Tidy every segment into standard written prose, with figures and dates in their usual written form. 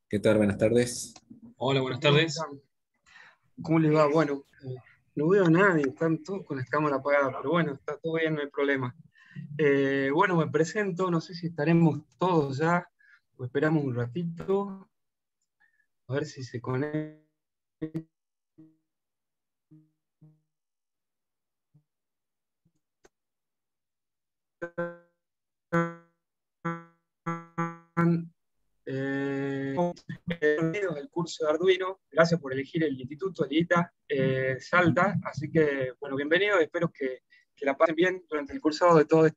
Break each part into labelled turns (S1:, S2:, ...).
S1: ¿Qué tal? Buenas tardes.
S2: Hola, buenas
S3: ¿Cómo
S2: tardes.
S3: están? ¿Cómo les va? Bueno, no veo a nadie, están todos con la cámara apagada, pero bueno, está todo bien, no hay problema. Bueno, me presento, no sé si estaremos todos ya, o esperamos un ratito, a ver si se conectan. Bienvenidos al curso de Arduino, gracias por elegir el Instituto Elita Salta, así que, bueno, bienvenidos, espero que la pasen bien durante el cursado de todo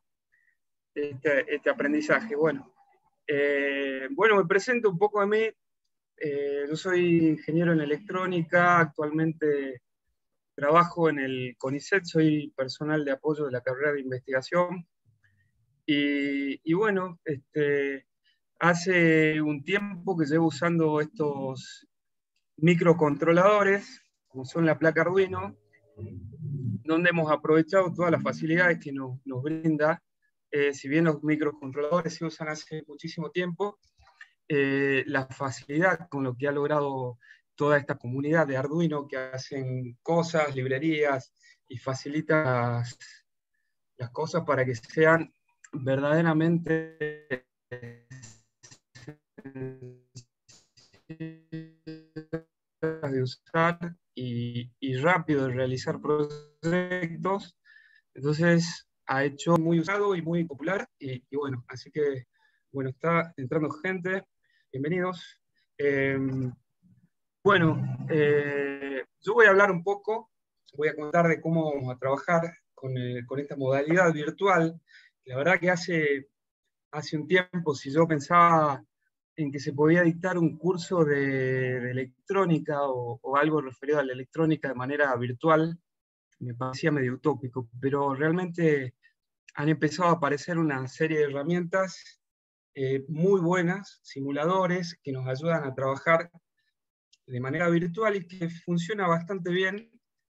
S3: este aprendizaje. Bueno, me presento un poco a mí. Yo soy ingeniero en electrónica, actualmente trabajo en el CONICET, soy personal de apoyo de la carrera de investigación. Y bueno, hace un tiempo que llevo usando estos microcontroladores, como son la placa Arduino, donde hemos aprovechado todas las facilidades que nos brinda. Si bien los microcontroladores se usan hace muchísimo tiempo, la facilidad con lo que ha logrado toda esta comunidad de Arduino que hacen cosas, librerías y facilita las cosas para que sean verdaderamente de usar y rápido de realizar proyectos. Entonces ha hecho muy usado y muy popular y bueno, así que bueno, está entrando gente, bienvenidos. Eh, yo voy a hablar un poco, voy a contar de cómo vamos a trabajar con esta modalidad virtual. La verdad que hace un tiempo, si yo pensaba en que se podía dictar un curso de electrónica o algo referido a la electrónica de manera virtual, me parecía medio utópico, pero realmente han empezado a aparecer una serie de herramientas muy buenas, simuladores, que nos ayudan a trabajar de manera virtual y que funciona bastante bien.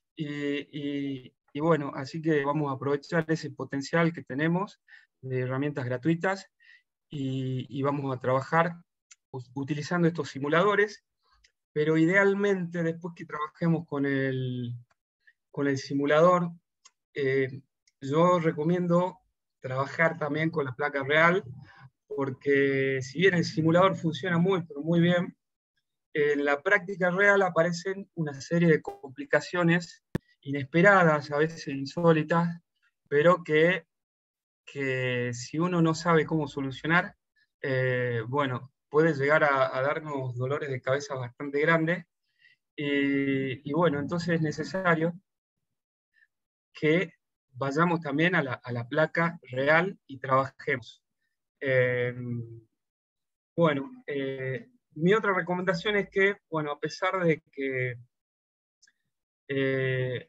S3: Y bueno, así que vamos a aprovechar ese potencial que tenemos de herramientas gratuitas y vamos a trabajar utilizando estos simuladores, pero idealmente después que trabajemos con el simulador, eh, yo recomiendo trabajar también con la placa real, porque si bien el simulador funciona muy, pero muy bien, en la práctica real aparecen una serie de complicaciones inesperadas, a veces insólitas, pero que si uno no sabe cómo solucionar, bueno, puede llegar a darnos dolores de cabeza bastante grandes. Y bueno, entonces es necesario que vayamos también a la placa real y trabajemos. Eh, Mi otra recomendación es que, bueno, a pesar de que, eh,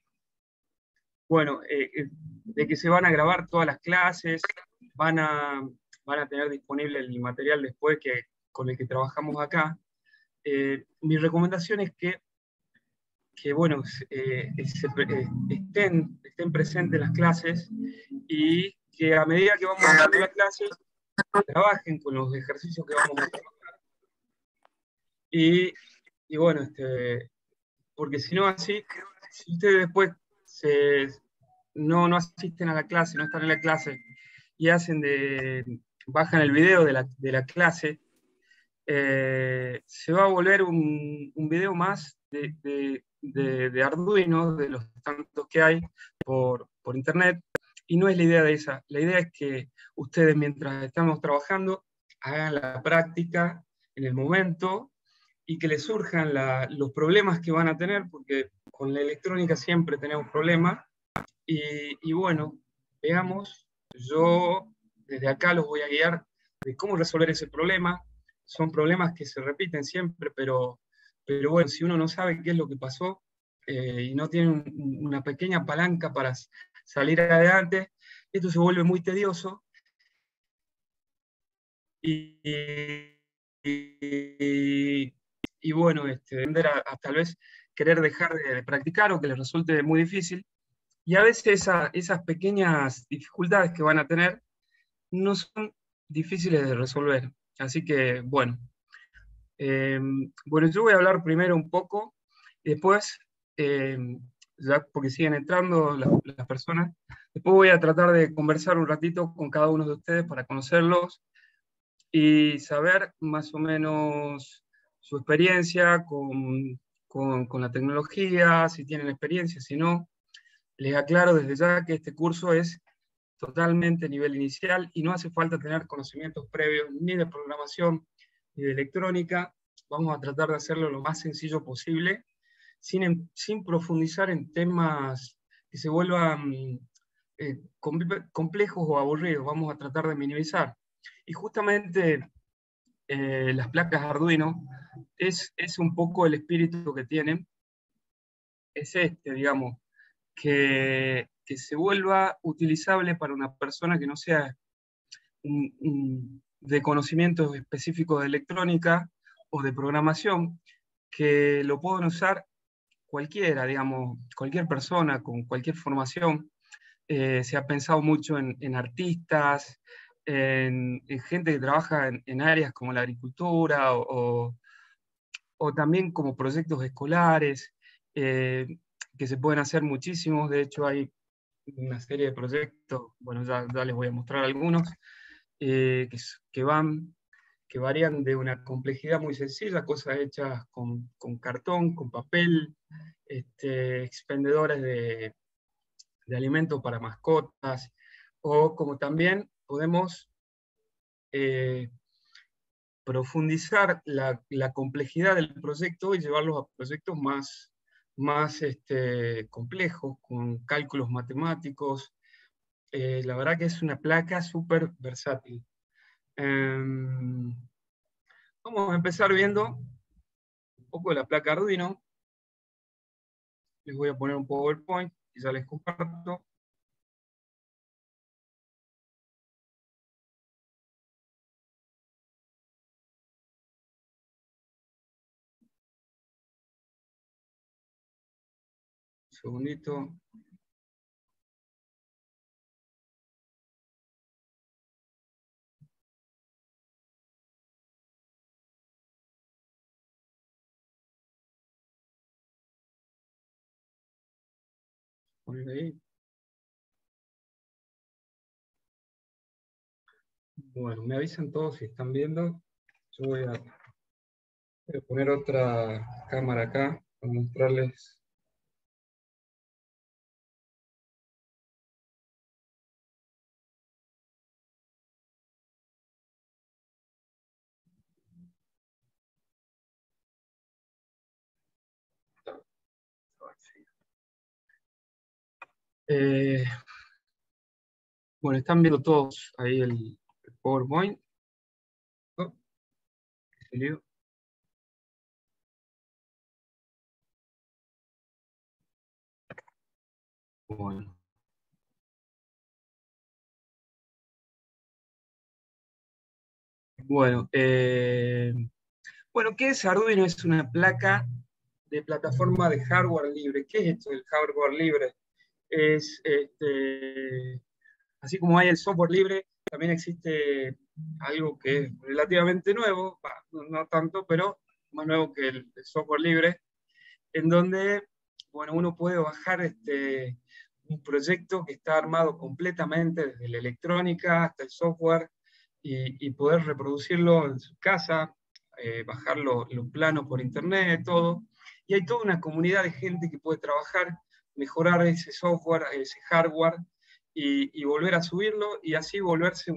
S3: de que se van a grabar todas las clases, van a, van a tener disponible el material después con el que trabajamos acá, mi recomendación es que bueno, estén presentes las clases y que a medida que vamos dando la clase, trabajen con los ejercicios que vamos a hacer. Y, y bueno, porque si no así, si ustedes después se, no asisten a la clase, no están en la clase y bajan el video de la clase, se va a volver un video más de Arduino, de los tantos que hay por internet, y no es la idea de esa. La idea es que ustedes, mientras estamos trabajando, hagan la práctica en el momento y que les surjan los problemas que van a tener, porque con la electrónica siempre tenemos problemas. Y bueno, veamos, yo desde acá los voy a guiar de cómo resolver ese problema. Son problemas que se repiten siempre, pero bueno, si uno no sabe qué es lo que pasó y no tiene una pequeña palanca para salir adelante, esto se vuelve muy tedioso y, y, y bueno, tender a tal vez querer dejar de practicar o que les resulte muy difícil. Y a veces esas pequeñas dificultades que van a tener no son difíciles de resolver. Así que, bueno, Eh, bueno, yo voy a hablar primero un poco, y después, eh, ya porque siguen entrando las personas, después voy a tratar de conversar un ratito con cada uno de ustedes para conocerlos y saber más o menos su experiencia con la tecnología, si tienen experiencia, si no. Les aclaro desde ya que este curso es totalmente nivel inicial y no hace falta tener conocimientos previos ni de programación ni de electrónica. Vamos a tratar de hacerlo lo más sencillo posible, sin profundizar en temas que se vuelvan complejos o aburridos. Vamos a tratar de minimizar. Y justamente las placas Arduino es un poco el espíritu que tienen, es este, digamos, que se vuelva utilizable para una persona que no sea de conocimientos específicos de electrónica o de programación, que lo puedan usar cualquiera, digamos, cualquier persona con cualquier formación. Se ha pensado mucho en artistas, en gente que trabaja en áreas como la agricultura o también como proyectos escolares, eh, que se pueden hacer muchísimos. De hecho, hay una serie de proyectos, bueno, ya les voy a mostrar algunos, que varían de una complejidad muy sencilla, cosas hechas con cartón, con papel, expendedores de alimentos para mascotas, o como también podemos eh, profundizar la complejidad del proyecto y llevarlos a proyectos más complejos, con cálculos matemáticos. La verdad que es una placa súper versátil. Vamos a empezar viendo un poco de la placa Arduino. Les voy a poner un PowerPoint y ya les comparto. Un segundito. Poner ahí. Bueno, me avisan todos si están viendo. Yo voy a poner otra cámara acá para mostrarles. Eh, bueno, están viendo todos ahí el PowerPoint. Oh, ¿qué salió? Bueno, bueno, bueno, ¿qué es Arduino? Es una placa de plataforma de hardware libre. ¿Qué es esto del hardware libre? Es, así como hay el software libre, también existe algo que es relativamente nuevo, no tanto, pero más nuevo que el software libre, en donde, bueno, uno puede bajar un proyecto que está armado completamente desde la electrónica hasta el software y poder reproducirlo en su casa, bajar los planos por internet, todo. Y hay toda una comunidad de gente que puede trabajar, mejorar ese software, ese hardware y volver a subirlo y así volverse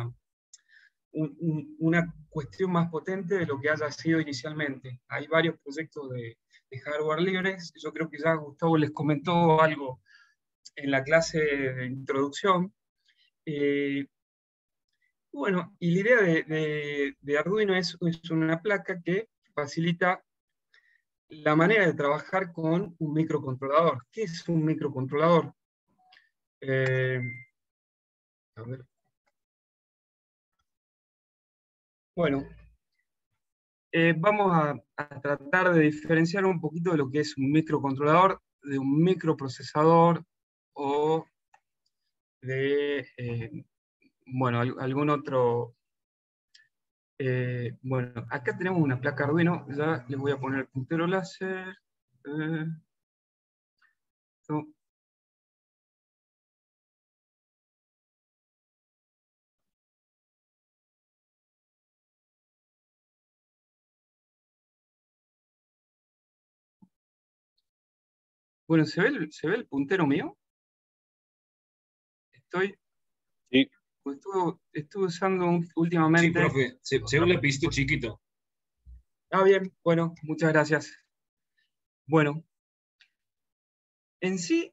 S3: una cuestión más potente de lo que haya sido inicialmente. Hay varios proyectos de hardware libres. Yo creo que ya Gustavo les comentó algo en la clase de introducción. Eh, bueno, y la idea de Arduino es una placa que facilita la manera de trabajar con un microcontrolador. ¿Qué es un microcontrolador? Eh, a ver. Bueno, vamos a tratar de diferenciar un poquito de lo que es un microcontrolador de un microprocesador o de, bueno, algún otro Bueno, acá tenemos una placa Arduino, ya les voy a poner el puntero láser. No. Bueno, ¿se ve el puntero mío? Estoy,
S1: Sí,
S3: estuve usando
S2: Sí,
S3: últimamente.
S2: profe, se ve un lapicito chiquito.
S3: Ah, bien, bueno, muchas gracias. Bueno, en sí,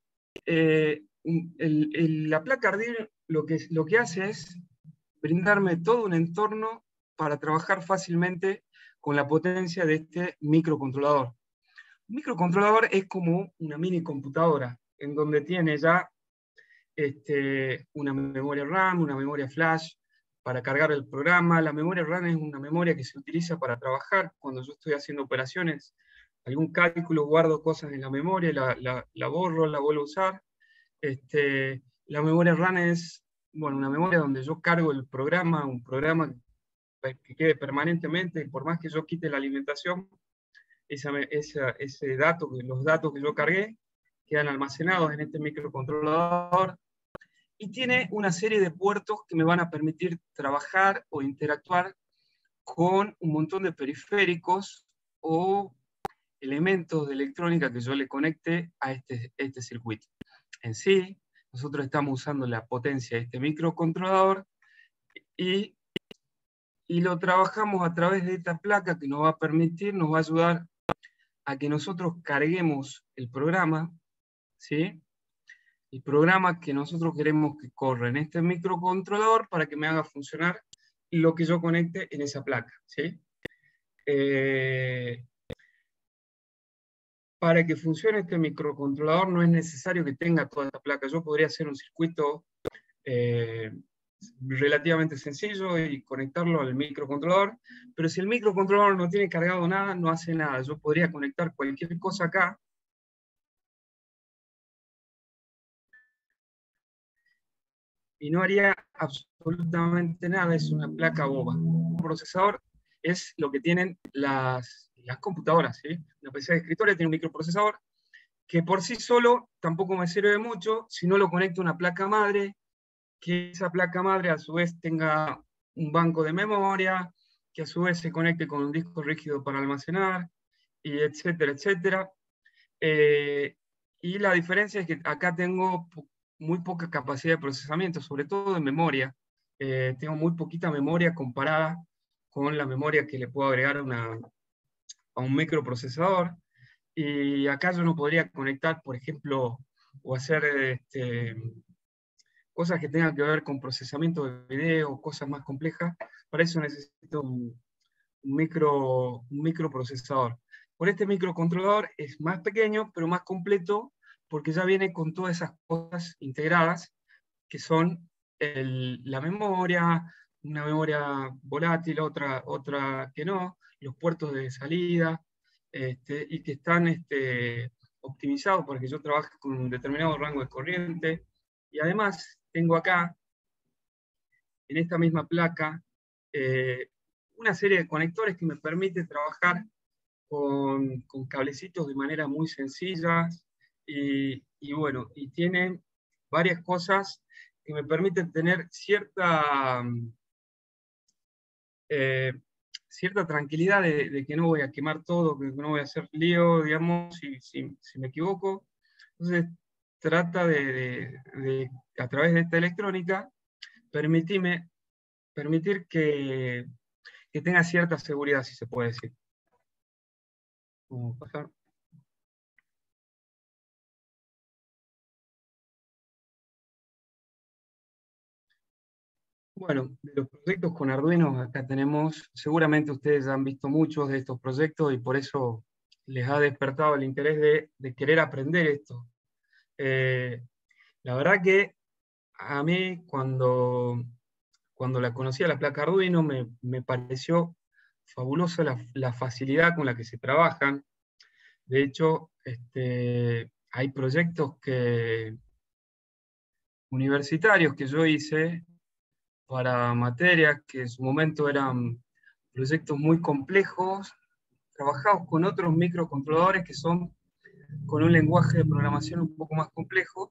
S3: la placa Arduino lo que hace es brindarme todo un entorno para trabajar fácilmente con la potencia de este microcontrolador. Un microcontrolador es como una mini computadora, en donde tiene ya una memoria RAM, una memoria flash para cargar el programa. La memoria RAM es una memoria que se utiliza para trabajar cuando yo estoy haciendo operaciones, algún cálculo, guardo cosas en la memoria, la borro, la vuelvo a usar. La memoria RAM es, bueno, una memoria donde yo cargo el programa, un programa que quede permanentemente, y por más que yo quite la alimentación, ese dato, los datos que yo cargué quedan almacenados en este microcontrolador, y tiene una serie de puertos que me van a permitir trabajar o interactuar con un montón de periféricos o elementos de electrónica que yo le conecte a este circuito. En sí, nosotros estamos usando la potencia de este microcontrolador y, y lo trabajamos a través de esta placa que nos va a permitir, nos va a ayudar a que nosotros carguemos el programa, ¿sí? El programa que nosotros queremos que corra en este microcontrolador para que me haga funcionar lo que yo conecte en esa placa, ¿sí? Eh, para que funcione este microcontrolador no es necesario que tenga toda esta placa. Yo podría hacer un circuito eh, relativamente sencillo y conectarlo al microcontrolador, pero si el microcontrolador no tiene cargado nada, no hace nada. Yo podría conectar cualquier cosa acá y no haría absolutamente nada. Es una placa boba. Un procesador es lo que tienen las computadoras, ¿sí? Una PC de escritorio tiene un microprocesador que por sí solo tampoco me sirve mucho si no lo conecto a una placa madre, que esa placa madre a su vez tenga un banco de memoria, que a su vez se conecte con un disco rígido para almacenar, y etcétera, etcétera. Eh, y la diferencia es que acá tengo muy poca capacidad de procesamiento, sobre todo de memoria. Tengo muy poquita memoria comparada con la memoria que le puedo agregar a un microprocesador. Y acá yo no podría conectar, por ejemplo, o hacer cosas que tengan que ver con procesamiento de video, cosas más complejas. Para eso necesito un microprocesador. Por este microcontrolador es más pequeño, pero más completo, porque ya viene con todas esas cosas integradas, que son la memoria, una memoria volátil, otra que no, los puertos de salida, y que están optimizados para que yo trabaje con un determinado rango de corriente. Y además tengo acá, en esta misma placa, eh, una serie de conectores que me permite trabajar con cablecitos de manera muy sencilla, y bueno, y tiene varias cosas que me permiten tener eh, cierta tranquilidad de que no voy a quemar todo, que no voy a hacer lío, digamos, si me equivoco. Entonces, trata a través de esta electrónica, permitir que tenga cierta seguridad, si se puede decir. Vamos a pasar. Bueno, de los proyectos con Arduino, acá tenemos, seguramente ustedes ya han visto muchos de estos proyectos y por eso les ha despertado el interés de querer aprender esto. Eh, la verdad que a mí cuando la conocí a la placa Arduino me pareció fabulosa la facilidad con la que se trabajan. De hecho, hay proyectos universitarios que yo hice para materias que en su momento eran proyectos muy complejos, trabajados con otros microcontroladores que son con un lenguaje de programación un poco más complejo,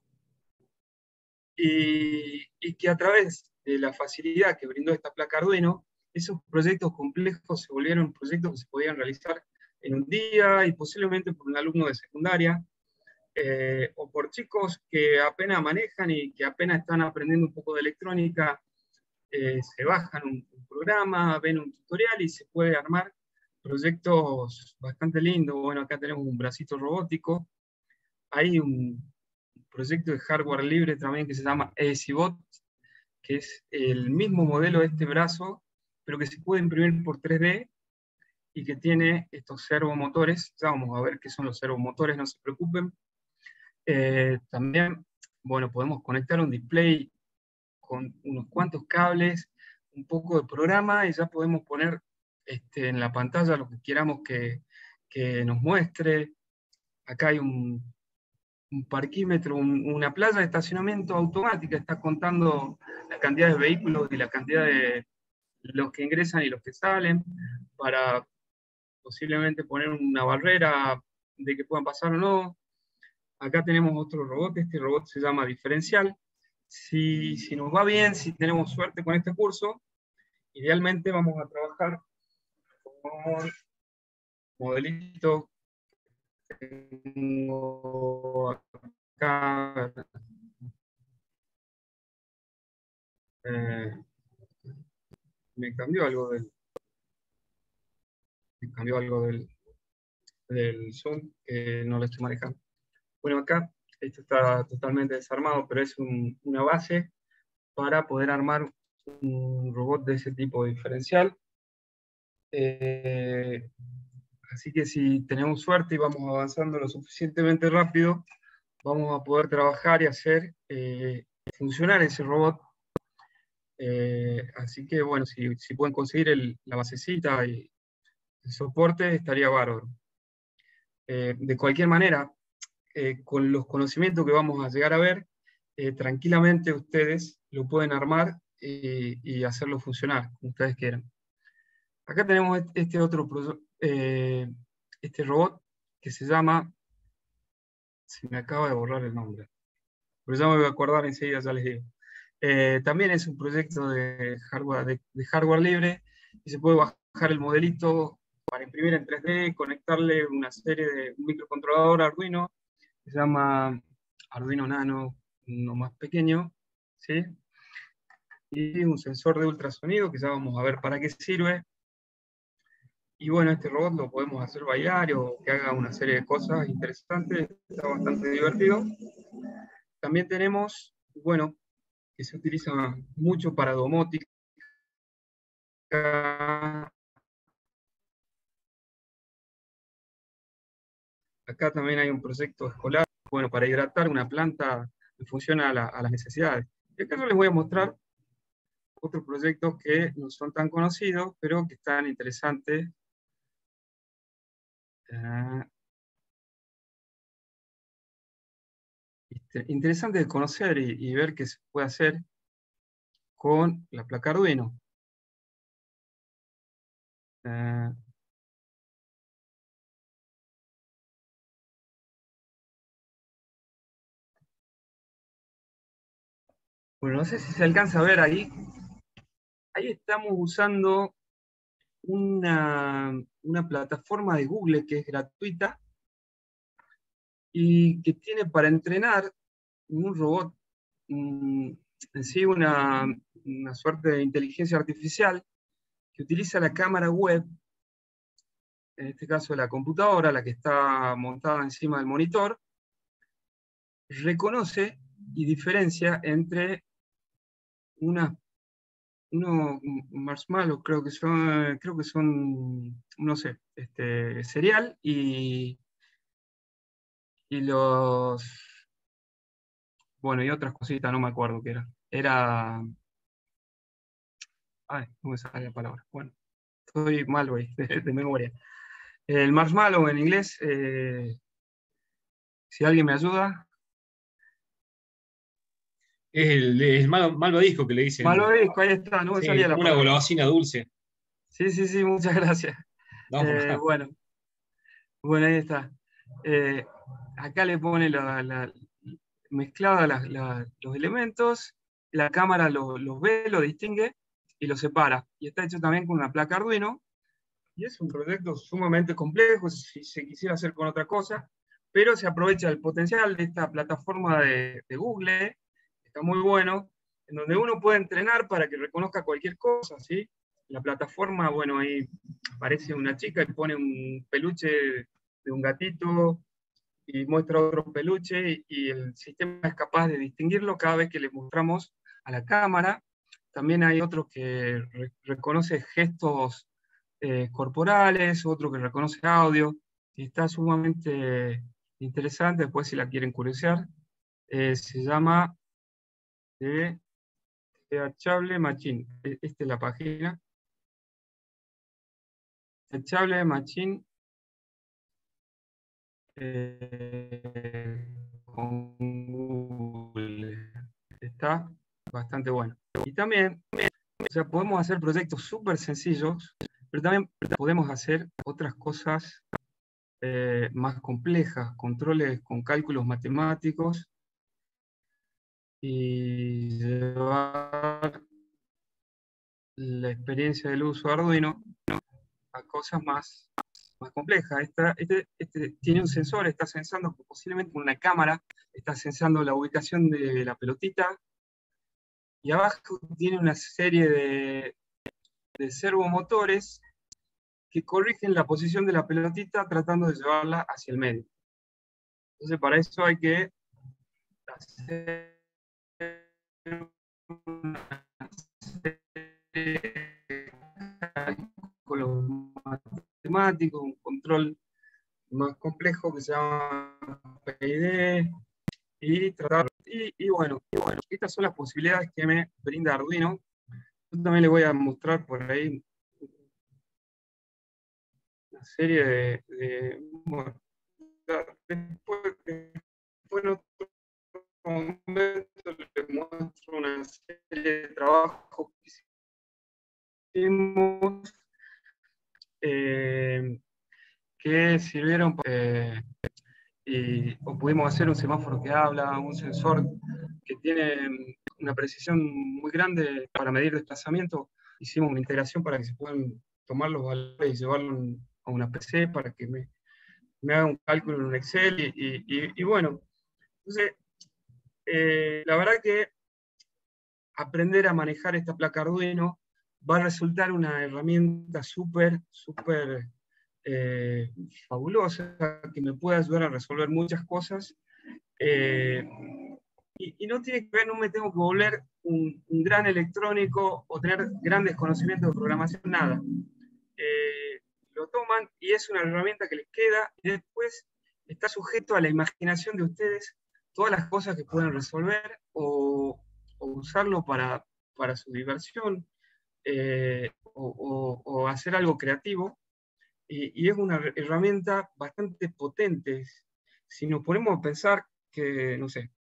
S3: y que a través de la facilidad que brindó esta placa Arduino, esos proyectos complejos se volvieron proyectos que se podían realizar en un día y posiblemente por un alumno de secundaria, o por chicos que apenas manejan y que apenas están aprendiendo un poco de electrónica, se bajan un programa, ven un tutorial y se puede armar proyectos bastante lindos. Bueno, acá tenemos un bracito robótico, hay un proyecto de hardware libre también que se llama EasyBot, que es el mismo modelo de este brazo, pero que se puede imprimir por 3D y que tiene estos servomotores. Ya vamos a ver qué son los servomotores, no se preocupen. También, bueno, podemos conectar un display con unos cuantos cables, un poco de programa, y ya podemos poner en la pantalla lo que queramos que nos muestre. Acá hay un parquímetro, una playa de estacionamiento automática, está contando la cantidad de vehículos y la cantidad de los que ingresan y los que salen, para posiblemente poner una barrera de que puedan pasar o no. Acá tenemos otro robot, este robot se llama diferencial. Si nos va bien, si tenemos suerte con este curso, idealmente vamos a trabajar con modelitos. Tengo acá, me cambió algo del Zoom, que no lo estoy manejando. Bueno, acá esto está totalmente desarmado, pero es una base para poder armar un robot de ese tipo de diferencial. Así que si tenemos suerte y vamos avanzando lo suficientemente rápido, vamos a poder trabajar y hacer funcionar ese robot. Así que bueno, si pueden conseguir la basecita y el soporte, estaría bárbaro. De cualquier manera, con los conocimientos que vamos a llegar a ver, tranquilamente ustedes lo pueden armar y hacerlo funcionar como ustedes quieran. Acá tenemos este otro este robot que se llama, se me acaba de borrar el nombre, pero ya me voy a acordar enseguida, ya les digo. También es un proyecto de hardware libre, y se puede bajar el modelito para imprimir en 3D, conectarle una serie de un microcontrolador Arduino, que se llama Arduino Nano, uno más pequeño, ¿sí? Y un sensor de ultrasonido, que ya vamos a ver para qué sirve. Y bueno, este robot lo podemos hacer bailar o que haga una serie de cosas interesantes, está bastante divertido. También tenemos, bueno, que se utiliza mucho para domótica. Acá también hay un proyecto escolar, bueno, para hidratar una planta que funciona a las necesidades. Y acá yo les voy a mostrar otros proyectos que no son tan conocidos, pero que están interesantes. Interesante de conocer y ver qué se puede hacer con la placa Arduino. Bueno, no sé si se alcanza a ver ahí. Ahí estamos usando una plataforma de Google que es gratuita y que tiene para entrenar un robot, en sí una suerte de inteligencia artificial que utiliza la cámara web, en este caso la computadora, la que está montada encima del monitor, reconoce y diferencia entre unos marshmallows, creo que son, no sé, cereal y bueno, y otras cositas, no me acuerdo qué era. Ay, no me sale la palabra. Bueno, estoy mal hoy, de memoria. El marshmallow en inglés, si alguien me ayuda.
S2: Es el malvadisco que le dicen.
S3: Malvavisco, ahí está, no me
S2: Sí,
S3: salía la
S2: como una
S3: palabra.
S2: golosina dulce.
S3: Sí, sí, sí, muchas gracias.
S2: No, por nada.
S3: Bueno, bueno, ahí está. Eh, Acá le pone mezclada los elementos, la cámara los ve, lo distingue y lo separa. Y está hecho también con una placa Arduino. Y es un proyecto sumamente complejo si se quisiera hacer con otra cosa, pero se aprovecha el potencial de esta plataforma de Google, está muy bueno, en donde uno puede entrenar para que reconozca cualquier cosa, ¿sí? La plataforma, bueno, ahí aparece una chica y pone un peluche de un gatito y muestra otro peluche y el sistema es capaz de distinguirlo cada vez que le mostramos a la cámara. También hay otro que reconoce gestos corporales, otro que reconoce audio, y está sumamente interesante, después si la quieren curiosear, se llama Teachable Machine. Esta es la página. Teachable Machine con Google. Está bastante bueno. Y también, o sea, podemos hacer proyectos súper sencillos, pero también podemos hacer otras cosas más complejas, controles con cálculos matemáticos y llevar la experiencia del uso de Arduino a cosas más complejas. Este tiene un sensor, está sensando posiblemente con una cámara, está sensando la ubicación de la pelotita, y abajo tiene una serie de servomotores que corrigen la posición de la pelotita tratando de llevarla hacia el medio. Entonces, para eso hay que hacer una serie de cálculos matemáticos, un control más complejo que se llama PID, y bueno, estas son las posibilidades que me brinda Arduino. Yo también le voy a mostrar por ahí una serie bueno, después en otro momento les muestro una serie de trabajos que hicimos eh, que sirvieron o pudimos hacer un semáforo que habla, un sensor que tiene una precisión muy grande para medir desplazamiento. Hicimos una integración para que se puedan tomar los valores y llevarlos a una PC para que me haga un cálculo en un Excel y bueno, entonces la verdad que aprender a manejar esta placa Arduino va a resultar una herramienta súper, súper eh, fabulosa que me puede ayudar a resolver muchas cosas. Eh, y no tiene que ver, no me tengo que volver gran electrónico o tener grandes conocimientos de programación, nada. Lo toman y es una herramienta que les queda y después está sujeto a la imaginación de ustedes todas las cosas que pueden resolver o usarlo para su diversión o hacer algo creativo. Y es una herramienta bastante potente. Si nos ponemos a pensar que, no sé,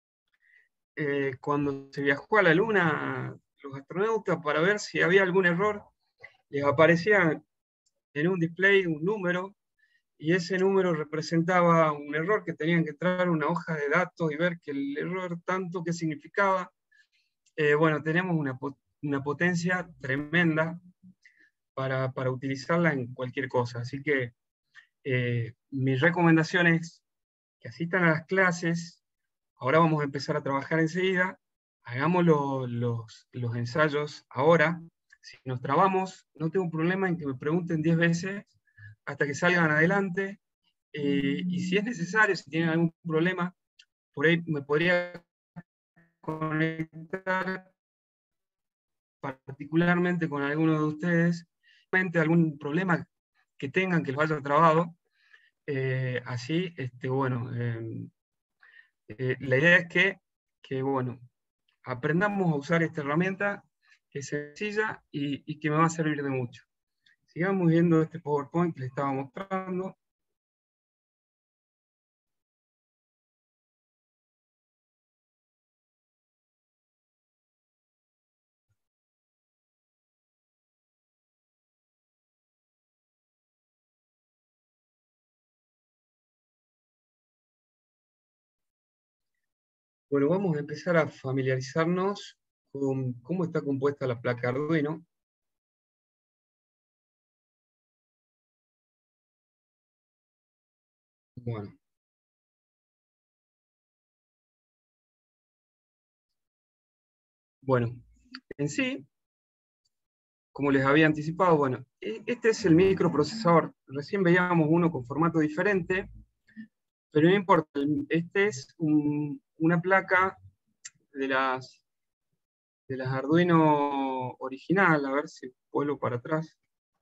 S3: cuando se viajó a la Luna, los astronautas para ver si había algún error, les aparecía en un display un número y ese número representaba un error que tenían que entrar a una hoja de datos y ver que el error tanto que significaba. Bueno, tenemos una potencia tremenda para utilizarla en cualquier cosa. Así que mi recomendación es que asistan a las clases. Ahora vamos a empezar a trabajar enseguida. Hagamos los ensayos ahora. Si nos trabamos, no tengo un problema en que me pregunten 10 veces hasta que salgan adelante. Y si es necesario, si tienen algún problema, por ahí me podría conectar particularmente con alguno de ustedes, algún problema que tengan que los haya trabado. Así, bueno, la idea es bueno, aprendamos a usar esta herramienta que es sencilla y que me va a servir de mucho. Sigamos viendo este PowerPoint que les estaba mostrando. Bueno, vamos a empezar a familiarizarnos con cómo está compuesta la placa Arduino. Bueno, bueno, en sí, como les había anticipado, bueno, este es el microprocesador. Recién veíamos uno con formato diferente, pero no importa, este es una placa de las Arduino original. A ver si vuelvo para atrás.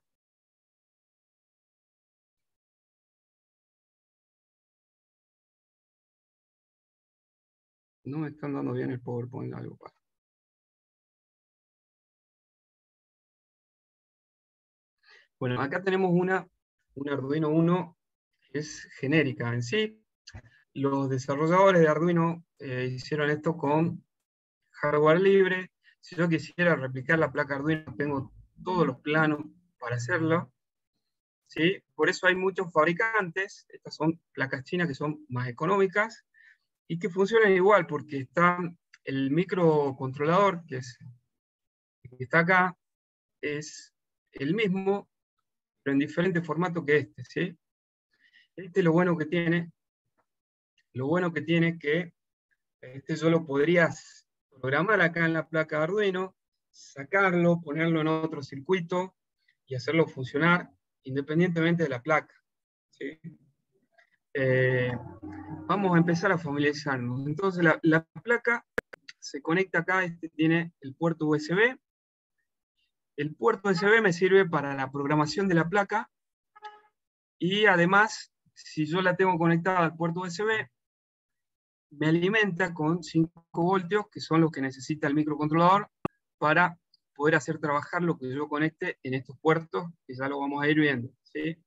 S3: No me están dando bien el PowerPoint, algo pasa. Bueno, acá tenemos una Arduino 1 que es genérica en sí. Los desarrolladores de Arduino hicieron esto con hardware libre. Si yo quisiera replicar la placa Arduino, tengo todos los planos para hacerlo, ¿sí? Por eso hay muchos fabricantes. Estas son placas chinas que son más económicas y que funcionan igual, porque está el microcontrolador, que está acá, es el mismo, pero en diferente formato que este, ¿sí? Este lo bueno que tiene es que este yo lo podrías programar acá en la placa de Arduino, sacarlo, ponerlo en otro circuito y hacerlo funcionar independientemente de la placa, ¿sí? Eh, Vamos a empezar a familiarizarnos. Entonces la placa se conecta acá, este tiene el puerto USB. El puerto USB me sirve para la programación de la placa y además, si yo la tengo conectada al puerto USB, me alimenta con 5 voltios, que son los que necesita el microcontrolador para poder hacer trabajar lo que yo conecte en estos puertos, que ya lo vamos a ir viendo, ¿sí?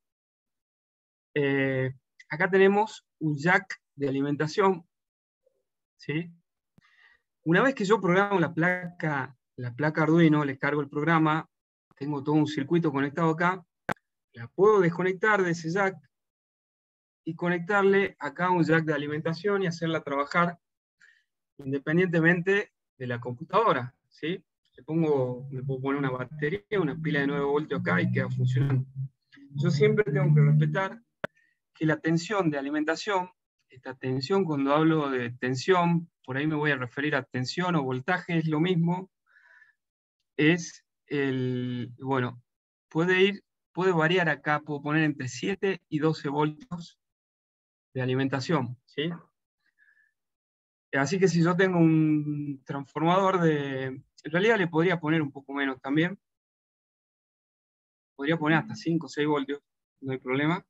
S3: Acá tenemos un jack de alimentación, ¿sí? Una vez que yo programo la placa Arduino, le cargo el programa, tengo todo un circuito conectado acá, la puedo desconectar de ese jack y conectarle acá un jack de alimentación y hacerla trabajar independientemente de la computadora, ¿sí? Le puedo poner una batería, una pila de 9 voltios acá y queda funcionando. Yo siempre tengo que respetar que la tensión de alimentación, esta tensión, cuando hablo de tensión, por ahí me voy a referir a tensión o voltaje, es lo mismo, es bueno, puede variar acá, puedo poner entre 7 y 12 voltios de alimentación, ¿sí? Así que si yo tengo un transformador en realidad le podría poner un poco menos también, podría poner hasta 5 o 6 voltios, no hay problema,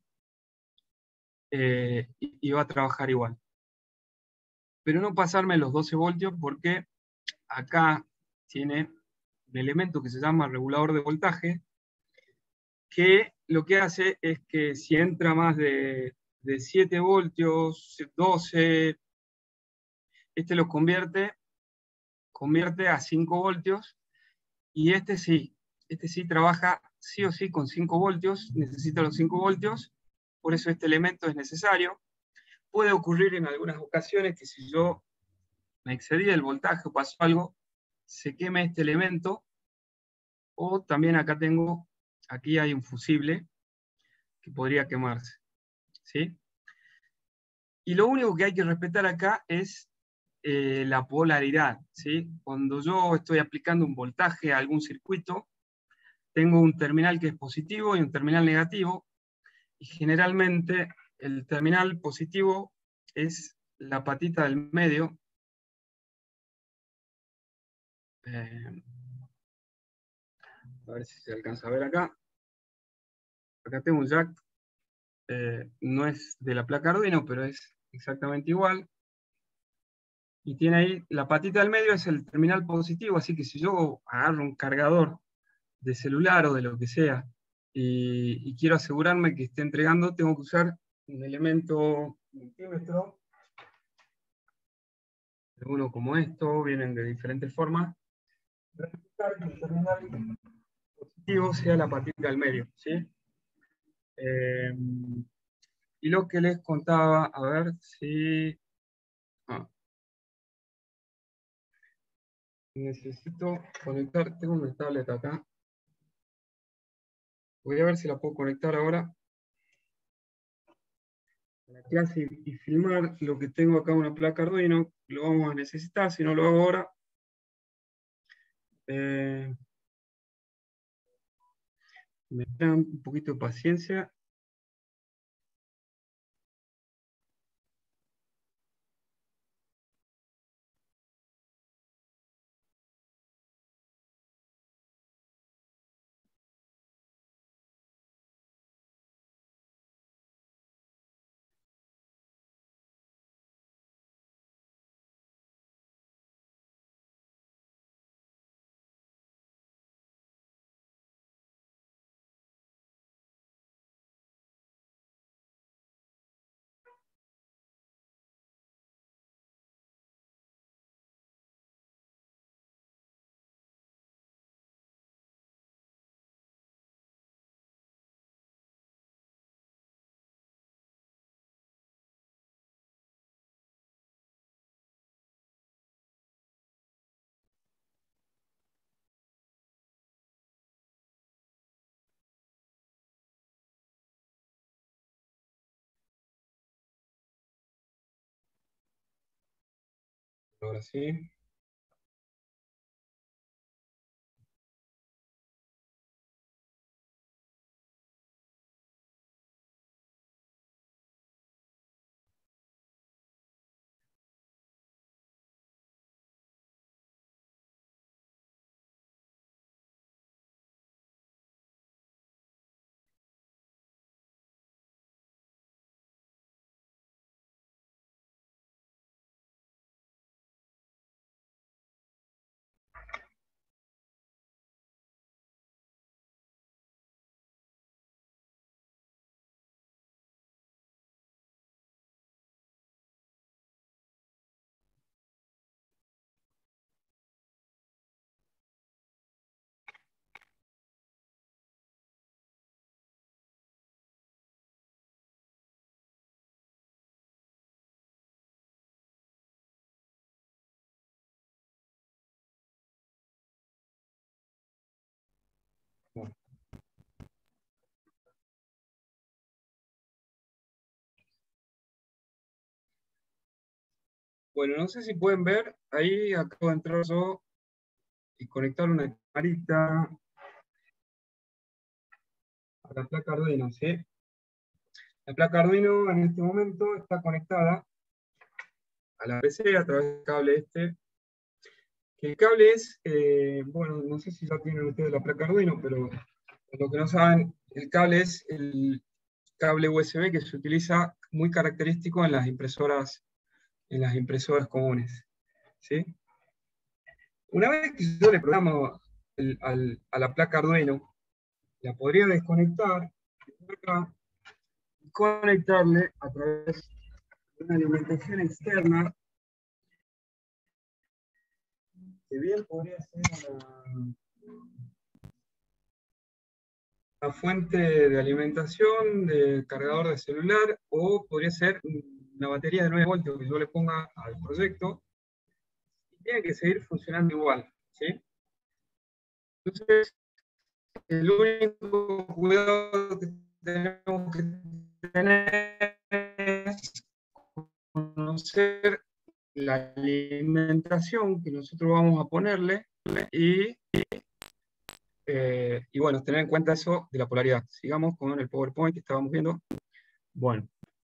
S3: y va a trabajar igual. Pero no pasarme los 12 voltios porque acá tiene un elemento que se llama regulador de voltaje, que lo que hace es que si entra más de 7 voltios, 12, este lo convierte a 5 voltios, y este sí trabaja sí o sí con 5 voltios, necesita los 5 voltios, por eso este elemento es necesario. Puede ocurrir en algunas ocasiones que si yo me excedí del voltaje o pasó algo, se queme este elemento, o también aquí hay un fusible que podría quemarse, ¿sí? Y lo único que hay que respetar acá es la polaridad, ¿sí? Cuando yo estoy aplicando un voltaje a algún circuito, tengo un terminal que es positivo y un terminal negativo, y generalmente el terminal positivo es la patita del medio. Eh, a ver si se alcanza a ver acá. Acá tengo un jack, no es de la placa Arduino, pero es exactamente igual. Y tiene ahí, la patita del medio es el terminal positivo, así que si yo agarro un cargador de celular o de lo que sea, y quiero asegurarme que esté entregando, tengo que usar un elemento multímetro, uno como esto, vienen de diferentes formas, verificar que el terminal positivo sea la patita del medio, ¿sí? Eh, y lo que les contaba, a ver si... ah, necesito conectar, tengo una tablet acá. Voy a ver si la puedo conectar ahora a la clase y filmar lo que tengo acá, una placa Arduino. Lo vamos a necesitar, si no lo hago ahora. Me dan un poquito de paciencia. Ahora sí. Bueno, no sé si pueden ver, ahí acabo de entrar yo y conectar una camarita a la placa Arduino, ¿sí? La placa Arduino en este momento está conectada a la PC a través del cable este. Que el cable es, bueno, no sé si ya tienen ustedes la placa Arduino, pero para los que no saben, el cable es el cable USB que se utiliza muy característico en las impresoras comunes, ¿sí? Una vez que yo le programo a la placa Arduino, la podría desconectar acá, y conectarle a través de una alimentación externa, que bien podría ser una fuente de alimentación de cargador de celular, o podría ser una batería de 9 voltios que yo le ponga al proyecto, y tiene que seguir funcionando igual, ¿sí? Entonces, el único cuidado que tenemos que tener es conocer la alimentación que nosotros vamos a ponerle y, y bueno, tener en cuenta eso de la polaridad. Sigamos con el PowerPoint que estábamos viendo. Bueno,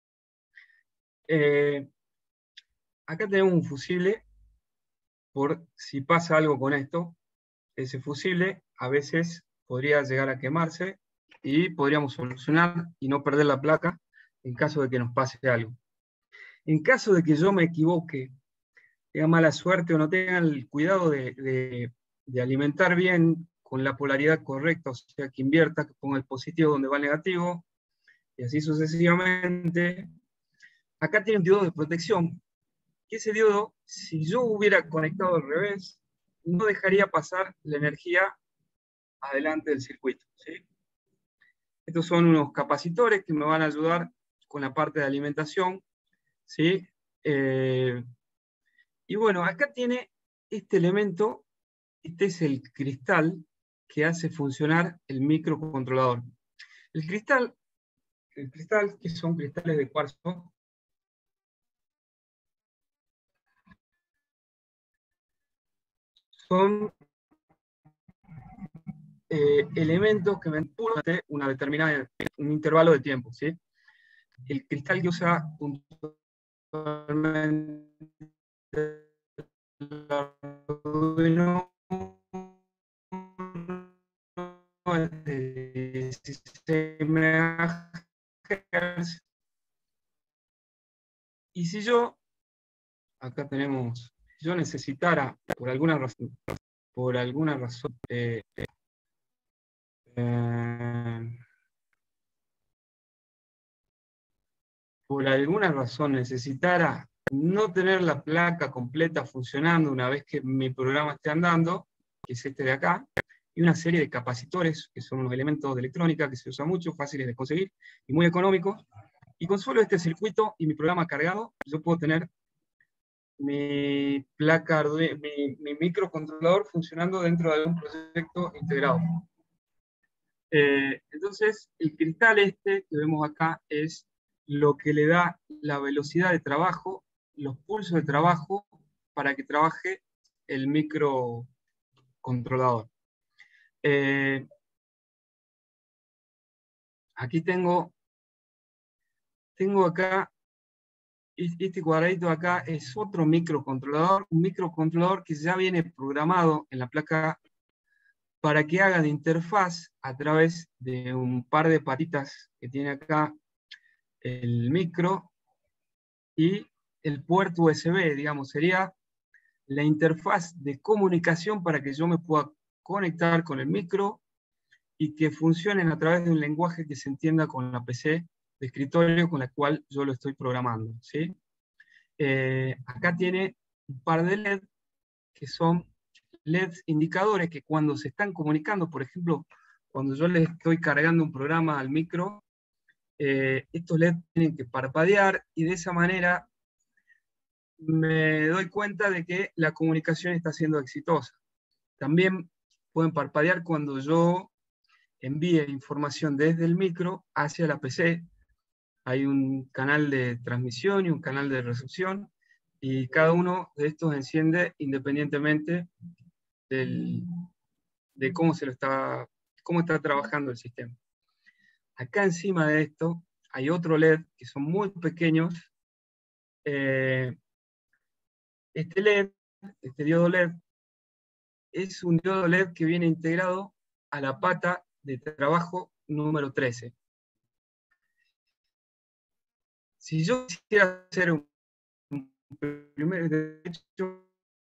S3: eh, acá tenemos un fusible por si pasa algo con esto. Ese fusible a veces podría llegar a quemarse y podríamos solucionar y no perder la placa en caso de que nos pase algo. En caso de que yo me equivoque, tenga mala suerte o no tenga el cuidado de alimentar bien con la polaridad correcta, o sea, que invierta, que ponga el positivo donde va el negativo, y así sucesivamente, acá tiene un diodo de protección, que ese diodo, si yo hubiera conectado al revés, no dejaría pasar la energía adelante del circuito, ¿sí? Estos son unos capacitores que me van a ayudar con la parte de alimentación, ¿sí? Y bueno, acá tiene este elemento este es el cristal que hace funcionar el microcontrolador. El cristal, que son cristales de cuarzo, son elementos que me empujan una determinada, un intervalo de tiempo, ¿sí? El cristal que usa puntualmente el Arduino es de 16 MHz. Y si yo, acá tenemos, si yo necesitara, por alguna razón, eh, por alguna razón necesitara no tener la placa completa funcionando una vez que mi programa esté andando, que es este de acá, y una serie de capacitores, que son unos elementos de electrónica que se usan mucho, fáciles de conseguir y muy económicos, y con solo este circuito y mi programa cargado, yo puedo tener mi placa, mi microcontrolador funcionando dentro de un proyecto integrado. Entonces, el cristal este que vemos acá es lo que le da la velocidad de trabajo, los pulsos de trabajo, para que trabaje el microcontrolador. Aquí tengo acá, este cuadradito de acá es otro microcontrolador, un microcontrolador que ya viene programado en la placa para que haga de interfaz a través de un par de patitas que tiene acá el micro y el puerto USB, digamos, sería la interfaz de comunicación para que yo me pueda conectar con el micro y que funcionen a través de un lenguaje que se entienda con la PC de escritorio con la cual yo lo estoy programando, ¿sí? Acá tiene un par de LED que son LEDs indicadores que cuando se están comunicando, por ejemplo, cuando yo le estoy cargando un programa al micro, estos LEDs tienen que parpadear y de esa manera me doy cuenta de que la comunicación está siendo exitosa. También pueden parpadear cuando yo envíe información desde el micro hacia la PC. Hay un canal de transmisión y un canal de recepción, y cada uno de estos enciende independientemente de cómo está trabajando el sistema. Acá encima de esto hay otro LED que son muy pequeños. Este LED, este diodo LED, es un diodo LED que viene integrado a la pata de trabajo número 13. Si yo quisiera hacer un primer, de hecho,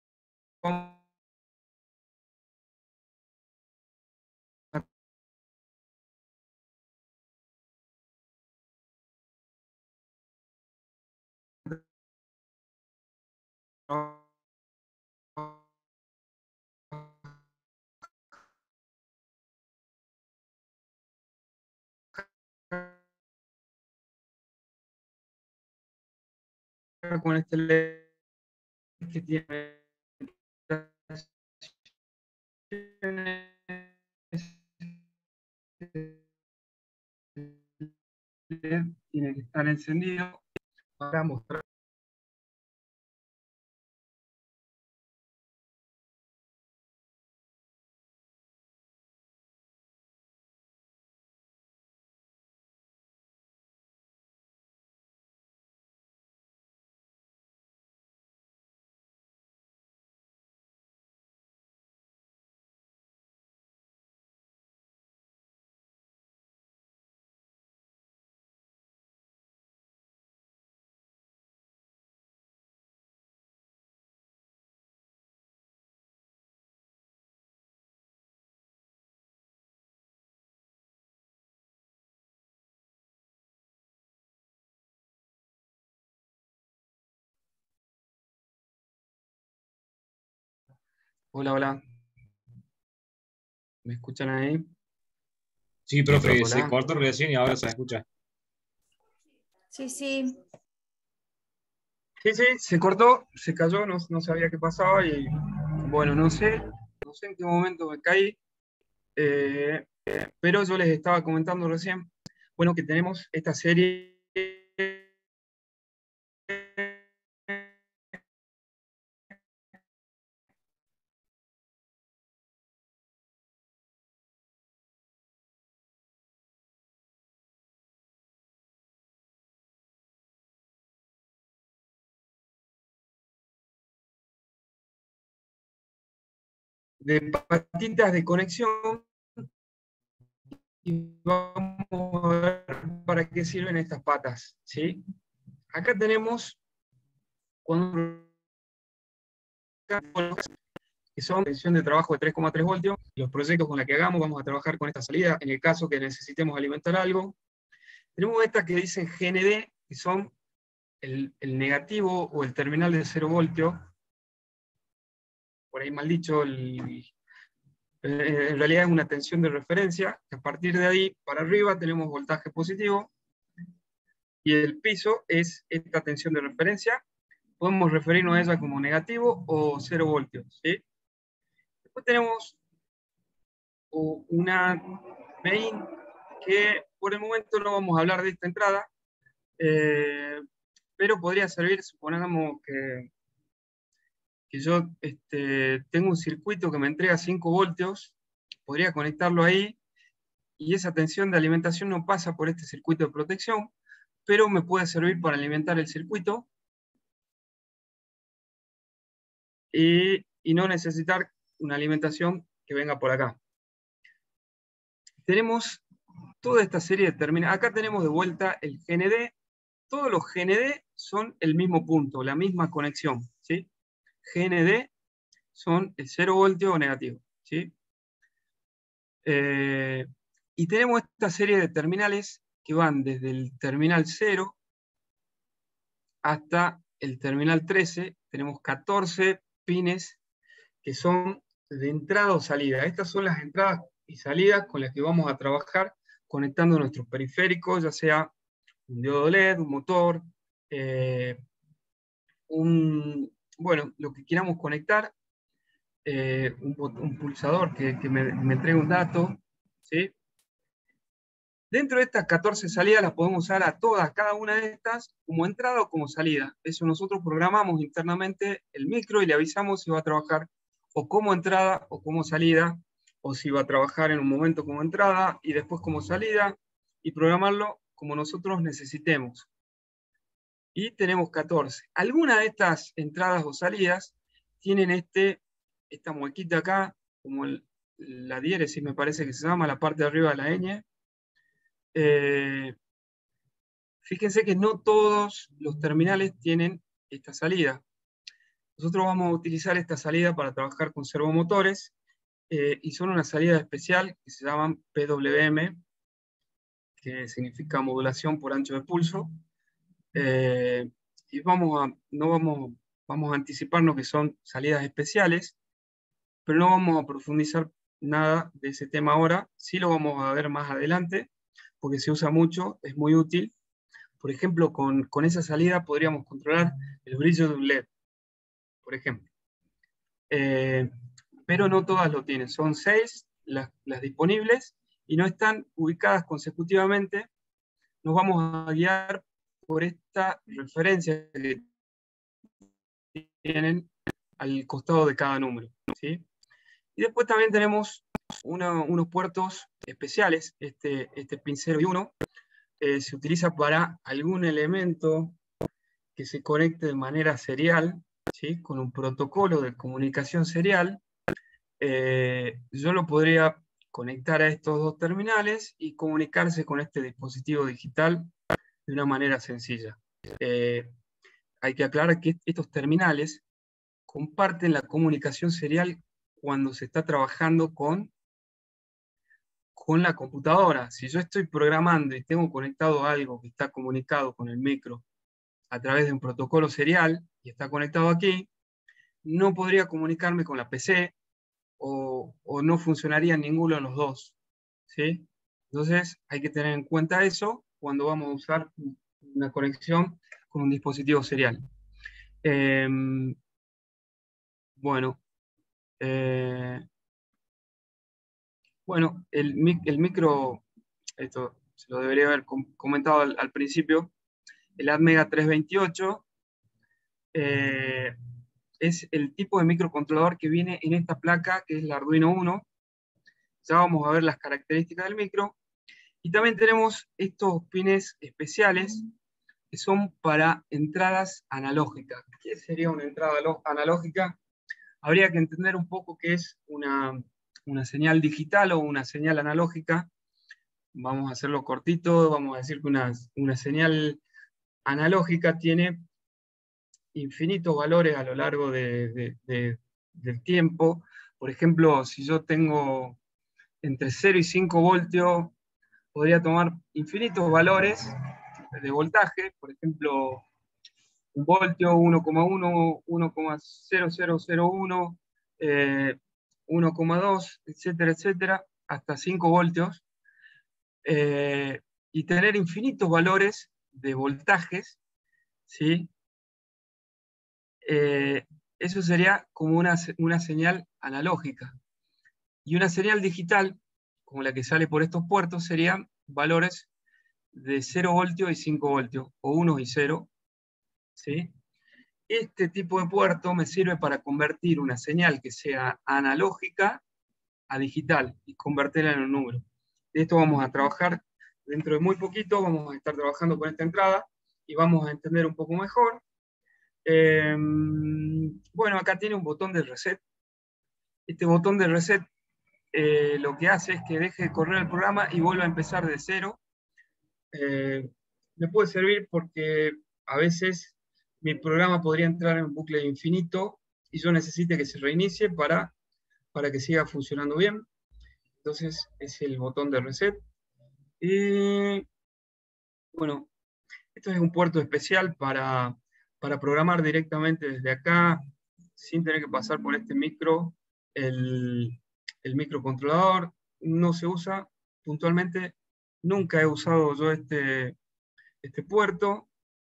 S3: con este LED que tiene tiene que estar encendido para mostrar. Hola, hola. ¿Me escuchan ahí?
S2: Sí, profe, se
S3: Hola.
S2: cortó recién y ahora se escucha.
S1: Sí, sí.
S3: Sí, sí, se cortó, se cayó, no sabía qué pasaba y bueno, no sé no sé en qué momento me caí, pero yo les estaba comentando recién, bueno, que tenemos esta serie de patitas de conexión y vamos a ver para qué sirven estas patas, ¿sí? Acá tenemos cuando que son tensión de trabajo de 3,3 voltios. Los proyectos con los que hagamos vamos a trabajar con esta salida, en el caso que necesitemos alimentar algo. Tenemos estas que dicen GND, que son el negativo o el terminal de 0 voltios. Por ahí mal dicho, en realidad es una tensión de referencia, que a partir de ahí para arriba tenemos voltaje positivo, y el piso es esta tensión de referencia. Podemos referirnos a ella como negativo o 0 voltios, ¿sí? Después tenemos una main que por el momento no vamos a hablar de esta entrada, pero podría servir, supongamos que yo tengo un circuito que me entrega 5 voltios, podría conectarlo ahí, y esa tensión de alimentación no pasa por este circuito de protección, pero me puede servir para alimentar el circuito y no necesitar una alimentación que venga por acá. Tenemos toda esta serie de terminales. Acá tenemos de vuelta el GND. Todos los GND son el mismo punto, la misma conexión, ¿sí? GND son el 0 voltio o negativo, ¿sí? Y tenemos esta serie de terminales que van desde el terminal 0 hasta el terminal 13. Tenemos 14 pines que son de entrada o salida. Estas son las entradas y salidas con las que vamos a trabajar conectando nuestros periféricos, ya sea un diodo LED, un motor, bueno, lo que queramos conectar, un pulsador que me entregue un dato, ¿sí? Dentro de estas 14 salidas las podemos usar a todas, cada una de estas, como entrada o como salida. Eso nosotros programamos internamente el micro y le avisamos si va a trabajar o como entrada o como salida, o si va a trabajar en un momento como entrada y después como salida, y programarlo como nosotros necesitemos. Y tenemos 14. Algunas de estas entradas o salidas tienen esta muequita acá, como la diéresis me parece que se llama, la parte de arriba de la ñ. Fíjense que no todos los terminales tienen esta salida. Nosotros vamos a utilizar esta salida para trabajar con servomotores, y son una salida especial que se llaman PWM, que significa modulación por ancho de pulso. Y vamos a anticiparnos que son salidas especiales, pero no vamos a profundizar nada de ese tema ahora. Sí lo vamos a ver más adelante, porque se usa mucho, es muy útil. Por ejemplo, con esa salida podríamos controlar el brillo de un LED, por ejemplo. Pero no todas lo tienen, son 6 las disponibles y no están ubicadas consecutivamente. Nos vamos a guiar por esta referencia que tienen al costado de cada número, ¿sí? Y después también tenemos unos puertos especiales, este pin 0 y 1, se utiliza para algún elemento que se conecte de manera serial, ¿sí? Con un protocolo de comunicación serial. Yo lo podría conectar a estos dos terminales y comunicarse con este dispositivo digital de una manera sencilla. Hay que aclarar que estos terminales comparten la comunicación serial cuando se está trabajando con la computadora. Si yo estoy programando y tengo conectado algo que está comunicado con el micro a través de un protocolo serial y está conectado aquí, no podría comunicarme con la PC o no funcionaría ninguno de los dos, ¿sí? Entonces hay que tener en cuenta eso cuando vamos a usar una conexión con un dispositivo serial. Bueno, Bueno, el micro, esto se lo debería haber comentado al principio, el ATmega 328 es el tipo de microcontrolador que viene en esta placa, que es la Arduino Uno. Ya vamos a ver las características del micro. Y también tenemos estos pines especiales que son para entradas analógicas. ¿Qué sería una entrada analógica? Habría que entender un poco qué es una señal digital o una señal analógica. Vamos a hacerlo cortito, vamos a decir que una señal analógica tiene infinitos valores a lo largo del tiempo. Por ejemplo, si yo tengo entre 0 y 5 voltios, podría tomar infinitos valores de voltaje, por ejemplo, 1 voltio, 1,1, 1,0001, 1,2, etcétera, etcétera, hasta 5 voltios, y tener infinitos valores de voltajes, ¿sí? Eso sería como una señal analógica. Y una señal digital, como la que sale por estos puertos, serían valores de 0 voltios y 5 voltios, o 1 y 0, ¿sí? Este tipo de puerto me sirve para convertir una señal que sea analógica a digital y convertirla en un número. De esto vamos a trabajar dentro de muy poquito, vamos a estar trabajando con esta entrada y vamos a entender un poco mejor. Bueno, acá tiene un botón de reset. Este botón de reset lo que hace es que deje de correr el programa y vuelva a empezar de cero. Me puede servir porque a veces mi programa podría entrar en un bucle infinito y yo necesite que se reinicie para que siga funcionando bien. Entonces es el botón de reset. Y bueno, esto es un puerto especial para programar directamente desde acá, sin tener que pasar por este micro, el microcontrolador. No se usa puntualmente. Nunca he usado yo este puerto.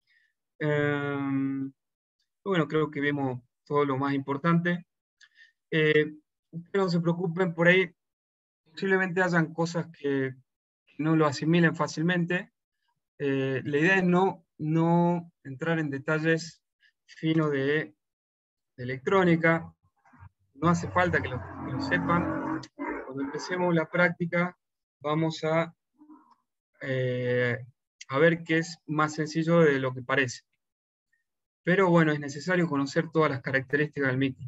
S3: Bueno, creo que vemos todo lo más importante. No se preocupen, por ahí posiblemente hayan cosas que no lo asimilen fácilmente. La idea es no entrar en detalles finos de electrónica. No hace falta que lo sepan. Cuando empecemos la práctica vamos a ver que es más sencillo de lo que parece. Pero bueno, es necesario conocer todas las características del micro.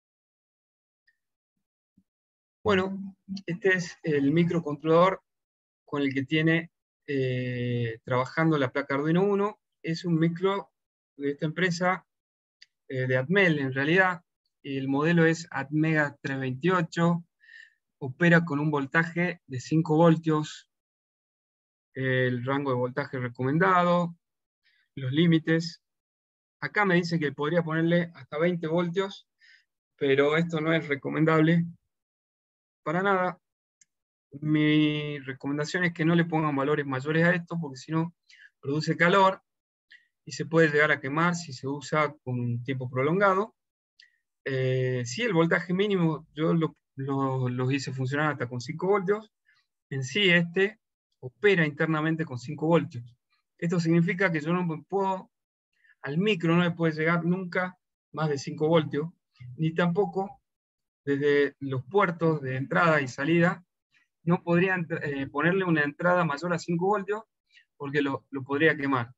S3: Bueno, este es el microcontrolador con el que tiene trabajando la placa Arduino Uno. Es un micro de esta empresa, de Atmel en realidad. El modelo es ATmega 328, opera con un voltaje de 5 voltios, el rango de voltaje recomendado, los límites. Acá me dice que podría ponerle hasta 20 voltios, pero esto no es recomendable para nada. Mi recomendación es que no le pongan valores mayores a esto, porque si no, produce calor y se puede llegar a quemar si se usa con un tiempo prolongado. Sí, el voltaje mínimo yo lo hice funcionar hasta con 5 voltios. En sí, este opera internamente con 5 voltios. Esto significa que yo no puedo, al micro no le puede llegar nunca más de 5 voltios, ni tampoco desde los puertos de entrada y salida, no podría ponerle una entrada mayor a 5 voltios porque lo podría quemar.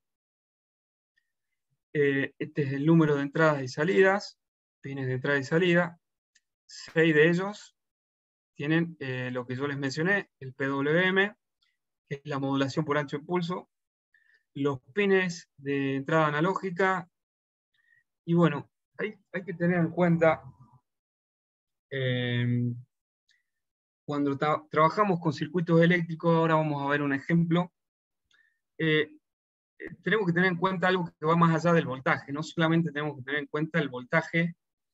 S3: Este es el número de entradas y salidas, pines de entrada y salida. 6 de ellos tienen lo que yo les mencioné, el PWM, que es la modulación por ancho de pulso, los pines de entrada analógica, y bueno, hay que tener en cuenta, cuando trabajamos con circuitos eléctricos, ahora vamos a ver un ejemplo, tenemos que tener en cuenta algo que va más allá del voltaje. No solamente tenemos que tener en cuenta el voltaje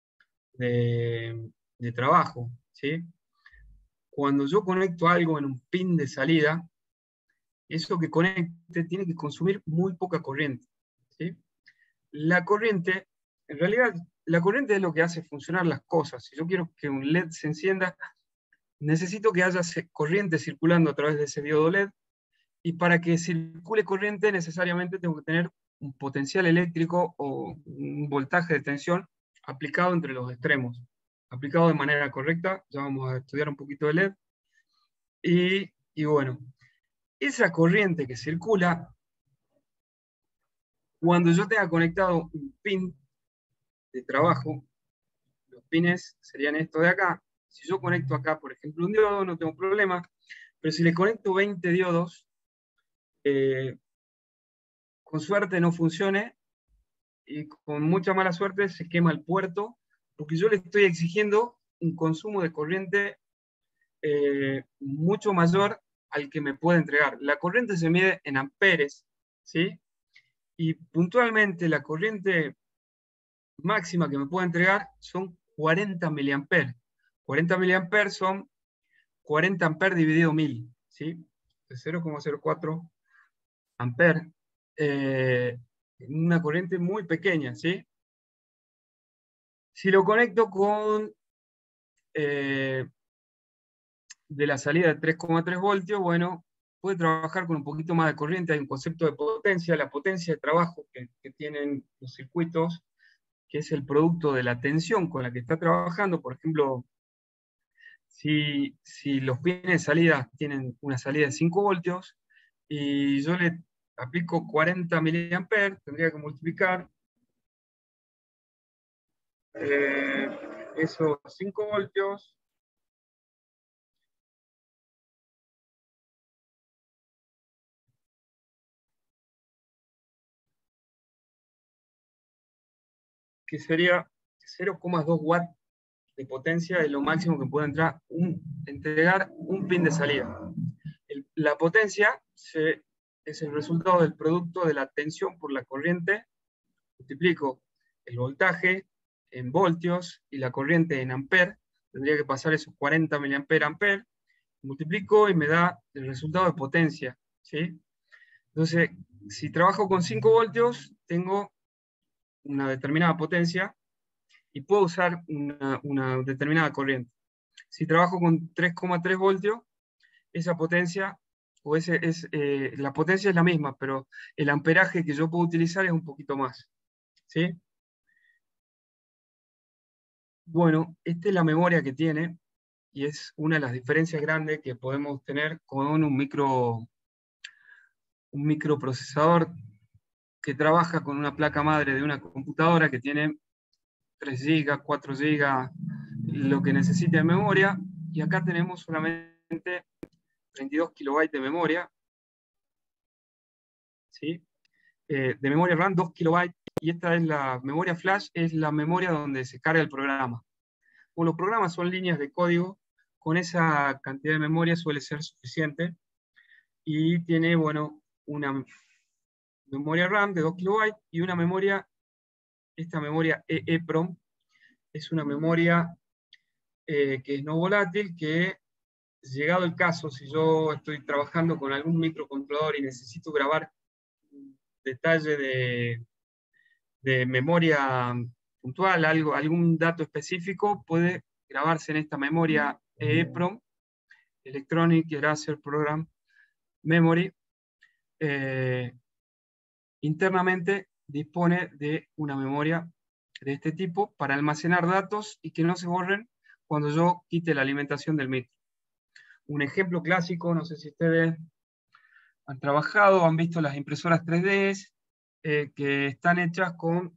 S3: de trabajo, ¿sí? Cuando yo conecto algo en un pin de salida, eso que conecte tiene que consumir muy poca corriente, ¿sí? La corriente, en realidad, la corriente es lo que hace funcionar las cosas. Si yo quiero que un LED se encienda, necesito que haya corriente circulando a través de ese diodo LED, y para que circule corriente necesariamente tengo que tener un potencial eléctrico o un voltaje de tensión aplicado entre los extremos, aplicado de manera correcta. Ya vamos a estudiar un poquito de LED. Y bueno, esa corriente que circula, cuando yo tenga conectado un pin de trabajo, los pines serían estos de acá. Si yo conecto acá, por ejemplo, un diodo, no tengo problema, pero si le conecto 20 diodos, con suerte no funcione, y con mucha mala suerte se quema el puerto, porque yo le estoy exigiendo un consumo de corriente mucho mayor al que me puede entregar. La corriente se mide en amperes, ¿sí? Y puntualmente la corriente máxima que me puede entregar son 40 miliamperes. 40 miliamperes son 40 amperes dividido 1000, ¿sí? 0,04 amperes. Una corriente muy pequeña, ¿sí? Si lo conecto con de la salida de 3,3 voltios, bueno, puede trabajar con un poquito más de corriente. Hay un concepto de potencia, la potencia de trabajo que tienen los circuitos, que es el producto de la tensión con la que está trabajando. Por ejemplo, si los pines de salida tienen una salida de 5 voltios y yo le aplico 40 miliamperes, tendría que multiplicar esos 5 voltios que sería 0,2 watts de potencia, es lo máximo que puede entregar un pin de salida. La potencia es el resultado del producto de la tensión por la corriente. Multiplico el voltaje en voltios y la corriente en amper. Tendría que pasar esos 40 miliamperes amper. Multiplico y me da el resultado de potencia, ¿sí? Entonces, si trabajo con 5 voltios, tengo una determinada potencia y puedo usar una determinada corriente. Si trabajo con 3,3 voltios, esa potencia, la potencia es la misma, pero el amperaje que yo puedo utilizar es un poquito más, ¿sí? Bueno, esta es la memoria que tiene, y es una de las diferencias grandes que podemos tener con un microprocesador que trabaja con una placa madre de una computadora que tiene 3 GB, 4 GB, lo que necesite de memoria, y acá tenemos solamente 32 kilobytes de memoria, ¿sí? De memoria RAM, 2 kilobytes, y esta es la memoria flash, es la memoria donde se carga el programa. Como los programas son líneas de código, con esa cantidad de memoria suele ser suficiente, y tiene, bueno, una memoria RAM de 2 kilobytes y una memoria, esta memoria EEPROM, es una memoria que es no volátil, que llegado el caso, si yo estoy trabajando con algún microcontrolador y necesito grabar un detalle de memoria puntual, algún dato específico, puede grabarse en esta memoria EEPROM, Electronic Eraser Program Memory. Internamente dispone de una memoria de este tipo para almacenar datos y que no se borren cuando yo quite la alimentación del micro. Un ejemplo clásico, no sé si ustedes han trabajado, han visto las impresoras 3D que están hechas con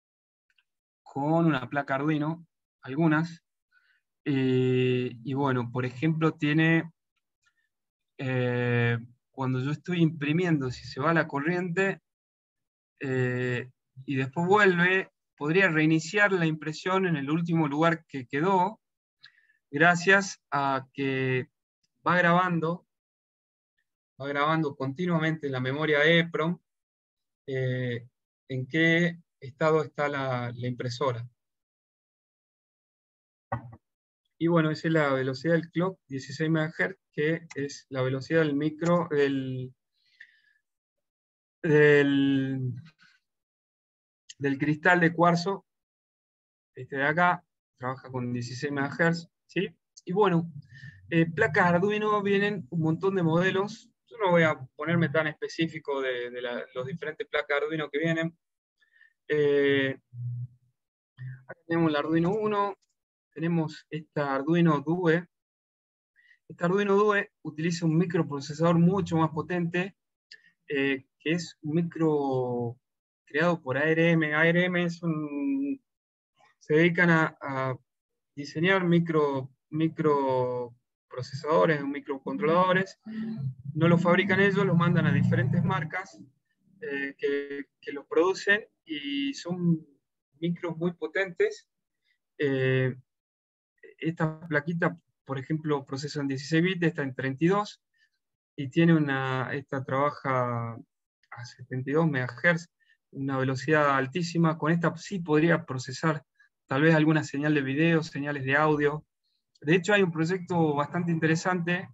S3: una placa Arduino, algunas. Y bueno, por ejemplo, tiene, cuando yo estoy imprimiendo, si se va la corriente y después vuelve, podría reiniciar la impresión en el último lugar que quedó, gracias a que va grabando continuamente en la memoria EEPROM en qué estado está la impresora. Y bueno, esa es la velocidad del clock, 16 MHz, que es la velocidad del micro, del cristal de cuarzo. Este de acá trabaja con 16 MHz, ¿sí? Y bueno, Placas Arduino vienen un montón de modelos. Yo no voy a ponerme tan específico de los diferentes placas Arduino que vienen. Acá tenemos el Arduino 1, tenemos esta Arduino Due. Esta Arduino Due utiliza un microprocesador mucho más potente, que es un micro creado por ARM. ARM se dedican a diseñar microprocesadores, microcontroladores. No los fabrican ellos, los mandan a diferentes marcas que los producen y son micros muy potentes. Esta plaquita, por ejemplo, procesa en 16 bits, está en 32 y esta trabaja a 72 MHz, una velocidad altísima. Con esta sí podría procesar tal vez alguna señal de video, señales de audio. De hecho, hay un proyecto bastante interesante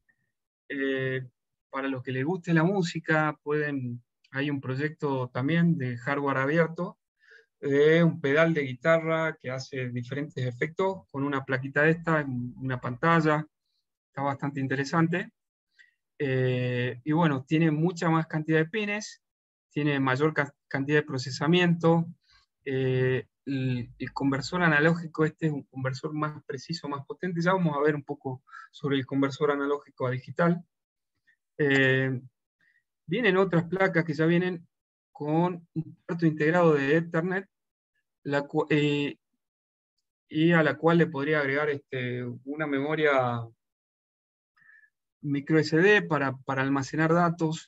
S3: para los que les guste la música. Hay un proyecto también de hardware abierto, de un pedal de guitarra que hace diferentes efectos con una plaquita de esta en una pantalla. Está bastante interesante. Y bueno, tiene mucha más cantidad de pines, tiene mayor cantidad de procesamiento. El conversor analógico este es un conversor más preciso, más potente. Ya vamos a ver un poco sobre el conversor analógico a digital. Vienen otras placas que ya vienen con un puerto integrado de Ethernet, y a la cual le podría agregar una memoria micro SD para almacenar datos.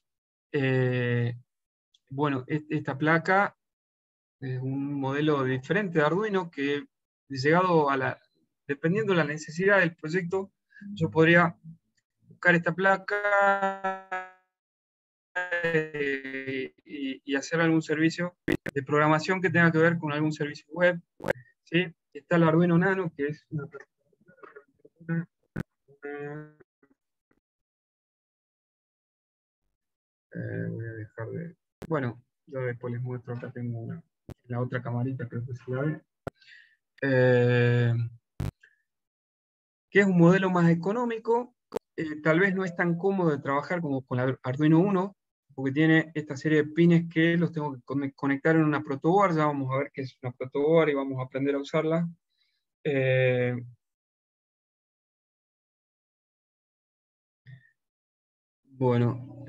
S3: Bueno, esta placa es un modelo diferente de Arduino que, dependiendo de la necesidad del proyecto, yo podría buscar esta placa y hacer algún servicio de programación que tenga que ver con algún servicio web. ¿Sí? Está el Arduino Nano, que es voy a dejar de... Bueno, yo después les muestro, acá tengo la otra camarita, creo que se la ve. Que es un modelo más económico. Tal vez no es tan cómodo de trabajar como con la Arduino 1, porque tiene esta serie de pines que los tengo que conectar en una protoboard. Ya vamos a ver qué es una protoboard y vamos a aprender a usarla. Bueno,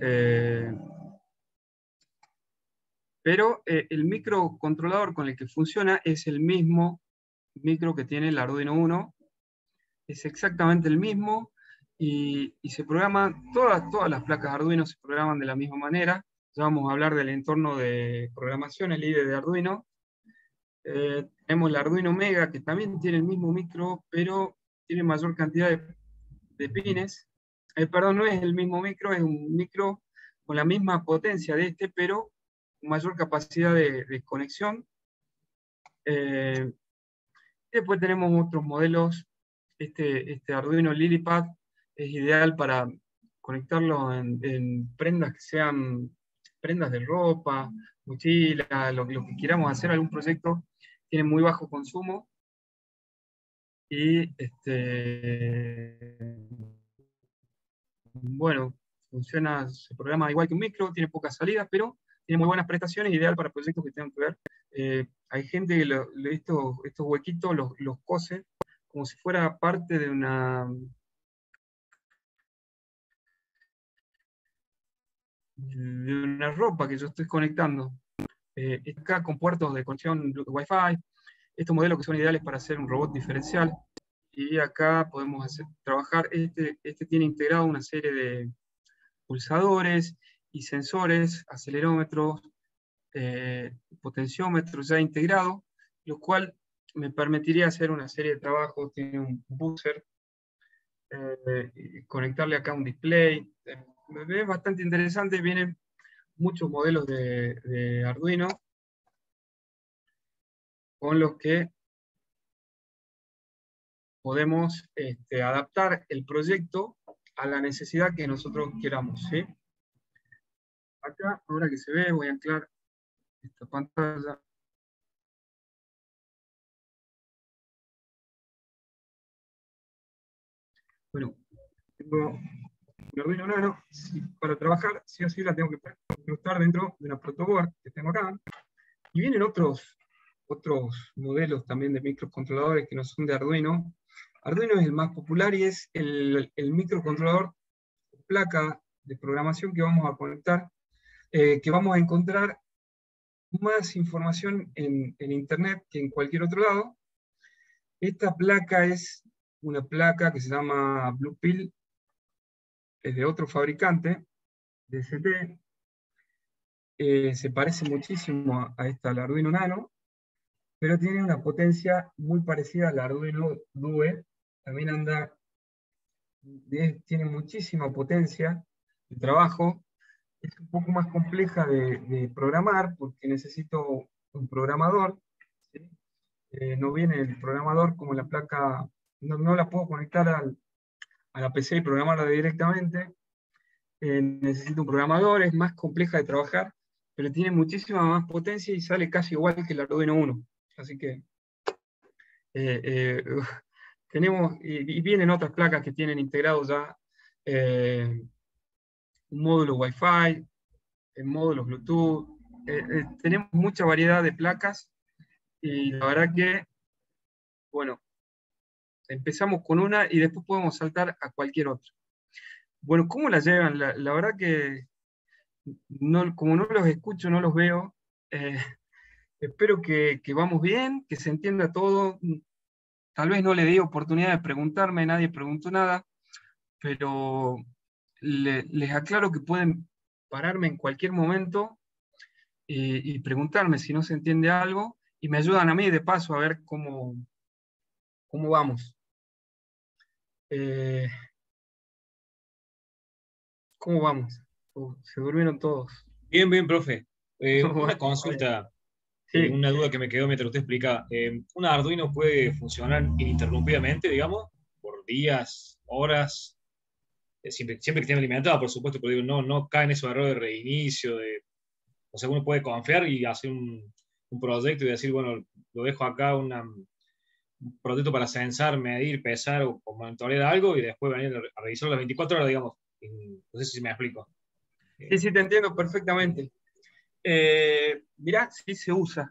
S3: pero el microcontrolador con el que funciona es el mismo micro que tiene el Arduino 1, es exactamente el mismo, y se programan, todas las placas Arduino se programan de la misma manera. Ya vamos a hablar del entorno de programación, el IDE de Arduino. Tenemos el Arduino Mega, que también tiene el mismo micro, pero tiene mayor cantidad de pines. Perdón, no es el mismo micro, es un micro con la misma potencia de este, pero con mayor capacidad de conexión. Después tenemos otros modelos. Este Arduino LilyPad es ideal para conectarlo en prendas que sean prendas de ropa, mochila, lo que queramos hacer, algún proyecto. Tiene muy bajo consumo y bueno, se programa igual que un micro, tiene pocas salidas, pero tiene muy buenas prestaciones, ideal para proyectos que tengan que ver. Hay gente que estos huequitos los cose como si fuera parte de una ropa que yo estoy conectando. Acá con puertos de conexión Wi-Fi, estos modelos que son ideales para hacer un robot diferencial. Y acá podemos trabajar, este tiene integrado una serie de pulsadores y sensores, acelerómetros, potenciómetros ya integrados, lo cual me permitiría hacer una serie de trabajos. Tiene un buzzer, y conectarle acá un display. Es bastante interesante. Vienen muchos modelos de Arduino con los que podemos adaptar el proyecto a la necesidad que nosotros queramos. ¿Sí? Acá, ahora que se ve, voy a anclar esta pantalla. Bueno, tengo un Arduino Nano. Para trabajar, sí o sí la tengo que incrustar dentro de una protoboard que tengo acá. Y vienen otros modelos también de microcontroladores que no son de Arduino. Arduino es el más popular y es el microcontrolador, placa de programación que vamos a conectar, que vamos a encontrar más información en Internet que en cualquier otro lado. Esta placa es una placa que se llama Bluepill, es de otro fabricante, de ST. Se parece muchísimo a esta, al Arduino Nano, pero tiene una potencia muy parecida al Arduino Due. También tiene muchísima potencia de trabajo. Es un poco más compleja de programar porque necesito un programador, ¿sí? No viene el programador como la placa, no la puedo conectar a la PC y programarla directamente. Necesito un programador, es más compleja de trabajar, pero tiene muchísima más potencia y sale casi igual que el Arduino Uno. Así que tenemos, y vienen otras placas que tienen integrado ya un módulo Wi-Fi, módulos Bluetooth. Tenemos mucha variedad de placas y la verdad que, bueno, empezamos con una y después podemos saltar a cualquier otra. Bueno, ¿cómo la llevan? La verdad que, como no los escucho, no los veo, espero que vamos bien, que se entienda todo. Tal vez no le di oportunidad de preguntarme, nadie preguntó nada, pero les aclaro que pueden pararme en cualquier momento y preguntarme si no se entiende algo, y me ayudan a mí de paso a ver cómo vamos. ¿Cómo vamos? Se durmieron todos.
S2: Bien, bien, profe.
S3: Bueno,
S2: Una consulta,
S3: sí.
S2: una duda que me quedó mientras usted explicaba. ¿Un Arduino puede funcionar ininterrumpidamente, digamos, por días, horas? Siempre que esté alimentado, por supuesto, pero digo, no caen esos errores de reinicio, o sea, uno puede confiar y hacer un proyecto y decir, bueno, lo dejo acá, un proyecto para censar, medir, pesar o monitorear algo y después venir a revisarlo las 24 horas, digamos. No sé si me explico.
S3: Sí, sí, te entiendo perfectamente. Mirá, sí se usa.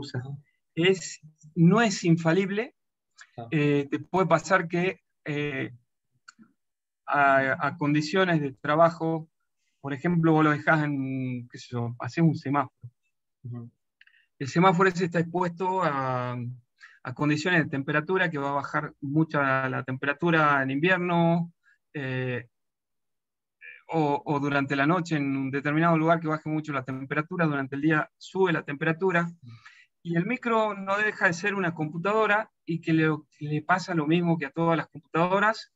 S3: No es infalible. Te puede pasar que a condiciones de trabajo, por ejemplo, vos lo dejás en, qué sé yo, haces un semáforo. El semáforo ese está expuesto a condiciones de temperatura, que va a bajar mucho la temperatura en invierno, o durante la noche en un determinado lugar que baje mucho la temperatura, durante el día sube la temperatura, y el micro no deja de ser una computadora y que le pasa lo mismo que a todas las computadoras.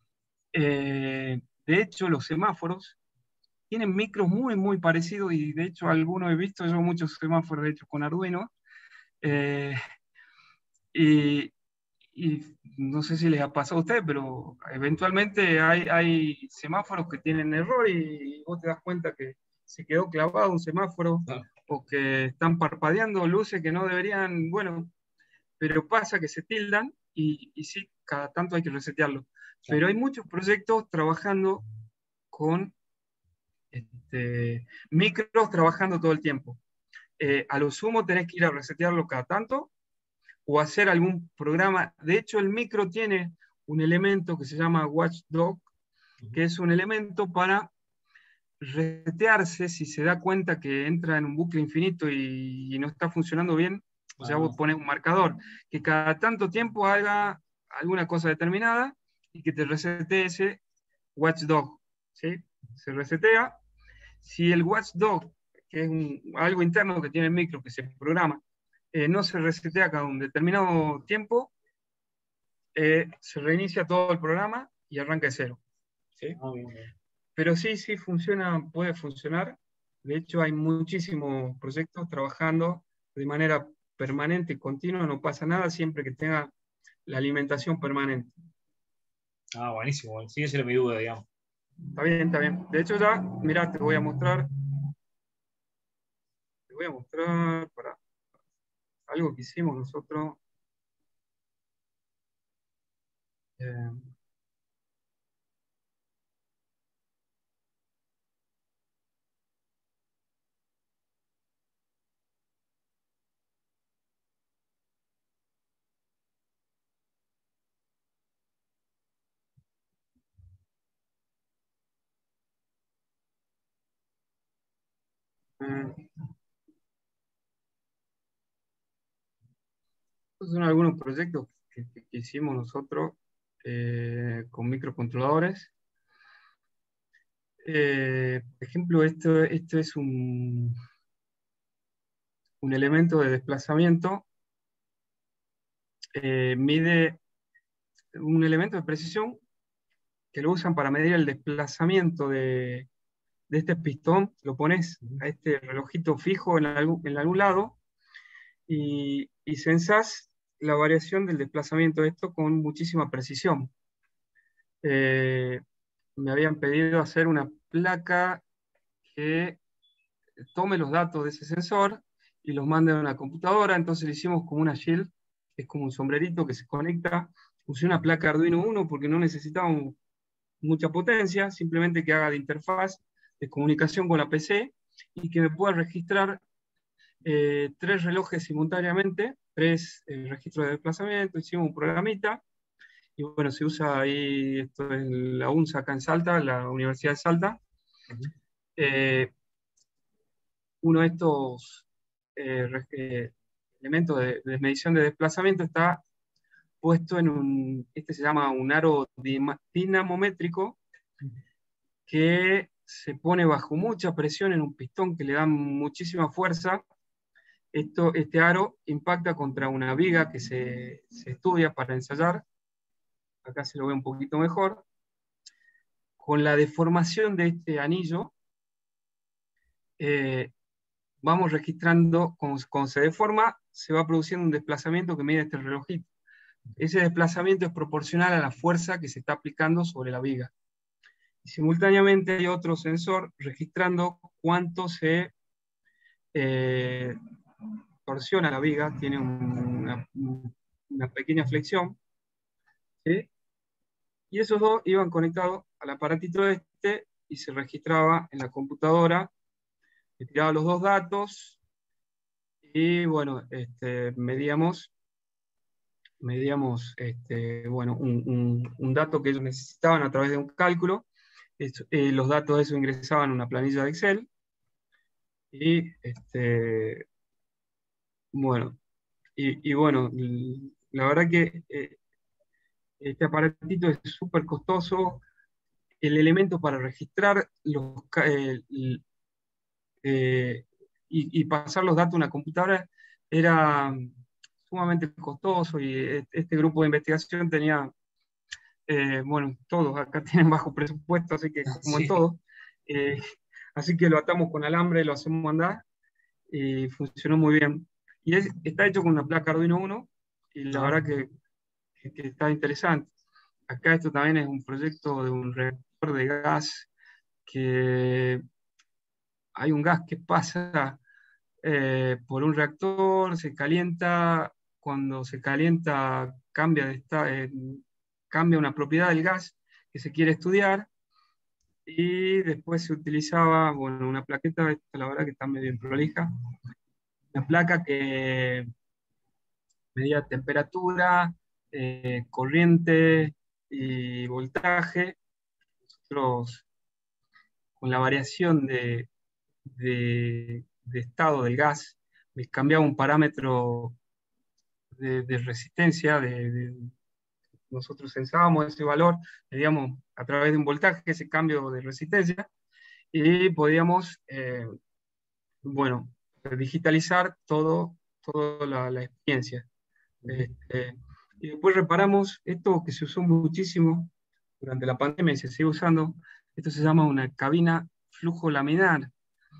S3: De hecho, los semáforos tienen micros muy, muy parecidos, y de hecho algunos he visto yo muchos semáforos de hecho con Arduino, eh, y, y no sé si les ha pasado a ustedes, pero eventualmente hay semáforos que tienen error y vos te das cuenta que se quedó clavado un semáforo, o que están parpadeando luces que no deberían, bueno, pero pasa que se tildan y sí, cada tanto hay que resetearlo. Pero hay muchos proyectos trabajando con micros trabajando todo el tiempo. A lo sumo tenés que ir a resetearlo cada tanto o hacer algún programa. De hecho, el micro tiene un elemento que se llama Watchdog, que es un elemento para resetearse si se da cuenta que entra en un bucle infinito y no está funcionando bien. O sea, vos pones un marcador que cada tanto tiempo haga alguna cosa determinada y que te resete ese Watchdog, ¿sí? Se resetea. Si el Watchdog, que es algo interno que tiene el micro, que se programa, no se resetea cada un determinado tiempo, se reinicia todo el programa y arranca de cero. ¿Sí? Pero sí, sí funciona, puede funcionar. De hecho, hay muchísimos proyectos trabajando de manera permanente y continua, no pasa nada siempre que tenga la alimentación permanente.
S2: Ah, buenísimo. Sí, esa era mi duda, digamos.
S3: Está bien, está bien. De hecho, ya, mirá, te voy a mostrar para algo que hicimos nosotros. Estos son algunos proyectos que hicimos nosotros con microcontroladores. Por ejemplo, esto es un elemento de desplazamiento. Mide un elemento de precisión que lo usan para medir el desplazamiento de este pistón. Lo pones a este relojito fijo en algún lado y sensás la variación del desplazamiento de esto con muchísima precisión. Me habían pedido hacer una placa que tome los datos de ese sensor y los mande a una computadora. Entonces le hicimos como una shield, que es como un sombrerito que se conecta. Usé una placa Arduino Uno porque no necesitábamos mucha potencia, simplemente que haga de interfaz de comunicación con la PC y que me pueda registrar 3 relojes simultáneamente, 3 registros de desplazamiento. Hicimos un programita y bueno, se usa ahí, esto es la UNSA acá en Salta, la Universidad de Salta. Uno de estos elementos de medición de desplazamiento está puesto en este se llama un aro dinamométrico, que se pone bajo mucha presión en un pistón que le da muchísima fuerza. Este aro impacta contra una viga que se estudia para ensayar. Acá se lo ve un poquito mejor. Con la deformación de este anillo, vamos registrando, cuando se deforma, se va produciendo un desplazamiento que mide este relojito. Ese desplazamiento es proporcional a la fuerza que se está aplicando sobre la viga. Y simultáneamente hay otro sensor registrando cuánto se torsiona la viga, tiene una pequeña flexión, ¿sí? Y esos dos iban conectados al aparatito este y se registraba en la computadora, que tiraba los dos datos y bueno, medíamos bueno, un dato que ellos necesitaban a través de un cálculo. Los datos de eso ingresaban en una planilla de Excel y bueno, bueno, la verdad que este aparatito es súper costoso. El elemento para registrar y pasar los datos a una computadora era sumamente costoso, y este grupo de investigación tenía, bueno, todos acá tienen bajo presupuesto, así que como en todo, así que lo atamos con alambre, lo hacemos andar, y funcionó muy bien. Y está hecho con una placa Arduino Uno, y la verdad que está interesante. Acá esto también es un proyecto de un reactor de gas, que hay un gas que pasa por un reactor, se calienta. Cuando se calienta cambia una propiedad del gas que se quiere estudiar, y después se utilizaba, bueno, una plaqueta, esta la verdad que está medio prolija, una placa que medía temperatura, corriente y voltaje. Nosotros, con la variación de estado del gas, les cambiaba un parámetro de resistencia. Nosotros sensábamos ese valor, medíamos a través de un voltaje ese cambio de resistencia, y podíamos, bueno, digitalizar toda la experiencia. Y después reparamos esto que se usó muchísimo durante la pandemia y se sigue usando. Esto se llama una cabina flujo laminar.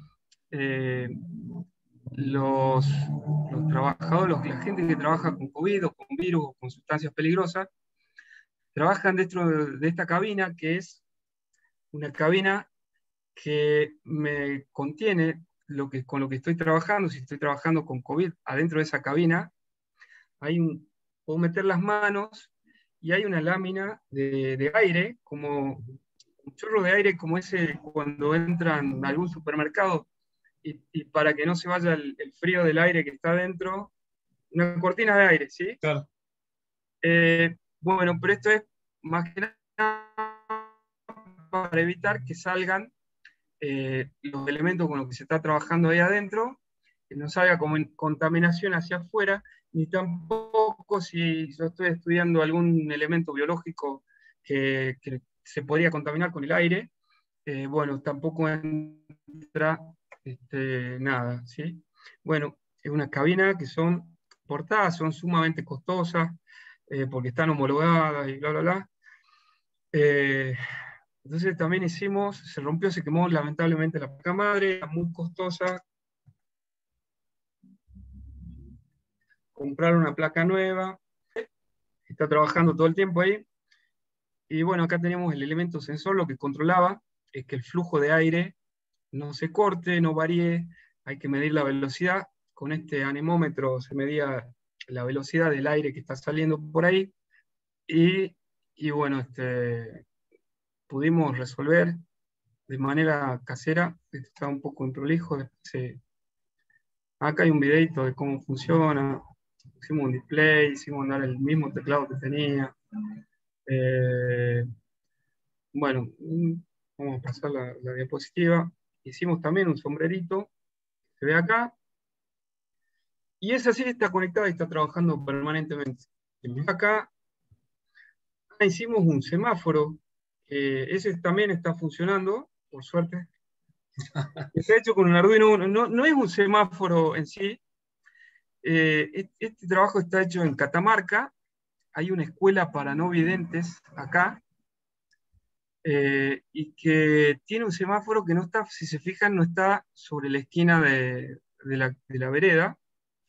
S3: Los trabajadores, la gente que trabaja con COVID o con virus o con sustancias peligrosas, trabajan dentro de esta cabina, que es una cabina que me contiene con lo que estoy trabajando. Si estoy trabajando con COVID, adentro de esa cabina puedo meter las manos y hay una lámina de aire, como un chorro de aire, como ese cuando entran a algún supermercado, y para que no se vaya el frío del aire que está dentro, una cortina de aire, ¿sí?
S2: Claro.
S3: Bueno, pero esto es más que nada para evitar que salgan los elementos con los que se está trabajando ahí adentro, que no salga como contaminación hacia afuera, ni tampoco si yo estoy estudiando algún elemento biológico que se podría contaminar con el aire, bueno, tampoco entra nada, ¿sí? Bueno, es una cabina que son portadas, son sumamente costosas, porque están homologadas y bla, bla, bla. Entonces también hicimos, se rompió, se quemó lamentablemente la placa madre, era muy costosa. Comprar una placa nueva, está trabajando todo el tiempo ahí. Y bueno, acá tenemos el elemento sensor, lo que controlaba es que el flujo de aire no se corte, no varíe, hay que medir la velocidad. Con este anemómetro se medía la velocidad del aire que está saliendo por ahí. Y bueno, pudimos resolver de manera casera. Esto está un poco improlijo. Acá hay un videito de cómo funciona. Hicimos un display, hicimos andar el mismo teclado que tenía. Bueno, vamos a pasar la diapositiva. Hicimos también un sombrerito, se ve acá. Y esa sí está conectada y está trabajando permanentemente. Acá hicimos un semáforo. Ese también está funcionando, por suerte. Está hecho con un Arduino Uno. No es un semáforo en sí. Este trabajo está hecho en Catamarca. Hay una escuela para no videntes acá. Y que tiene un semáforo que no está, si se fijan, no está sobre la esquina de la vereda.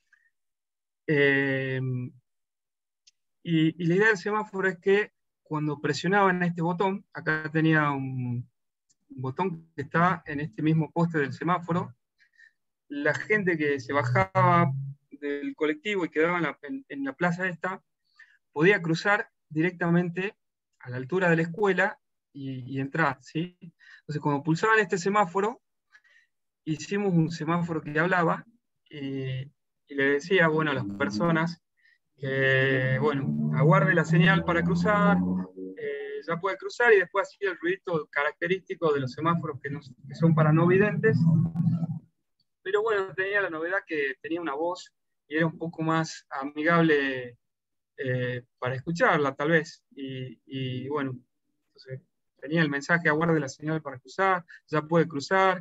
S3: Y la idea del semáforo es que cuando presionaban este botón, acá tenía un botón que está en este mismo poste del semáforo, la gente que se bajaba del colectivo y quedaba en la plaza esta, podía cruzar directamente a la altura de la escuela y entrar, ¿sí? Entonces, cuando pulsaban este semáforo, hicimos un semáforo que hablaba y le decía, bueno, a las personas que, bueno, aguarde la señal para cruzar, ya puede cruzar, y después hacía el ruidito característico de los semáforos que son para no videntes. Pero bueno, tenía la novedad que tenía una voz y era un poco más amigable para escucharla, tal vez. Y bueno, entonces tenía el mensaje, aguarde la señal para cruzar, ya puede cruzar,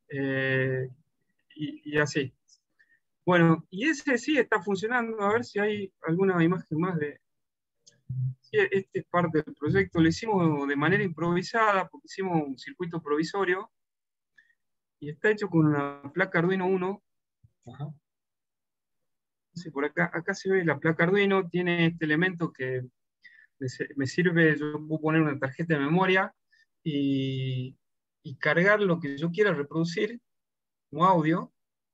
S3: y así. Bueno, y ese sí está funcionando, a ver si hay alguna imagen más de... Sí, este es parte del proyecto, lo hicimos de manera improvisada, porque hicimos un circuito provisorio, y está hecho con una placa Arduino Uno. Ajá. Sí, por acá se ve la placa Arduino, tiene este elemento que me sirve, yo puedo poner una tarjeta de memoria y cargar lo que yo quiera reproducir como audio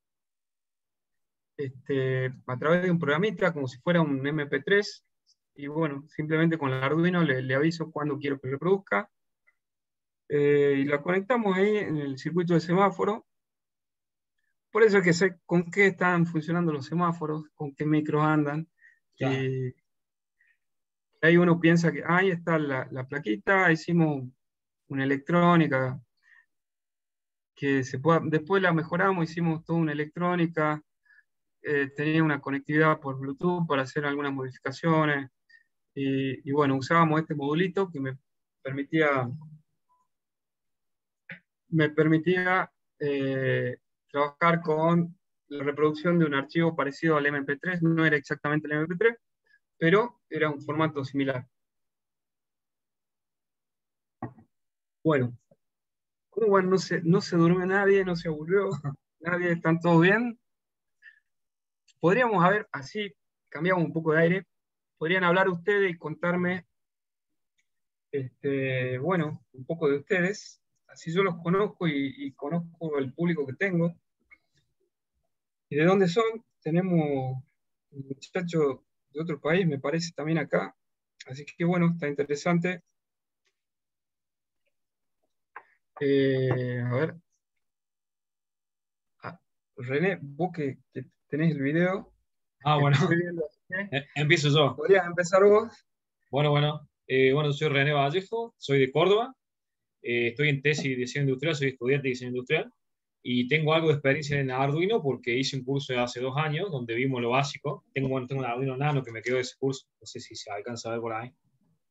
S3: a través de un programita, como si fuera un MP3, y bueno, simplemente con el Arduino le aviso cuando quiero que reproduzca, y la conectamos ahí en el circuito de semáforo. Por eso es que sé con qué están funcionando los semáforos, con qué micros andan.
S2: Claro.
S3: Ahí uno piensa que ahí está la plaquita, hicimos una electrónica que después la mejoramos, hicimos toda una electrónica, tenía una conectividad por Bluetooth para hacer algunas modificaciones, y bueno, usábamos este modulito que me permitía trabajar con la reproducción de un archivo parecido al MP3, no era exactamente el MP3, pero era un formato similar. Bueno, ¿cómo van? No se durmió nadie, no se aburrió, nadie, ¿están todos bien? Podríamos haber, así cambiamos un poco de aire, podrían hablar ustedes y contarme, bueno, un poco de ustedes, así yo los conozco y conozco el público que tengo. ¿Y de dónde son? Tenemos un muchacho de otro país, me parece, también acá, así que bueno, está interesante. A ver. René, vos que tenés el video,
S2: Bueno,
S3: estoy viendo,
S2: empiezo yo.
S3: ¿podrías empezar vos?
S2: Bueno, yo soy René Vallejo, soy de Córdoba, Estoy en tesis de diseño industrial, soy estudiante de diseño industrial, y tengo algo de experiencia en Arduino porque hice un curso de hace 2 años donde vimos lo básico. Tengo un Arduino Nano que me quedó de ese curso, no sé si se alcanza a ver por ahí.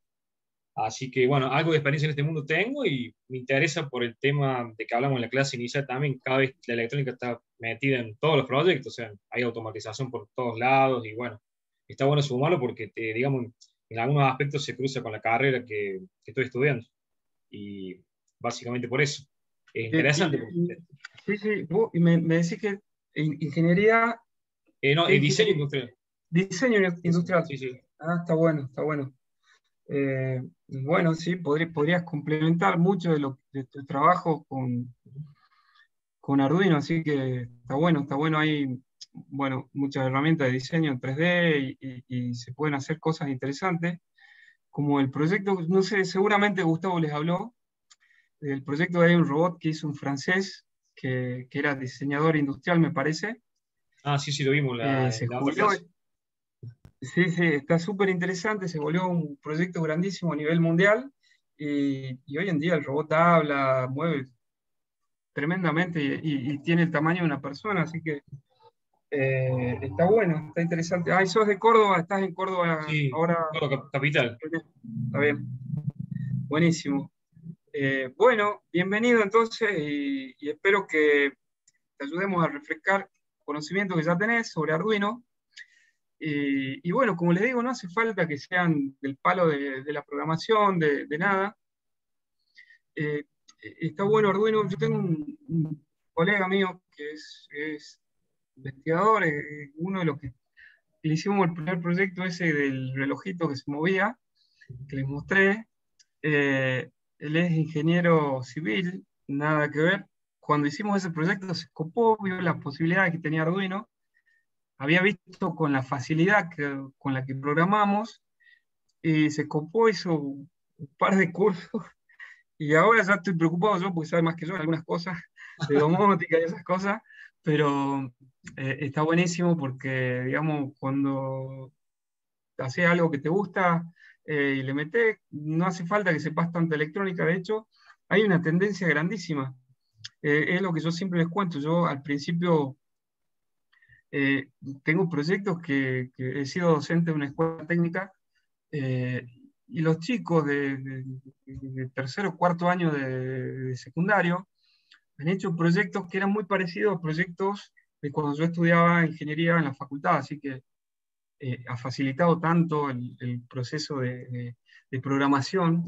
S2: Así que, bueno, algo de experiencia en este mundo tengo y me interesa por el tema de que hablamos en la clase inicial también. Cada vez la electrónica está metida en todos los proyectos, o sea, hay automatización por todos lados y, bueno, está bueno sumarlo porque, digamos, en algunos aspectos se cruza con la carrera que estoy estudiando. Y básicamente por eso. Es interesante.
S3: Sí, sí, y me decís que ingeniería.
S2: No,
S3: ¿Qué
S2: diseño
S3: ingeniería?
S2: industrial.
S3: Diseño industrial.
S2: Sí, sí.
S3: Ah, está bueno, está bueno. Bueno, sí, podrías complementar mucho de tu trabajo con Arduino, así que está bueno. Hay, bueno, muchas herramientas de diseño en 3D y se pueden hacer cosas interesantes, como el proyecto, no sé, seguramente Gustavo les habló, del proyecto de un robot que hizo un francés, que era diseñador industrial, me parece.
S2: Ah, sí, sí, lo vimos
S3: Se
S2: en la otra
S3: jubiló.
S2: clase.
S3: Sí, sí, está súper interesante, se volvió un proyecto grandísimo a nivel mundial y hoy en día el robot habla, mueve tremendamente y tiene el tamaño de una persona, así que está bueno, está interesante. Ah, y sos de Córdoba, estás en Córdoba
S2: Sí,
S3: ahora.
S2: Capital.
S3: Está bien, buenísimo. Bueno, bienvenido entonces y espero que te ayudemos a refrescar conocimiento que ya tenés sobre Arduino. Y bueno, como les digo, no hace falta que sean del palo de la programación, de nada. Eh, Está bueno Arduino. Yo tengo un colega mío que es investigador, uno de los que le hicimos el primer proyecto ese del relojito que se movía, que les mostré. Él es ingeniero civil, nada que ver. Cuando hicimos ese proyecto se copó, vio las posibilidades que tenía Arduino, había visto con la facilidad con la que programamos, y se copó, hizo un par de cursos, y ahora ya estoy preocupado yo porque sabe más que yo en algunas cosas de domótica y esas cosas, pero está buenísimo porque, digamos, cuando haces algo que te gusta y le metes, no hace falta que sepas tanta electrónica, de hecho, hay una tendencia grandísima. Es lo que yo siempre les cuento, yo al principio eh, tengo proyectos que he sido docente de una escuela técnica, eh, y los chicos de tercero o cuarto año de secundario han hecho proyectos que eran muy parecidos a proyectos de cuando yo estudiaba ingeniería en la facultad, así que ha facilitado tanto el proceso de programación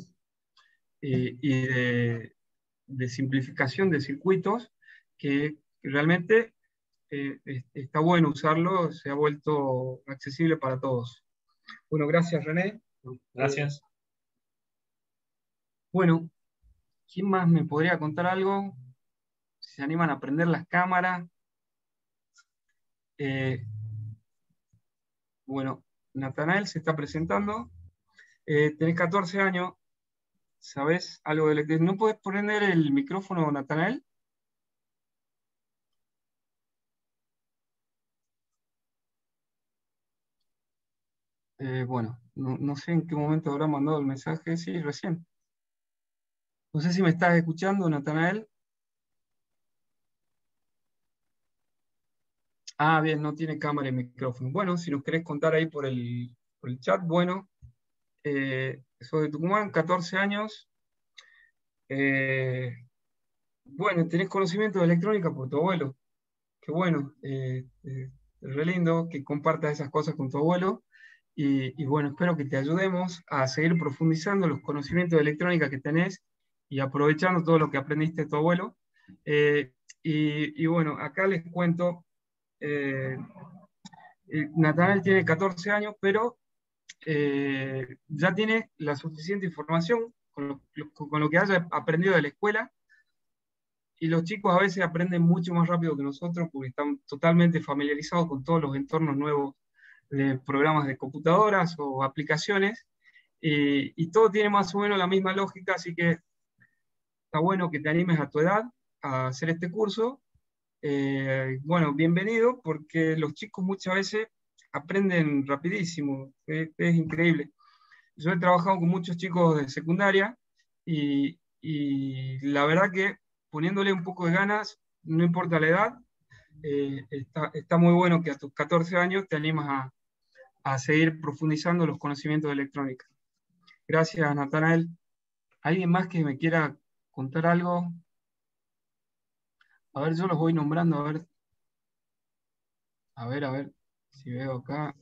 S3: y de simplificación de circuitos que realmente está bueno usarlo, se ha vuelto accesible para todos. Bueno, gracias René.
S2: Gracias.
S3: Bueno, ¿quién más me podría contar algo? Si se animan a prender las cámaras. Eh, bueno, Natanael se está presentando. Tenés 14 años, ¿sabés algo de electricidad? ¿No podés poner el micrófono, Natanael? Bueno, no sé en qué momento habrá mandado el mensaje. Sí, recién. No sé si me estás escuchando, Natanael. Ah, bien, no tiene cámara y micrófono. Bueno, si nos querés contar ahí por el chat, bueno. Sos de Tucumán, 14 años. Eh, bueno, tenés conocimiento de electrónica por tu abuelo. Qué bueno. Es re lindo que compartas esas cosas con tu abuelo. Y bueno, espero que te ayudemos a seguir profundizando los conocimientos de electrónica que tenés y aprovechando todo lo que aprendiste de tu abuelo. Eh, y bueno, acá les cuento. eh, Natanael tiene 14 años, pero ya tiene la suficiente información con lo que haya aprendido de la escuela, y los chicos a veces aprenden mucho más rápido que nosotros porque están totalmente familiarizados con todos los entornos nuevos de programas de computadoras o aplicaciones, y todo tiene más o menos la misma lógica, así que está bueno que te animes a tu edad a hacer este curso. Bueno, bienvenido, porque los chicos muchas veces aprenden rapidísimo, es increíble. Yo he trabajado con muchos chicos de secundaria y la verdad que poniéndole un poco de ganas, no importa la edad, está muy bueno que a tus 14 años te animas a seguir profundizando los conocimientos de electrónica. Gracias, Natanael. ¿Alguien más que me quiera contar algo? A ver, yo los voy nombrando, a ver si veo acá.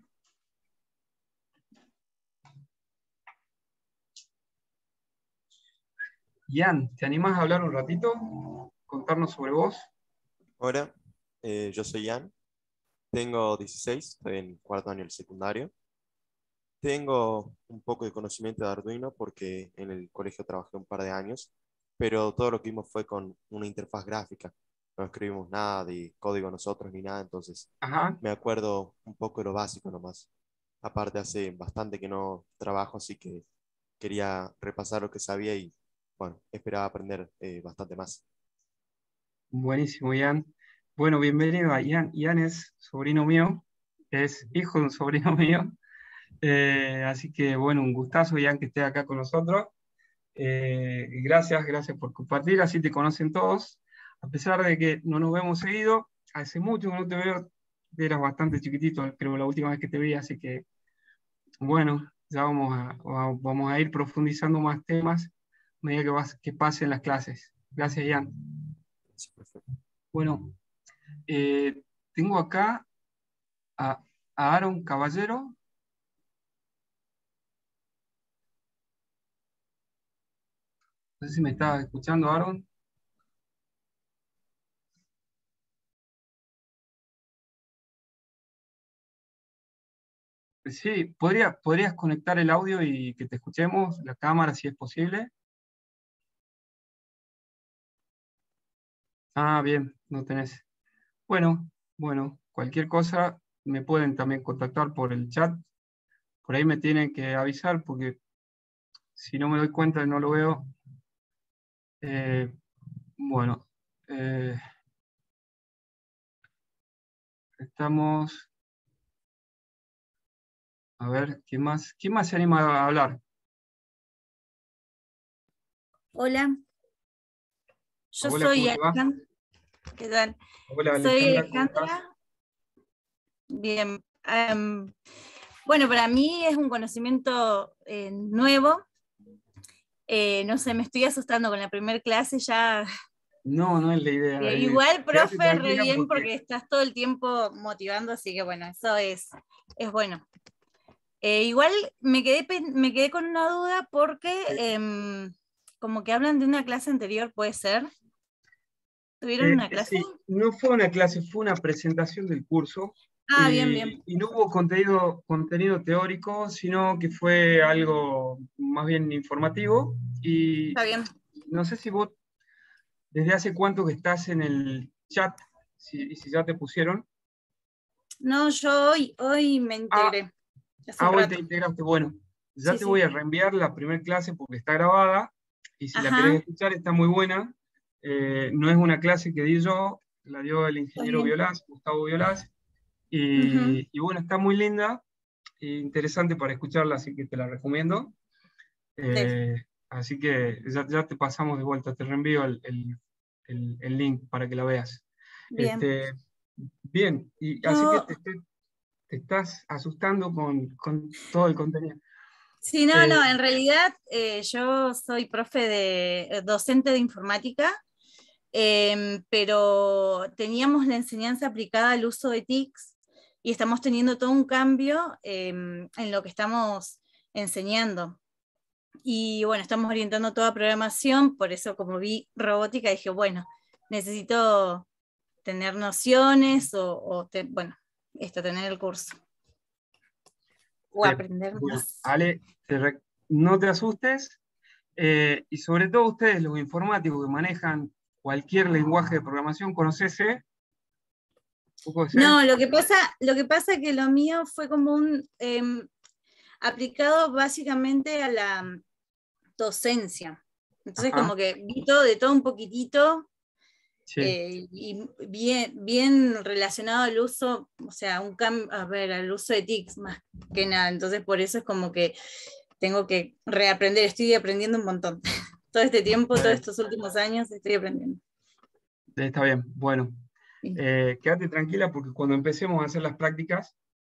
S3: Ian, ¿te animás a hablar un ratito? Contarnos sobre vos.
S4: Hola, yo soy Ian, tengo 16, estoy en cuarto año del secundario. Tengo un poco de conocimiento de Arduino porque en el colegio trabajé un par de años, pero todo lo que vimos fue con una interfaz gráfica. No escribimos nada de código nosotros ni nada, entonces
S3: Ajá,
S4: me acuerdo un poco de lo básico nomás. Aparte hace bastante que no trabajo, así que quería repasar lo que sabía y bueno, esperaba aprender bastante más.
S3: buenísimo, Ian. Bueno, bienvenido a Ian. Ian es sobrino mío, es hijo de un sobrino mío. Así que, bueno, un gustazo, Ian, que esté acá con nosotros. Gracias por compartir, así te conocen todos. A pesar de que no nos vemos seguido, hace mucho que no te veo, eras bastante chiquitito, creo, la última vez que te vi, así que, bueno, ya vamos a ir profundizando más temas a medida que pasen las clases. Gracias, Ian.
S4: Sí, perfecto.
S3: Bueno, eh, tengo acá a Aaron Caballero. No sé si me estás escuchando, Aaron. Sí, podrías conectar el audio y que te escuchemos, la cámara si es posible. Ah, bien, no tenés. Bueno, cualquier cosa me pueden también contactar por el chat. Por ahí me tienen que avisar porque si no me doy cuenta y no lo veo. eh, bueno, eh, estamos. A ver, ¿quién más se anima a hablar?
S1: Hola, yo
S3: Hola, ¿cómo
S1: soy
S3: te va?
S1: Alejandra. ¿Qué tal?
S3: Hola,
S1: Soy
S3: Alejandra, ¿cómo estás?
S1: Alejandra. Bien. Bueno, para mí es un conocimiento nuevo. No sé, me estoy asustando con la primera clase ya.
S3: No, no es la idea.
S1: Igual,
S3: Quédate
S1: profe, re
S3: tranquila
S1: bien
S3: porque
S1: porque estás todo el tiempo motivando, así que bueno, eso es bueno. Igual me quedé con una duda porque como que hablan de una clase anterior, ¿puede ser? ¿Tuvieron una clase?
S3: sí, no fue una clase, fue una presentación del curso
S1: Ah, bien, bien.
S3: y no hubo contenido teórico, sino que fue algo más bien informativo. Y
S1: Está bien.
S3: no sé si vos, desde hace cuánto que estás en el chat, si ya te pusieron.
S1: No, yo hoy me
S3: Ah,
S1: integré, hace un
S3: hoy te
S1: rato.
S3: integraste. Bueno, ya
S1: Sí,
S3: te voy
S1: sí.
S3: a reenviar la primera clase porque está grabada y si la querés
S1: Ajá,
S3: escuchar está muy buena. No es una clase que di yo, la dio el
S1: está
S3: ingeniero
S1: bien.
S3: Violás, Gustavo Violás.
S1: Ujú.
S3: Y bueno, está muy linda e interesante para escucharla, así que te la recomiendo.
S1: Dale.
S3: Eh, Así que ya te pasamos de vuelta, te reenvío el link para que la veas.
S1: Bien.
S3: Este, bien, y así que
S1: Yo,
S3: te estás asustando con todo el contenido.
S1: sí, no,
S3: Eh,
S1: no, en realidad yo soy docente de informática, pero teníamos la enseñanza aplicada al uso de TICs y estamos teniendo todo un cambio en lo que estamos enseñando. Y bueno, estamos orientando toda programación, por eso como vi robótica dije, bueno, necesito tener nociones bueno, tener el curso o aprender
S3: bueno,
S1: más.
S3: Ale, no te asustes, y sobre todo ustedes, los informáticos que manejan cualquier lenguaje de programación, ¿conoces C? ¿Poco de C?
S1: No, lo que pasa es que lo mío fue como aplicado básicamente a la docencia. Entonces
S3: Ajá,
S1: como que vi todo de todo un poquitito
S3: sí.
S1: y bien relacionado al uso, o sea, al uso de TICs más que nada. Entonces por eso es como que tengo que reaprender, estoy aprendiendo un montón todo este tiempo, todos estos últimos años estoy aprendiendo.
S3: Está bien, bueno.
S1: Sí.
S3: Quédate tranquila porque cuando empecemos a hacer las prácticas,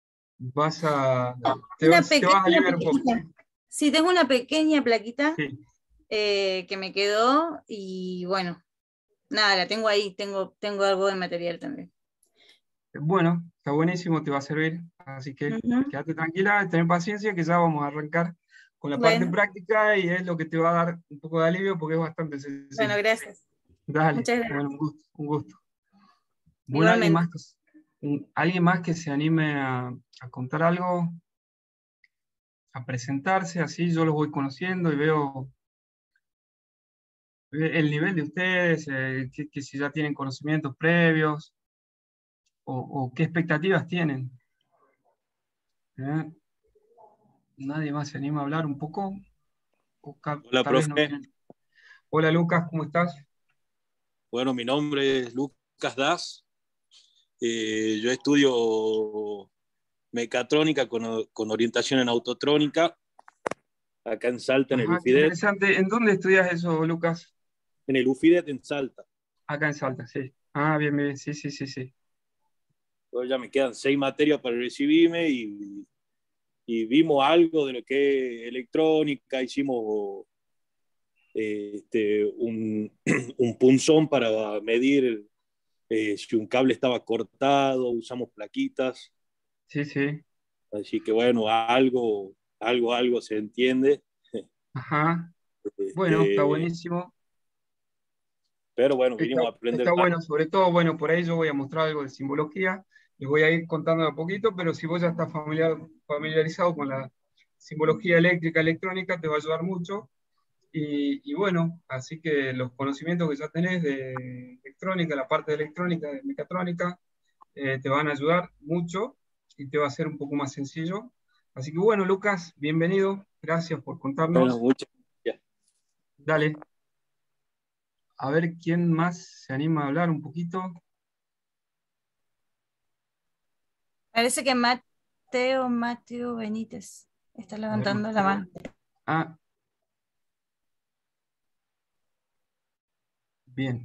S3: te
S1: Una
S3: vas a aliviar un poco.
S1: Sí, tengo una pequeña plaquita
S3: Sí.
S1: que me quedó y bueno, nada, la tengo ahí, tengo algo de material también.
S3: Bueno, está buenísimo, te va a servir. Así que quédate tranquila, ten paciencia que ya vamos a arrancar con la parte práctica y es lo que te va a dar un poco de alivio porque es bastante sencillo.
S1: Bueno, gracias.
S3: Dale,
S1: muchas gracias.
S3: bueno, un gusto. Bueno,
S1: Igualmente.
S3: ¿alguien más que se anime a contar algo? A presentarse, así yo los voy conociendo y veo el nivel de ustedes, que si ya tienen conocimientos previos o qué expectativas tienen. ¿Nadie más se anima a hablar un poco?
S5: Hola,
S3: Tal vez no
S5: profe.
S3: tienen. Hola Lucas, ¿cómo estás?
S5: Bueno, mi nombre es Lucas Das. Yo estudio mecatrónica con orientación en autotrónica, acá en Salta, en el
S3: Ajá, qué
S5: UFIDET.
S3: interesante. ¿En dónde estudias eso, Lucas?
S5: En el UFIDET en Salta.
S3: Acá en Salta, sí. Ah, bien, bien, sí.
S5: Entonces ya me quedan 6 materias para recibirme y vimos algo de lo que es electrónica, hicimos un punzón para medir si un cable estaba cortado, usamos plaquitas.
S3: Sí.
S5: Así que bueno, algo se entiende.
S3: Ajá. Bueno, está buenísimo.
S5: Pero bueno, vinimos a aprender.
S3: Está bueno, sobre todo, bueno, por ahí yo voy a mostrar algo de simbología, les voy a ir contando de a poquito, pero si vos ya estás familiarizado con la simbología eléctrica, electrónica, te va a ayudar mucho. Y bueno, así que los conocimientos que ya tenés de electrónica, la parte de electrónica, de mecatrónica, te van a ayudar mucho y te va a ser un poco más sencillo. Así que bueno, Lucas, bienvenido, gracias por contarnos.
S5: Bueno, muchas gracias.
S3: Dale. A ver quién más se anima a hablar un poquito.
S1: Parece que Mateo Benítez está levantando la mano.
S3: Ah, bien.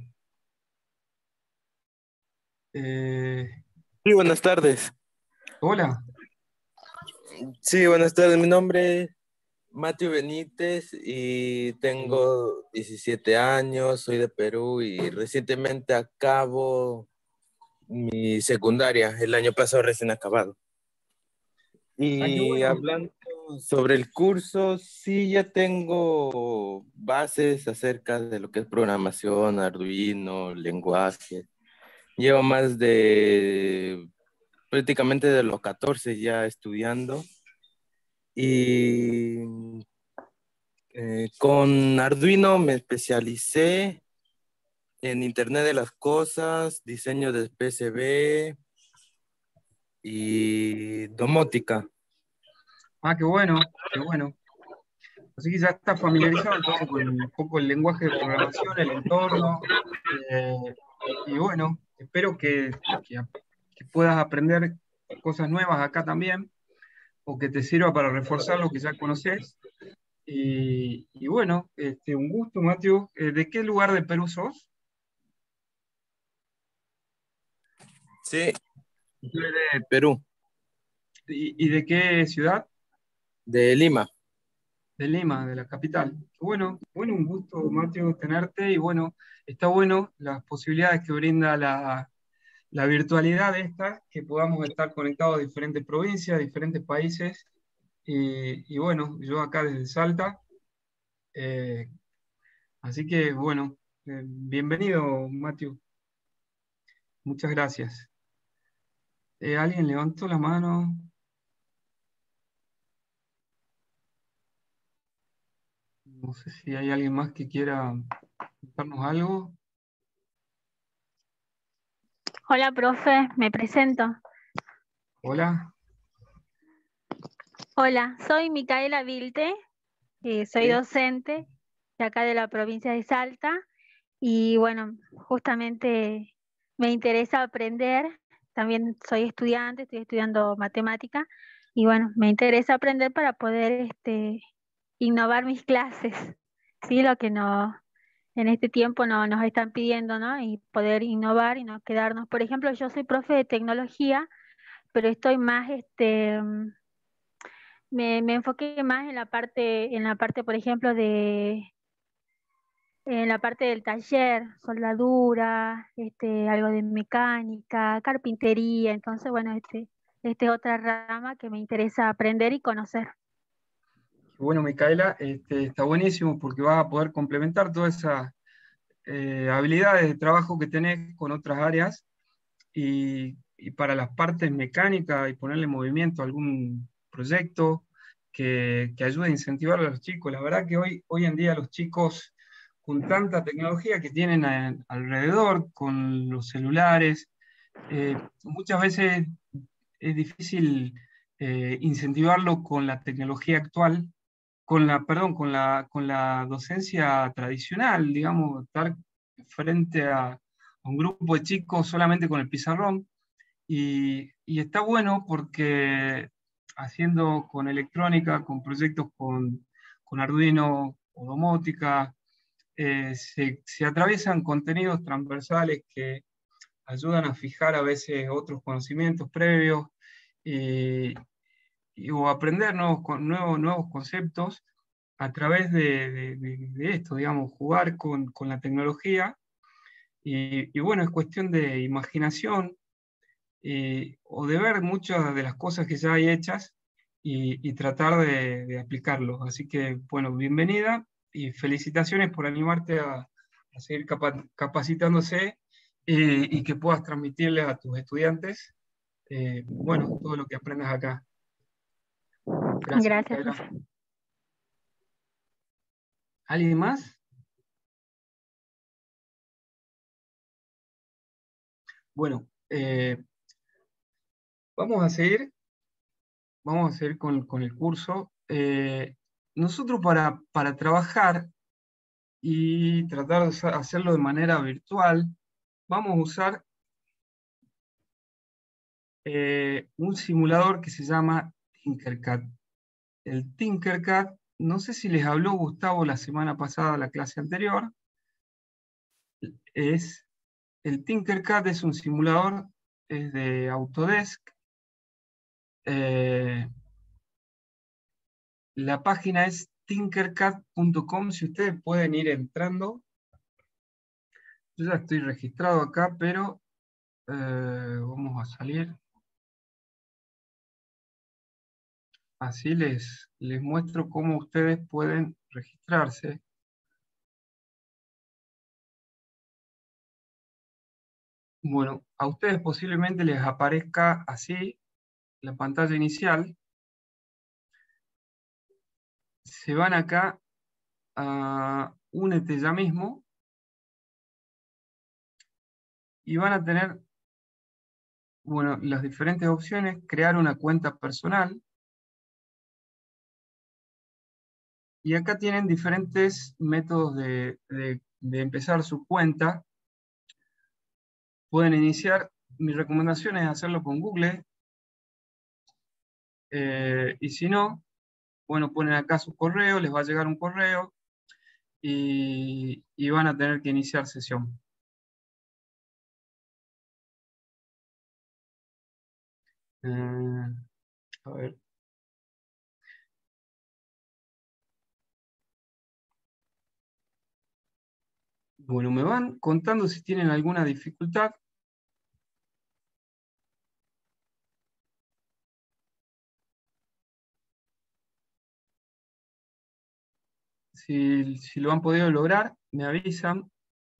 S6: Sí, buenas tardes.
S3: Hola.
S6: Sí, buenas tardes. Mi nombre es Mateo Benítez y tengo 17 años, soy de Perú y recientemente acabo mi secundaria, el año pasado recién acabado.
S3: Ah, qué
S6: Y
S3: bueno.
S6: hablando sobre el curso, sí ya tengo bases acerca de lo que es programación, Arduino, lenguaje. Llevo más de prácticamente de los 14 ya estudiando. Y con Arduino me especialicé en Internet de las Cosas, diseño de PCB y domótica.
S3: Ah, qué bueno, qué bueno. Así que ya estás familiarizado entonces con un poco el lenguaje de programación, el entorno. Y bueno, espero que puedas aprender cosas nuevas acá también, o que te sirva para reforzar lo que ya conoces. Y bueno, un gusto, Mateo. ¿De qué lugar de Perú sos?
S6: Sí, soy de Perú,
S3: ¿Y de qué ciudad?
S6: de Lima.
S3: De Lima, de la capital. Bueno, un gusto, Mateo, tenerte. Y bueno, está bueno las posibilidades que brinda la virtualidad de esta, que podamos estar conectados a diferentes provincias, diferentes países. Y bueno, yo acá desde Salta. eh, Así que bueno, bienvenido, Mateo. Muchas gracias. ¿Alguien levantó la mano? No sé si hay alguien más que quiera contarnos algo.
S7: Hola, profe, me presento.
S3: Hola.
S7: Hola, soy Micaela Vilte, soy
S3: Sí.
S7: docente de acá de la provincia de Salta y bueno, justamente me interesa aprender, también soy estudiante, estoy estudiando matemática y bueno, me interesa aprender para poder innovar mis clases. sí, lo que en este tiempo nos están pidiendo, ¿no? Y poder innovar y no quedarnos. Por ejemplo, yo soy profe de tecnología, pero estoy más, me enfoqué más en la parte, por ejemplo, en la parte del taller, soldadura, algo de mecánica, carpintería. Entonces, bueno, esta es otra rama que me interesa aprender y conocer.
S3: Bueno, Micaela, está buenísimo porque vas a poder complementar todas esas habilidades de trabajo que tenés con otras áreas y para las partes mecánicas y ponerle movimiento a algún proyecto que ayude a incentivar a los chicos. La verdad que hoy en día los chicos, con tanta tecnología que tienen alrededor, con los celulares, muchas veces es difícil incentivarlo con la tecnología actual, con la docencia tradicional, digamos, estar frente a un grupo de chicos solamente con el pizarrón. Y está bueno porque haciendo con electrónica, con proyectos con Arduino o domótica, se atraviesan contenidos transversales que ayudan a fijar a veces otros conocimientos previos y, o aprender nuevos conceptos a través de esto, digamos, jugar con la tecnología. Y bueno, es cuestión de imaginación o de ver muchas de las cosas que ya hay hechas y tratar de aplicarlo. Así que, bueno, bienvenida y felicitaciones por animarte a seguir capacitándose y que puedas transmitirle a tus estudiantes, bueno, todo lo que aprendas acá. Gracias,
S7: Gracias,
S3: Micaela.
S7: profe.
S3: ¿Alguien más? Bueno, vamos a seguir, con el curso. Nosotros para trabajar y tratar de hacerlo de manera virtual, vamos a usar un simulador que se llama Tinkercad. El Tinkercad, no sé si les habló Gustavo la semana pasada, la clase anterior, el Tinkercad es un simulador, es de Autodesk. Eh, la página es tinkercad.com, si ustedes pueden ir entrando. Yo ya estoy registrado acá, pero vamos a salir. Así les muestro cómo ustedes pueden registrarse. Bueno, a ustedes posiblemente les aparezca así la pantalla inicial. Se van acá a Únete ya mismo y van a tener, bueno, las diferentes opciones: crear una cuenta personal. Y acá tienen diferentes métodos de empezar su cuenta. Pueden iniciar, mi recomendación es hacerlo con Google, y si no, bueno, ponen acá su correo, les va a llegar un correo y van a tener que iniciar sesión. A ver. Bueno, me van contando si tienen alguna dificultad. Si lo han podido lograr, me avisan.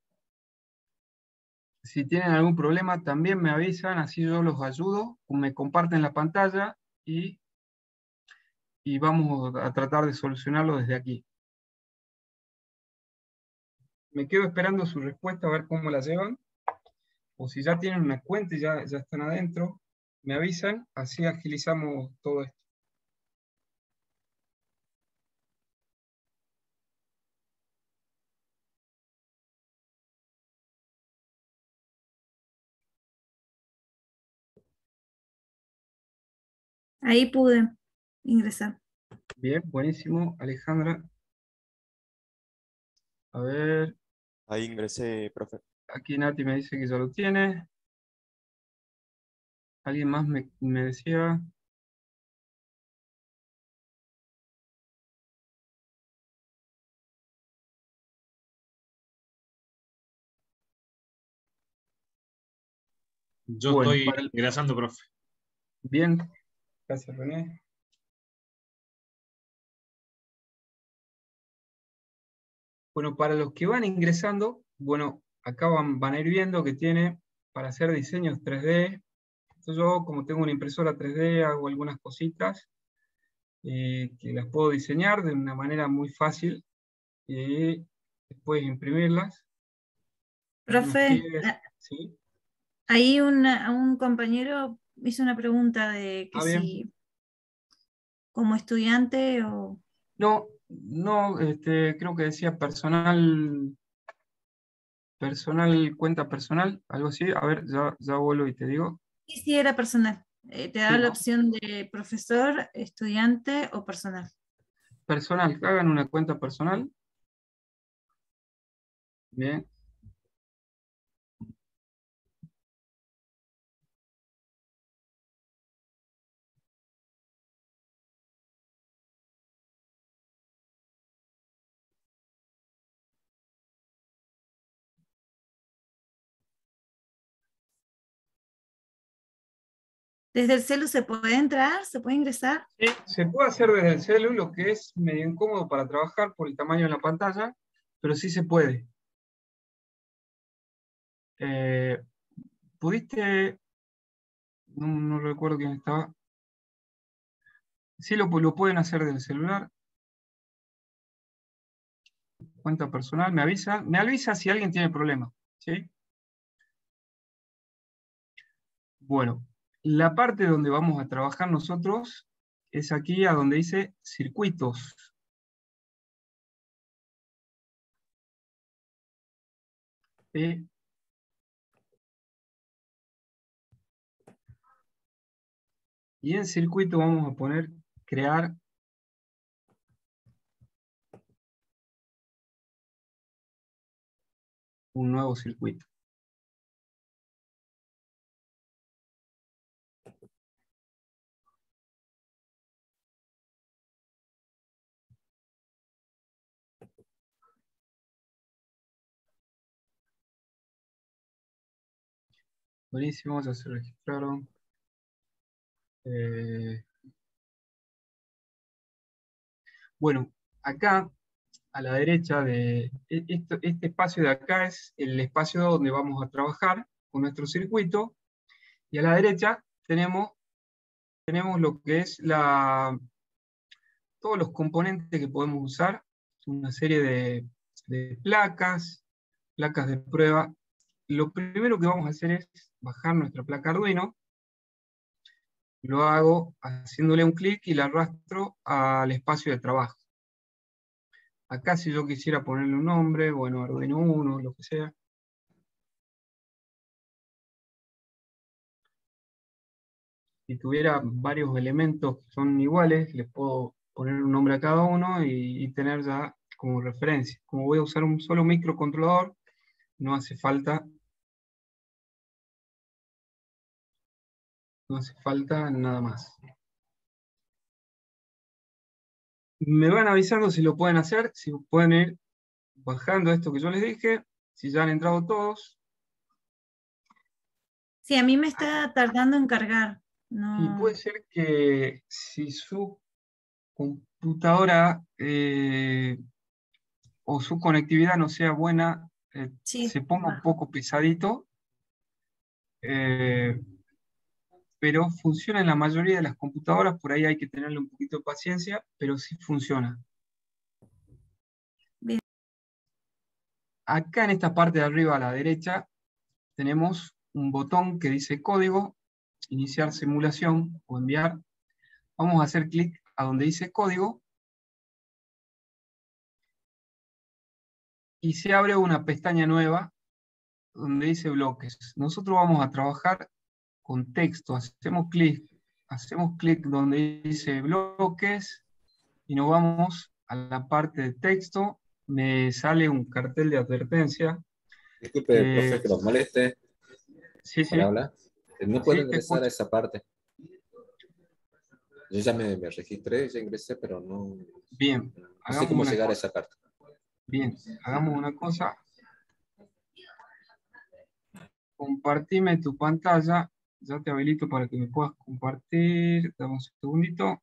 S3: Si tienen algún problema, también me avisan, así yo los ayudo, me comparten la pantalla y vamos a tratar de solucionarlo desde aquí. Me quedo esperando su respuesta a ver cómo la llevan, o si ya tienen una cuenta y ya están adentro, me avisan, así agilizamos todo esto.
S1: Ahí pude ingresar.
S3: Bien, buenísimo, Alejandra. A ver,
S4: Ahí ingresé, profe.
S3: aquí Nati me dice que ya lo tiene. ¿Alguien más me decía?
S2: Yo
S3: Bueno,
S2: estoy ingresando, profe.
S3: bien, gracias René. Bueno, para los que van ingresando, bueno, acá van a ir viendo que tiene para hacer diseños 3D. Entonces yo, como tengo una impresora 3D, hago algunas cositas que las puedo diseñar de una manera muy fácil y después imprimirlas. Algunos
S1: Profe,
S3: pliegues, ¿sí?
S1: ahí un compañero hizo una pregunta de que
S3: Bien.
S1: si como estudiante o...
S3: No, no, creo que decía personal, cuenta personal, algo así. A ver, ya vuelvo y te digo.
S1: Sí, sí, era personal. Te da
S3: Sí,
S1: la
S3: ¿no?
S1: opción de profesor, estudiante o personal.
S3: Personal, que hagan una cuenta personal. Bien.
S1: ¿Desde el celu se puede entrar? ¿Se puede ingresar?
S3: Sí, se puede hacer desde el celu, lo que es medio incómodo para trabajar por el tamaño de la pantalla, pero sí se puede. Eh, ¿Pudiste? No recuerdo quién estaba. Sí, lo pueden hacer del celular. Cuenta personal, me avisa si alguien tiene problema. ¿Sí? Bueno, la parte donde vamos a trabajar nosotros es aquí a donde dice circuitos. ¿Sí? Y en circuito vamos a poner crear un nuevo circuito. Buenísimo, ya se registraron. Bueno, acá a la derecha de este espacio de acá es el espacio donde vamos a trabajar con nuestro circuito, y a la derecha tenemos lo que es todos los componentes que podemos usar, una serie de placas de prueba. Lo primero que vamos a hacer es bajar nuestra placa Arduino. Lo hago haciéndole un clic y la arrastro al espacio de trabajo. Acá si yo quisiera ponerle un nombre, bueno, Arduino 1, lo que sea. Si tuviera varios elementos que son iguales, les puedo poner un nombre a cada uno y tener ya como referencia. Como voy a usar un solo microcontrolador, no hace falta nada más. Me van avisando si lo pueden hacer, si pueden ir bajando esto que yo les dije, si ya han entrado todos.
S1: Sí, a mí me está tardando en cargar.
S3: Y
S1: No.
S3: puede ser que si su computadora o su conectividad no sea buena,
S1: Sí,
S3: se ponga un
S1: bajo.
S3: poco pesadito, eh, pero funciona en la mayoría de las computadoras, por ahí hay que tenerle un poquito de paciencia, pero sí funciona.
S1: Bien.
S3: Acá en esta parte de arriba a la derecha tenemos un botón que dice código, iniciar simulación o enviar. Vamos a hacer clic a donde dice código y se abre una pestaña nueva donde dice bloques. Nosotros vamos a trabajar con texto. Hacemos clic donde dice bloques y nos vamos a la parte de texto me sale un cartel de advertencia.
S8: Disculpe, profe, que los moleste.
S3: Sí, sí.
S8: Habla. No puedo
S3: Sí,
S8: ingresar a esa parte. Yo ya me registré, ya ingresé, pero no,
S3: Bien,
S8: no sé cómo llegar a esa parte.
S3: Bien, hagamos una cosa. Compartime tu pantalla. Ya te habilito para que me puedas compartir. Dame un segundito.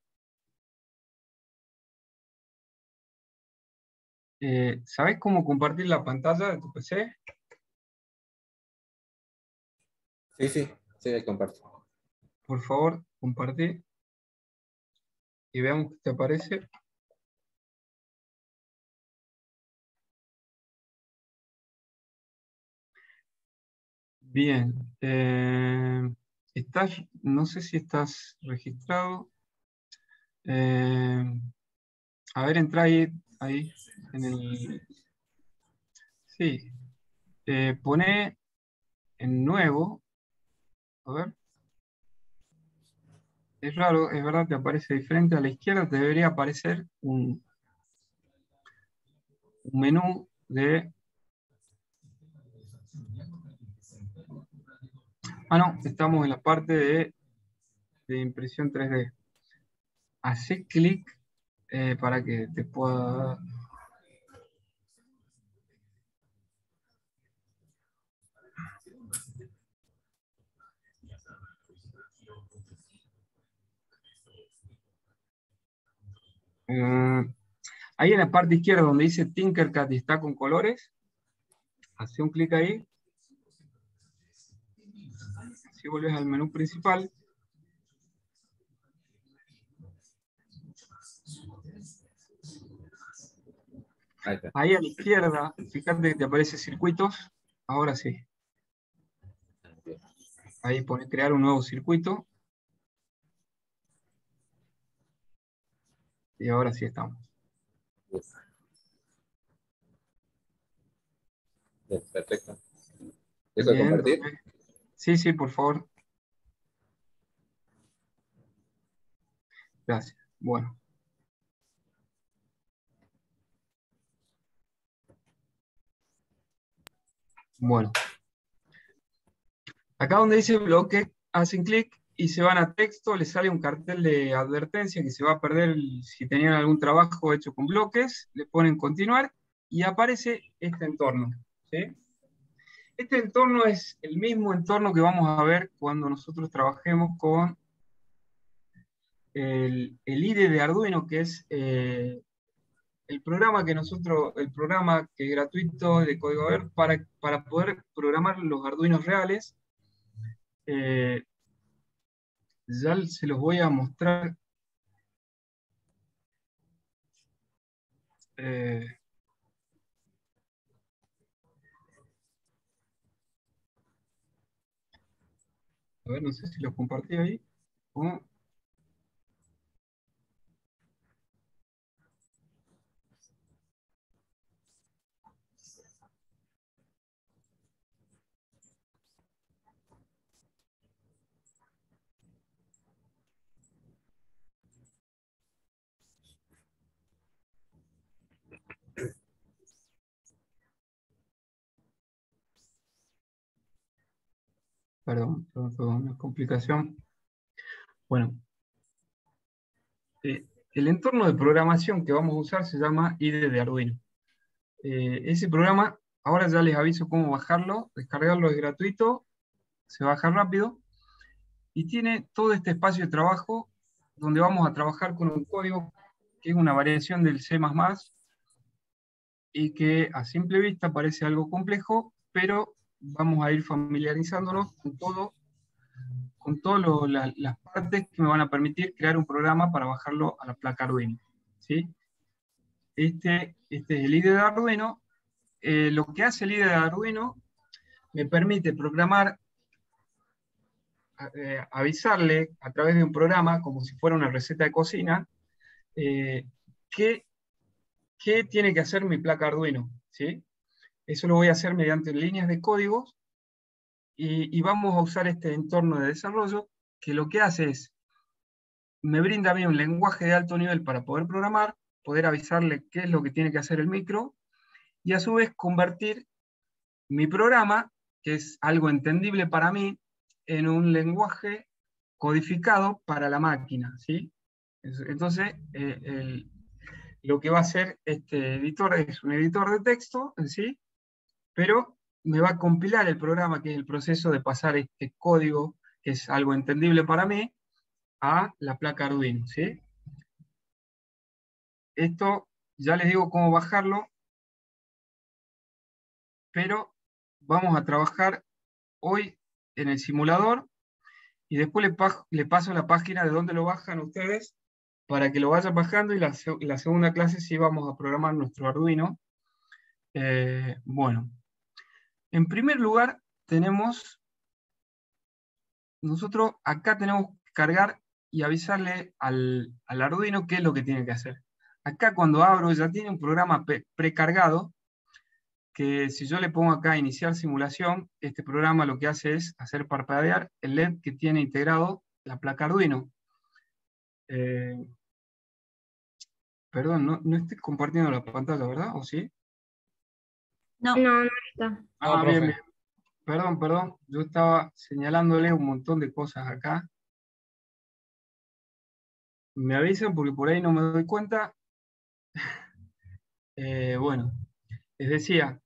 S3: ¿Sabes cómo compartir la pantalla de tu PC?
S8: Sí, sí, sí, ahí comparto.
S3: Por favor, compartí. Y veamos qué te aparece. Bien. No sé si estás registrado. A ver, entra ahí en el... Sí. Pone en nuevo. A ver. Es raro, es verdad, te aparece diferente. A la izquierda te debería aparecer un menú de... Ah, no, estamos en la parte de impresión 3D. Hacé clic para que te pueda... Ahí en la parte izquierda donde dice Tinkercad y está con colores, hace un clic ahí. Si vuelves al menú principal. Ahí a la izquierda, fíjate que te aparece circuitos. Ahora sí. Ahí pone crear un nuevo circuito. Y ahora sí estamos.
S8: Bien, perfecto. ¿Dejo de compartir?
S3: Sí, sí, por favor. Gracias. Bueno. Bueno. Acá donde dice bloque, hacen clic y se van a texto, les sale un cartel de advertencia que se va a perder si tenían algún trabajo hecho con bloques, le ponen continuar y aparece este entorno. ¿Sí? Este entorno es el mismo entorno que vamos a ver cuando nosotros trabajemos con el IDE de Arduino, que es el programa que es gratuito de código abierto para poder programar los Arduinos reales. Ya se los voy a mostrar. A ver, no sé si lo compartí ahí. Perdón, una complicación. Bueno, el entorno de programación que vamos a usar se llama IDE de Arduino. Ese programa, ahora ya les aviso cómo bajarlo, descargarlo es gratuito, se baja rápido, y tiene todo este espacio de trabajo donde vamos a trabajar con un código que es una variación del C++, y que a simple vista parece algo complejo, pero vamos a ir familiarizándonos con todas las partes que me van a permitir crear un programa para bajarlo a la placa Arduino. ¿Sí? Este es el IDE de Arduino. Lo que hace el IDE de Arduino me permite programar, avisarle a través de un programa, como si fuera una receta de cocina, qué tiene que hacer mi placa Arduino. ¿Sí? Eso lo voy a hacer mediante líneas de códigos, y vamos a usar este entorno de desarrollo que lo que hace es, me brinda a mí un lenguaje de alto nivel para poder programar, poder avisarle qué es lo que tiene que hacer el micro, y a su vez convertir mi programa, que es algo entendible para mí, en un lenguaje codificado para la máquina, ¿sí? Entonces, lo que va a hacer este editor es un editor de texto en sí, pero me va a compilar el programa, que es el proceso de pasar este código, que es algo entendible para mí, a la placa Arduino, ¿sí? Esto ya les digo cómo bajarlo, pero vamos a trabajar hoy en el simulador y después le paso la página de donde lo bajan ustedes para que lo vayan bajando, y la segunda clase sí vamos a programar nuestro Arduino. Bueno, en primer lugar nosotros acá tenemos que cargar y avisarle al Arduino qué es lo que tiene que hacer. Acá cuando abro ya tiene un programa precargado, que si yo le pongo acá iniciar simulación, este programa lo que hace es hacer parpadear el LED que tiene integrado la placa Arduino. Perdón, no estoy compartiendo la pantalla, ¿verdad? ¿O sí?
S1: No.
S9: No, no está.
S3: Ah,
S2: No,
S3: bien,
S2: profe.
S3: bien. Perdón. Yo estaba señalándole un montón de cosas acá. Me avisan porque por ahí no me doy cuenta. Bueno, les decía,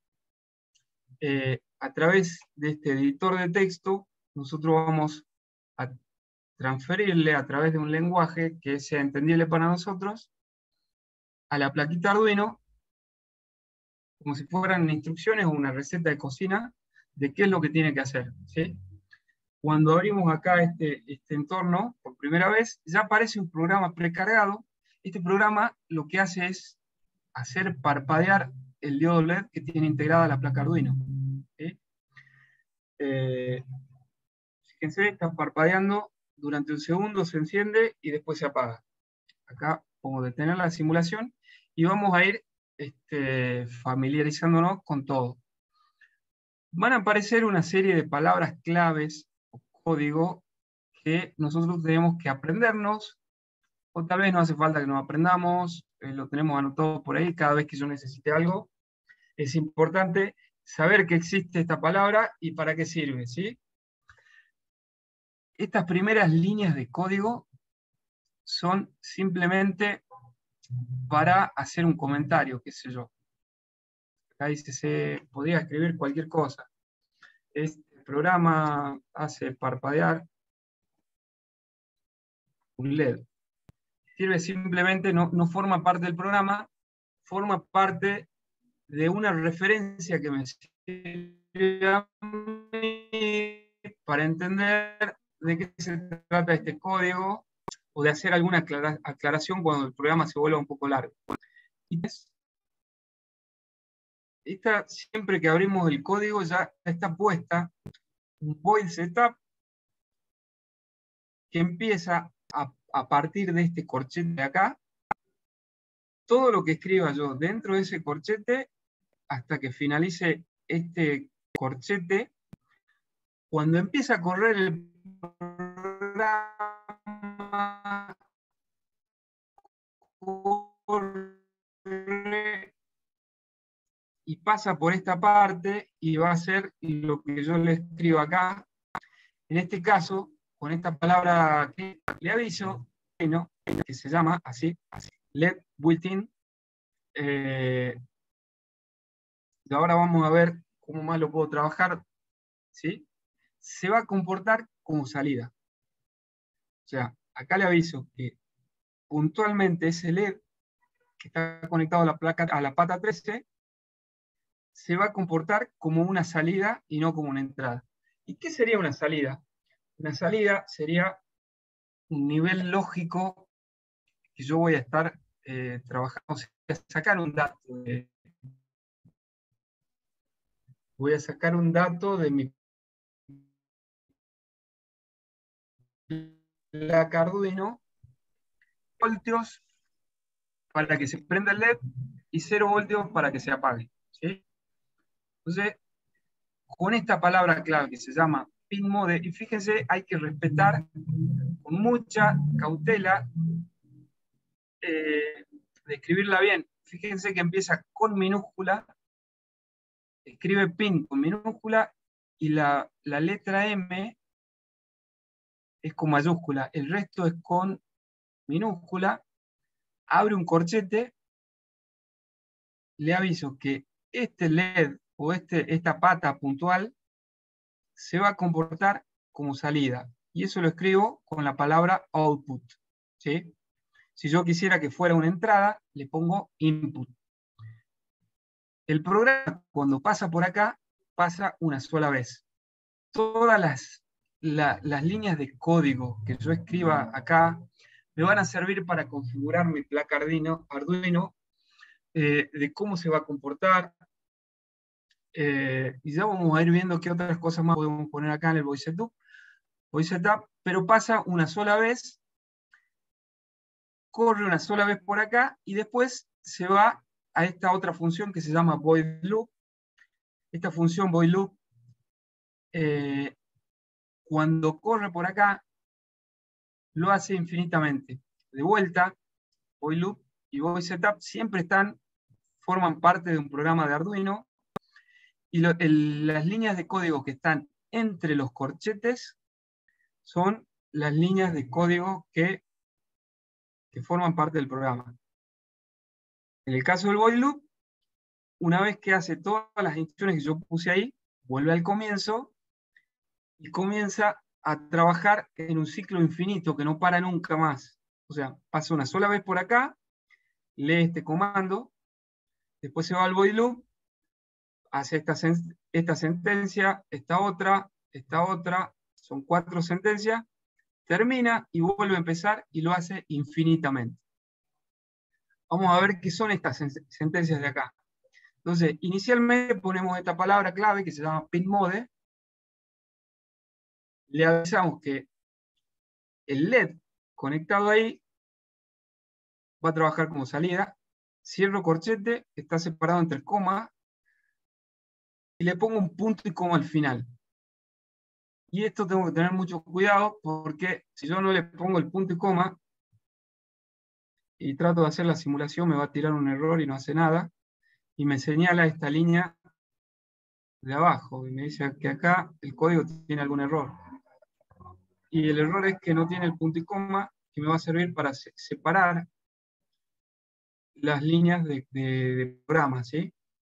S3: a través de este editor de texto, nosotros vamos a transferirle a través de un lenguaje que sea entendible para nosotros a la plaquita Arduino, como si fueran instrucciones o una receta de cocina de qué es lo que tiene que hacer, ¿sí? Cuando abrimos acá este entorno por primera vez, ya aparece un programa precargado. Este programa lo que hace es hacer parpadear el diodo LED que tiene integrada la placa Arduino, ¿sí? Fíjense, está parpadeando durante un segundo, se enciende y después se apaga. Acá pongo detener la simulación y vamos a ir familiarizándonos con todo. Van a aparecer una serie de palabras claves o código que nosotros tenemos que aprendernos, o tal vez no hace falta que nos aprendamos, lo tenemos anotado por ahí cada vez que yo necesite algo. Es importante saber que existe esta palabra y para qué sirve, ¿sí? Estas primeras líneas de código son simplemente para hacer un comentario, qué sé yo. Acá dice, se podría escribir cualquier cosa. Este programa hace parpadear un LED. Sirve simplemente, no forma parte del programa, forma parte de una referencia que me sirve a mí para entender de qué se trata este código, o de hacer alguna aclaración cuando el programa se vuelva un poco largo. Y siempre que abrimos el código ya está puesta un void setup que empieza a partir de este corchete de acá. Todo lo que escriba yo dentro de ese corchete hasta que finalice este corchete, cuando empieza a correr el programa, corre y pasa por esta parte y va a hacer lo que yo le escribo acá. En este caso, con esta palabra que le aviso, ¿no? Que se llama así, LED built-in. Ahora vamos a ver cómo más lo puedo trabajar, ¿sí? Se va a comportar como salida. O sea, acá le aviso que puntualmente ese LED que está conectado a la pata 13 se va a comportar como una salida y no como una entrada. ¿Y qué sería una salida? Una salida sería un nivel lógico que yo voy a estar trabajando, o sea, voy a sacar un dato de mi placa Arduino, voltios para que se prenda el LED y 0 voltios para que se apague, ¿sí? Entonces, con esta palabra clave que se llama pin mode, y fíjense, hay que respetar con mucha cautela de escribirla bien. Fíjense que empieza con minúscula escribe pin con minúscula y la letra M es con mayúscula, el resto es con minúscula, abre un corchete, le aviso que este LED o esta pata puntual se va a comportar como salida, y eso lo escribo con la palabra output, ¿sí? Si yo quisiera que fuera una entrada, le pongo input. El programa, cuando pasa por acá, pasa una sola vez. Todas las líneas de código que yo escriba acá me van a servir para configurar mi placa Arduino, de cómo se va a comportar, y ya vamos a ir viendo qué otras cosas más podemos poner acá en el Voice Setup, pero pasa una sola vez, corre una sola vez por acá, y después se va a esta otra función que se llama void loop. Esta función void loop, cuando corre por acá, lo hace infinitamente. De vuelta, void loop y voice setup siempre forman parte de un programa de Arduino, y las líneas de código que están entre los corchetes son las líneas de código que forman parte del programa. En el caso del void loop, una vez que hace todas las instrucciones que yo puse ahí, vuelve al comienzo y comienza a trabajar en un ciclo infinito que no para nunca más. O sea, pasa una sola vez por acá, lee este comando, después se va al void loop, hace esta sentencia, esta otra, son 4 sentencias, termina y vuelve a empezar y lo hace infinitamente. Vamos a ver qué son estas sentencias de acá. Entonces, inicialmente ponemos esta palabra clave que se llama pinMode, le avisamos que el LED conectado ahí va a trabajar como salida, cierro corchete, está separado entre comas, y le pongo un punto y coma al final. Y esto tengo que tener mucho cuidado, porque si yo no le pongo el punto y coma, y trato de hacer la simulación, me va a tirar un error y no hace nada, y me señala esta línea de abajo, y me dice que acá el código tiene algún error. Y el error es que no tiene el punto y coma, que me va a servir para separar las líneas de programa, ¿sí?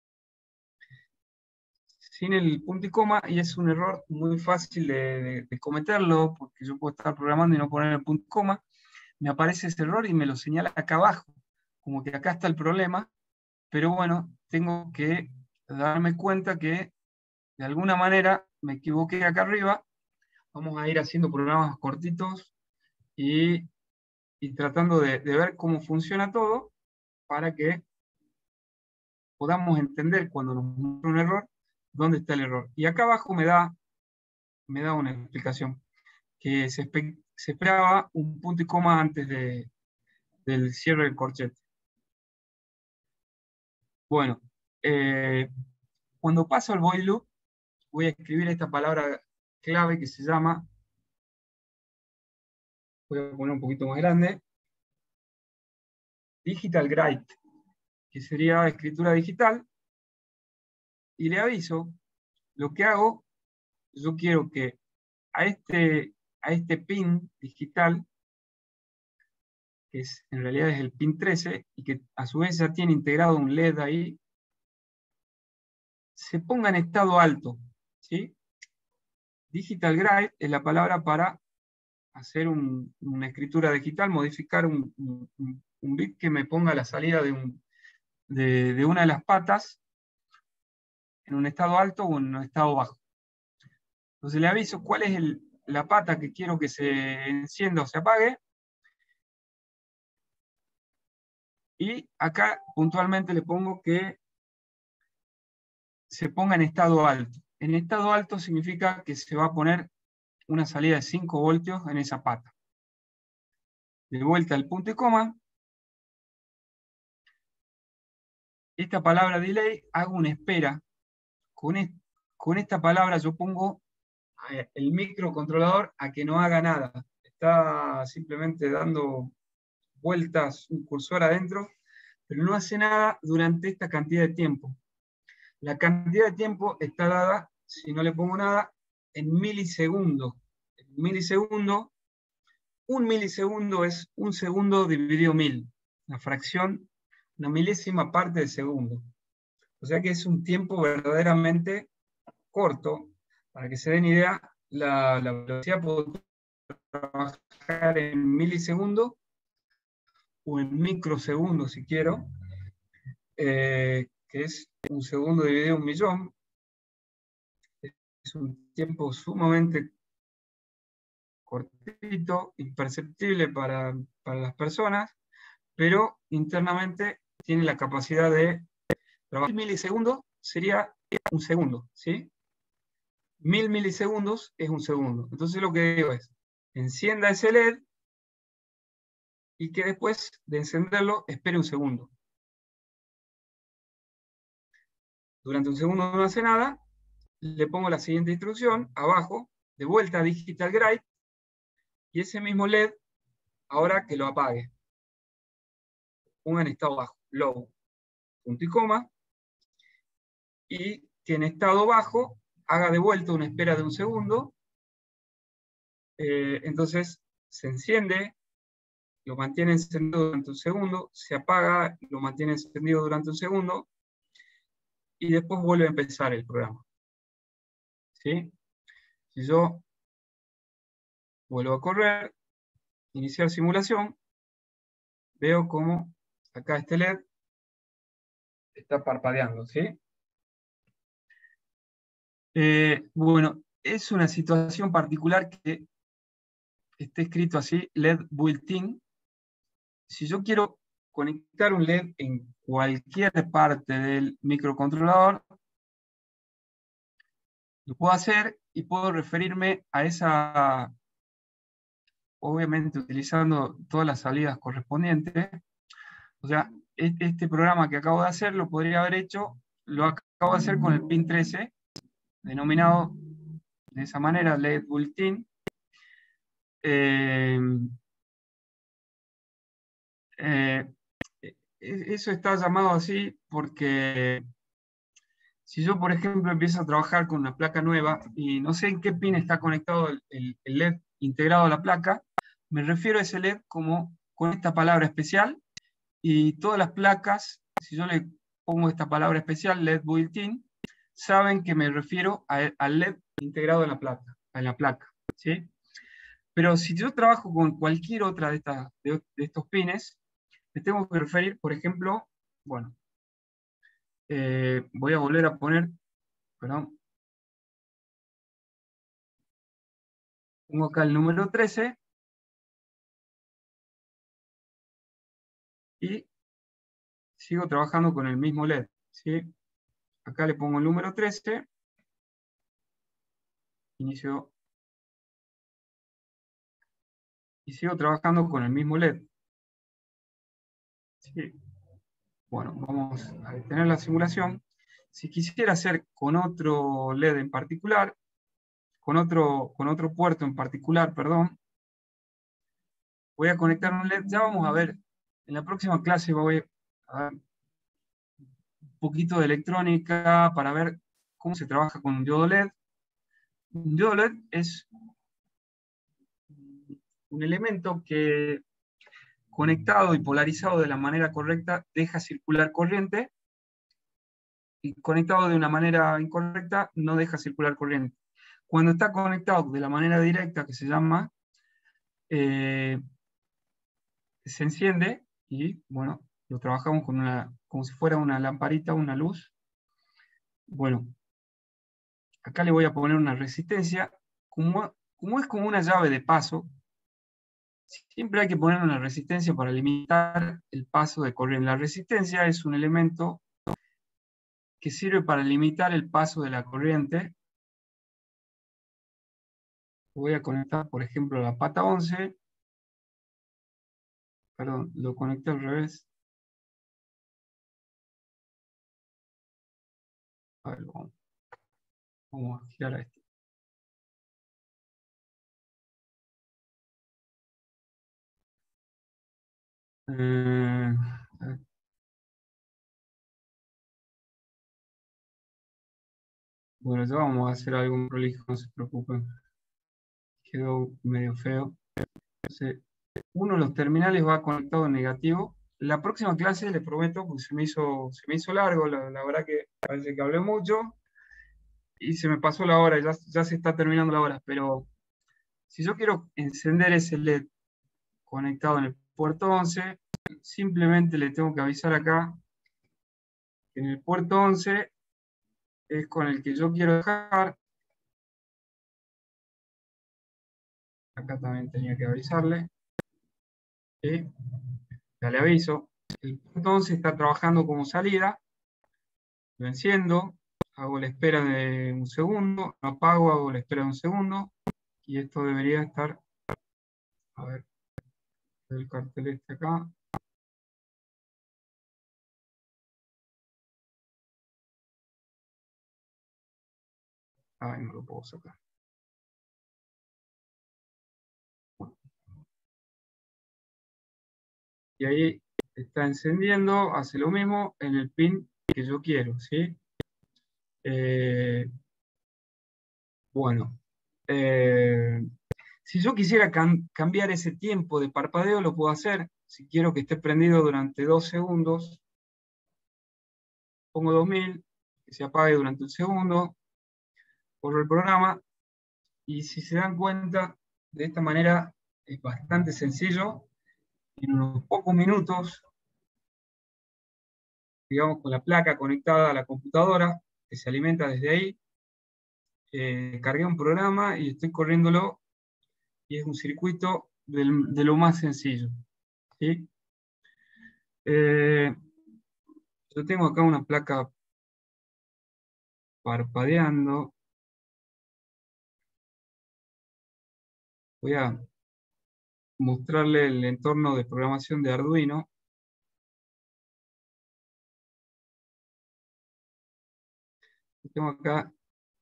S3: Sin el punto y coma, y es un error muy fácil de cometerlo, porque yo puedo estar programando y no poner el punto y coma, me aparece ese error y me lo señala acá abajo, como que acá está el problema, pero bueno, tengo que darme cuenta que de alguna manera me equivoqué acá arriba. Vamos a ir haciendo programas cortitos y tratando de ver cómo funciona todo, para que podamos entender cuando nos muestra un error, dónde está el error. Y acá abajo me da una explicación, que se esperaba un punto y coma antes del cierre del corchete. Bueno, cuando paso al void loop, voy a escribir esta palabra clave que se llama, voy a poner un poquito más grande, digital write, que sería escritura digital, y le aviso, lo que hago, yo quiero que a este pin digital, que en realidad es el pin 13, y que a su vez ya tiene integrado un LED ahí, se ponga en estado alto, ¿sí? Digital write es la palabra para hacer una escritura digital, modificar un bit que me ponga la salida de una de las patas en un estado alto o en un estado bajo. Entonces le aviso cuál es la pata que quiero que se encienda o se apague, y acá puntualmente le pongo que se ponga en estado alto. En estado alto significa que se va a poner una salida de 5 voltios en esa pata. De vuelta al punto y coma. Esta palabra delay, hago una espera. Con esta palabra yo pongo el microcontrolador a que no haga nada. Está simplemente dando vueltas un cursor adentro, pero no hace nada durante esta cantidad de tiempo. La cantidad de tiempo está dada, si no le pongo nada, en milisegundos. Un milisegundo es un segundo dividido 1000, una fracción, una milésima parte de segundo. O sea que es un tiempo verdaderamente corto. Para que se den idea, la velocidad puede trabajar en milisegundos o en microsegundos si quiero, que es un segundo dividido 1.000.000. Es un tiempo sumamente cortito, imperceptible para las personas, pero internamente tiene la capacidad de trabajar. 1000 milisegundos sería un segundo, ¿sí? 1000 milisegundos es un segundo. Entonces lo que digo es, encienda ese LED y que después de encenderlo espere un segundo. Durante un segundo no hace nada, le pongo la siguiente instrucción, abajo, de vuelta a Digital Grade, y ese mismo LED, ahora que lo apague. Ponga en estado bajo, low, punto y coma, y que en estado bajo haga de vuelta una espera de un segundo. Entonces se enciende, lo mantiene encendido durante un segundo, se apaga, lo mantiene encendido durante un segundo, y después vuelve a empezar el programa. ¿Sí? Si yo vuelvo a correr, iniciar simulación, veo como acá este LED está parpadeando, ¿sí? Bueno, es una situación particular que esté escrito así, LED built-in. Si yo quiero conectar un LED en cualquier parte del microcontrolador, lo puedo hacer y puedo referirme a esa, obviamente utilizando todas las salidas correspondientes. O sea, este programa que acabo de hacer lo podría haber hecho, lo acabo de hacer con el pin 13, denominado de esa manera, LED built-in. Eso está llamado así porque si yo, por ejemplo, empiezo a trabajar con una placa nueva y no sé en qué pin está conectado el LED integrado a la placa, me refiero a ese LED como con esta palabra especial, y todas las placas, si yo le pongo esta palabra especial, LED built-in, saben que me refiero al LED integrado en la placa, ¿sí? Pero si yo trabajo con cualquier otra de estos pines, me tengo que referir, por ejemplo, bueno, voy a volver a poner, perdón, pongo acá el número 13 y sigo trabajando con el mismo LED, ¿sí? Acá le pongo el número 13, inicio, y sigo trabajando con el mismo LED. ¿Sí? Bueno, vamos a detener la simulación. Si quisiera hacer con otro LED en particular, con otro puerto en particular, perdón, voy a conectar un LED. Ya vamos a ver, en la próxima clase voy a ver un poquito de electrónica para ver cómo se trabaja con un diodo LED. Un diodo LED es un elemento que, conectado y polarizado de la manera correcta, deja circular corriente, y conectado de una manera incorrecta no deja circular corriente. Cuando está conectado de la manera directa, que se llama, se enciende y, bueno, lo trabajamos con como si fuera una lamparita, una luz. Bueno, acá le voy a poner una resistencia. Como es como una llave de paso, siempre hay que poner una resistencia para limitar el paso de corriente. La resistencia es un elemento que sirve para limitar el paso de la corriente. Voy a conectar, por ejemplo, la pata 11. Perdón, lo conecté al revés. A ver, vamos a girar a este. Eh, Bueno, ya vamos a hacer algo prolijo, no se preocupen. Quedó medio feo. Entonces, uno de los terminales va conectado en negativo. La próxima clase, les prometo, porque se me hizo largo, la verdad que parece que hablé mucho y se me pasó la hora, ya se está terminando la hora, pero si yo quiero encender ese LED conectado en el puerto 11, simplemente le tengo que avisar acá que en el puerto 11 es con el que yo quiero dejar. Acá también tenía que avisarle. Ya le aviso. El puerto 11 está trabajando como salida. Lo enciendo, hago la espera de un segundo, lo apago, hago la espera de un segundo, y esto debería estar, a ver, el cartel este acá. Ay, no lo puedo sacar. Y ahí está encendiendo, hace lo mismo en el pin que yo quiero, ¿sí? Bueno, si yo quisiera cambiar ese tiempo de parpadeo, lo puedo hacer. Si quiero que esté prendido durante 2 segundos, pongo 2000, que se apague durante un segundo, corro el programa, y si se dan cuenta, de esta manera es bastante sencillo. En unos pocos minutos, digamos, con la placa conectada a la computadora, que se alimenta desde ahí, cargué un programa y estoy corriéndolo, y es un circuito de lo más sencillo, ¿sí? Yo tengo acá una placa parpadeando. Voy a mostrarle el entorno de programación de Arduino. Tengo acá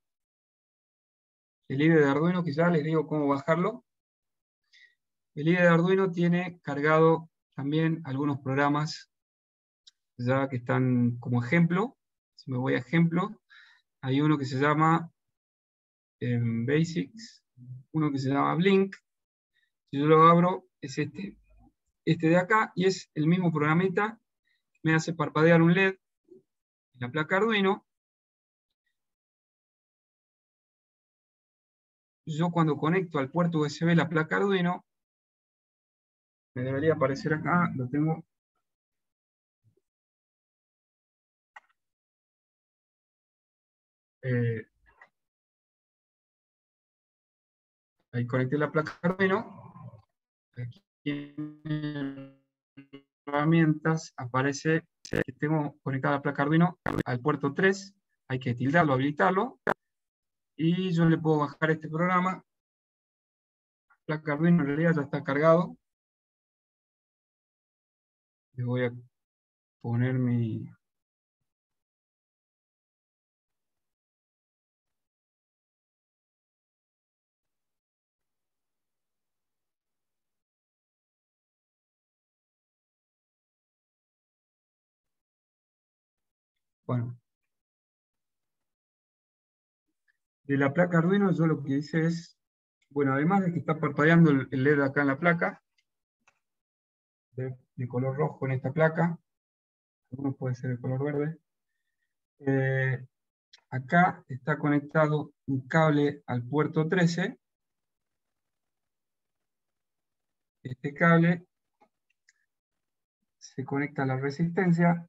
S3: el IDE de Arduino, que ya les digo cómo bajarlo. El IDE de Arduino tiene cargado también algunos programas ya que están como ejemplo. Si me voy a ejemplo, hay uno que se llama Basics, uno que se llama Blink. Si yo lo abro, es este de acá, y es el mismo programita que me hace parpadear un LED en la placa Arduino. Yo cuando conecto al puerto USB la placa Arduino, me debería aparecer acá, lo tengo. Ahí conecté la placa Arduino. Aquí en herramientas aparece que tengo conectada la placa Arduino al puerto 3. Hay que tildarlo, habilitarlo. Y yo le puedo bajar este programa. La placa Arduino en realidad ya está cargado. Le voy a poner mi... Bueno. De la placa Arduino yo lo que hice es, bueno, además de que está parpadeando el LED acá en la placa, de color rojo en esta placa, algunos puede ser de color verde, acá está conectado un cable al puerto 13. Este cable se conecta a la resistencia,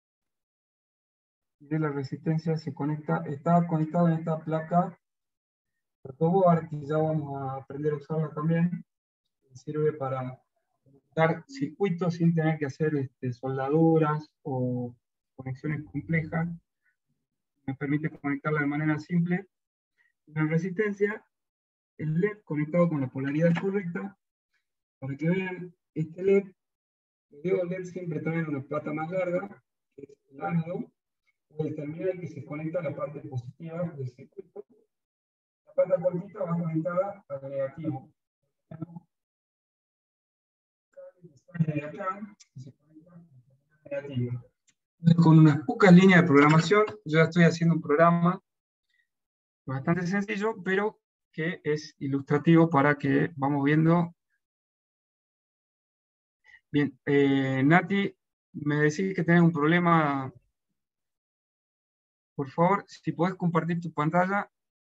S3: y de la resistencia se conecta, está conectado en esta placa protoboard, que ya vamos a aprender a usarla también. Sirve para dar circuitos sin tener que hacer soldaduras o conexiones complejas. Me permite conectarla de manera simple. La resistencia, el LED conectado con la polaridad correcta. Para que vean, este LED, el LED siempre trae una plata más larga, que es el ánodo, o el terminal que se conecta a la parte positiva del circuito. La plata cortita va conectada al negativo. De acá, y se conecta al negativo. Con unas pocas líneas de programación, yo ya estoy haciendo un programa bastante sencillo, pero que es ilustrativo para que vamos viendo. Bien, Nati, me decís que tenés un problema. Por favor, si podés compartir tu pantalla.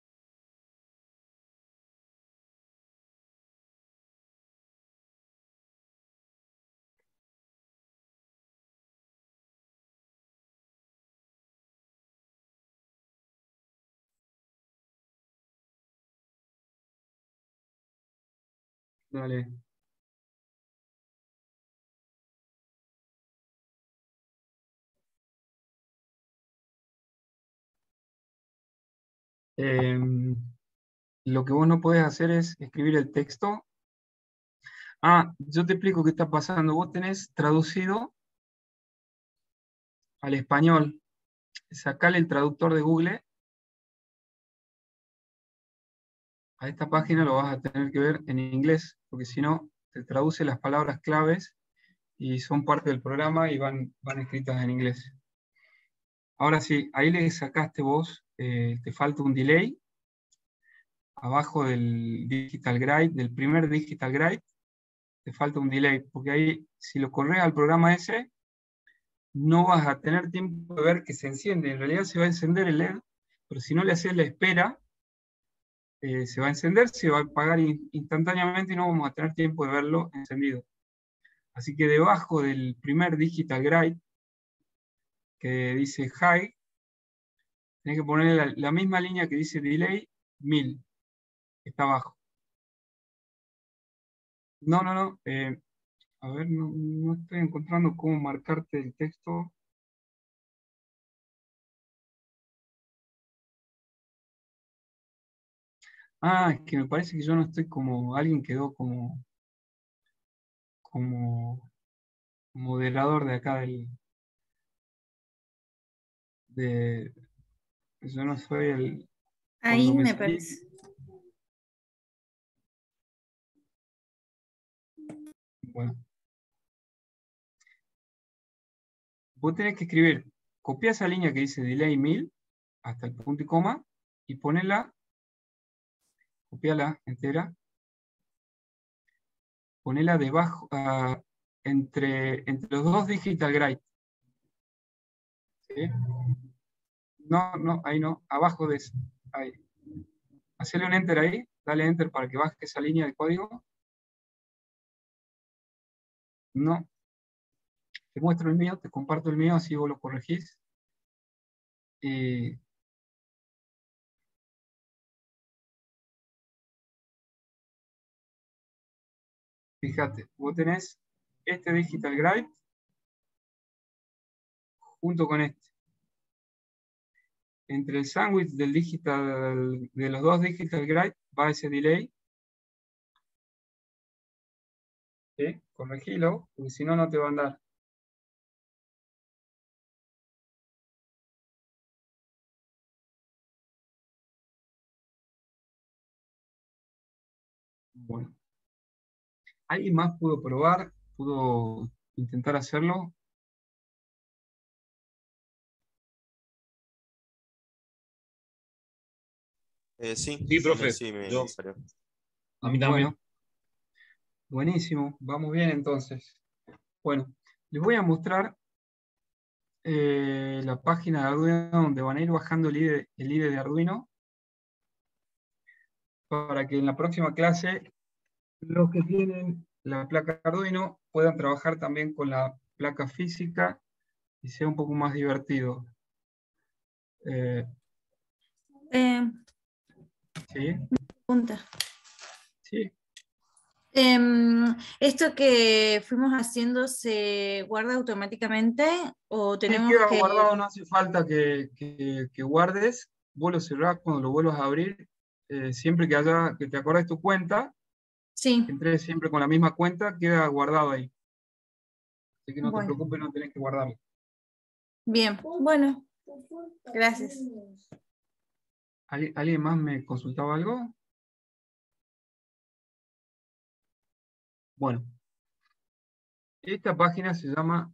S3: Dale. Lo que vos no podés hacer es escribir el texto. Yo te explico qué está pasando. Vos tenés traducido al español. Sacale el traductor de Google. A esta página lo vas a tener que ver en inglés, porque si no, te traduce las palabras claves y son parte del programa y van escritas en inglés. Ahora sí, ahí le sacaste vos, te falta un delay. Abajo del Digital Guide, del primer Digital Guide, te falta un delay, porque ahí, si lo corres al programa ese, no vas a tener tiempo de ver que se enciende. En realidad se va a encender el LED, pero si no le haces la espera, se va a encender, se va a apagar instantáneamente y no vamos a tener tiempo de verlo encendido. Así que debajo del primer Digital Guide, que dice High, tenés que poner la misma línea que dice Delay, 1000, que está abajo. No. A ver, no estoy encontrando cómo marcarte el texto. Es que me parece que yo no estoy como, alguien quedó como moderador de acá yo no soy el,
S1: Ahí
S3: cuando me
S1: me
S3: salí.
S1: parece.
S3: Bueno. Vos tenés que escribir, copiar esa línea que dice delay 1000 hasta el punto y coma y ponela, copiala entera, ponela debajo, entre los dos digital guide. ¿Sí? No, ahí no, abajo de eso. Ahí. Hacele un enter ahí, dale enter para que baje esa línea de código. No. Te muestro el mío, te comparto el mío, así vos lo corregís. Fíjate, vos tenés este Digital Guide junto con este. Entre el sándwich del digital, de los dos Digital Guide va ese delay. ¿Sí? Corregilo, porque si no, no te va a andar. Bueno. ¿Alguien más pudo probar? ¿Pudo intentar hacerlo?
S4: Sí,
S2: Sí, profe,
S4: sí, me
S2: yo,
S4: salió.
S2: a mí también.
S3: Bueno, buenísimo, vamos bien entonces. Bueno, les voy a mostrar la página de Arduino donde van a ir bajando el IDE de Arduino para que en la próxima clase los que tienen la placa Arduino puedan trabajar también con la placa física y sea un poco más divertido. ¿Sí?
S1: Pregunta.
S3: Sí.
S1: ¿Esto que fuimos haciendo se guarda automáticamente o
S3: Sí,
S1: tenemos
S3: queda
S1: que...?
S3: guardado, no hace falta que guardes. Vos lo cerrás cuando lo vuelvas a abrir. Siempre que te acordes tu cuenta,
S1: Sí,
S3: que entres siempre con la misma cuenta, queda guardado ahí. Así que no te
S1: bueno,
S3: preocupes, no tenés que guardarlo.
S1: bien, bueno, gracias.
S3: ¿Alguien más me consultaba algo? Bueno, esta página se llama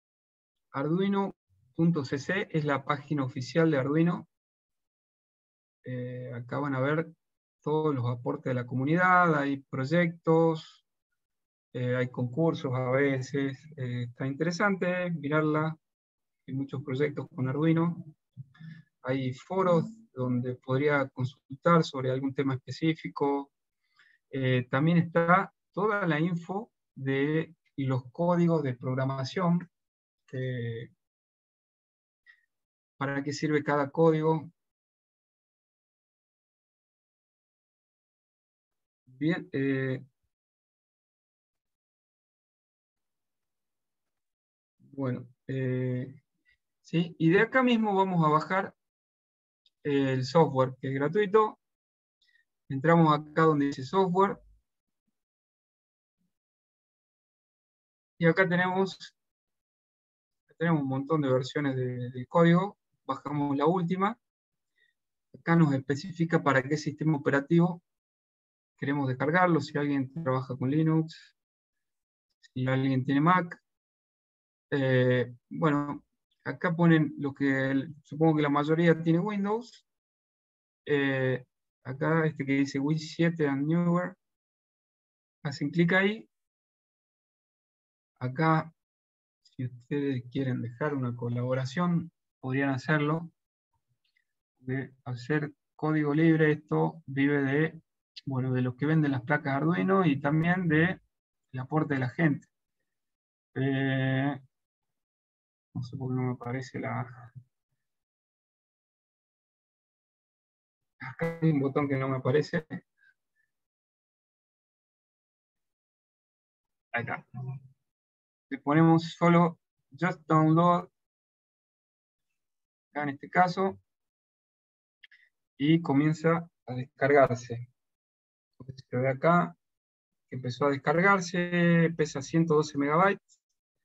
S3: arduino.cc, es la página oficial de Arduino. Acá van a ver todos los aportes de la comunidad, hay proyectos, hay concursos a veces, está interesante mirarla, hay muchos proyectos con Arduino, hay foros donde podría consultar sobre algún tema específico, también está toda la info y los códigos de programación, para qué sirve cada código. Bien, bueno, ¿sí? Y de acá mismo vamos a bajar el software, que es gratuito. Entramos acá donde dice software. Y acá tenemos un montón de versiones del código. Bajamos la última. Acá nos especifica para qué sistema operativo queremos descargarlo, si alguien trabaja con Linux, si alguien tiene Mac. Bueno, acá ponen lo que supongo que la mayoría tiene Windows. Acá este que dice Win 7 and Newer. Hacen clic ahí. Acá, si ustedes quieren dejar una colaboración, podrían hacerlo. Al ser código libre, esto vive de los que venden las placas Arduino y también del aporte de la gente. No sé por qué no me aparece acá hay un botón que no me aparece. Ahí está. Le ponemos solo Just Download, acá en este caso, y comienza a descargarse. Se ve acá que empezó a descargarse, pesa 112 megabytes.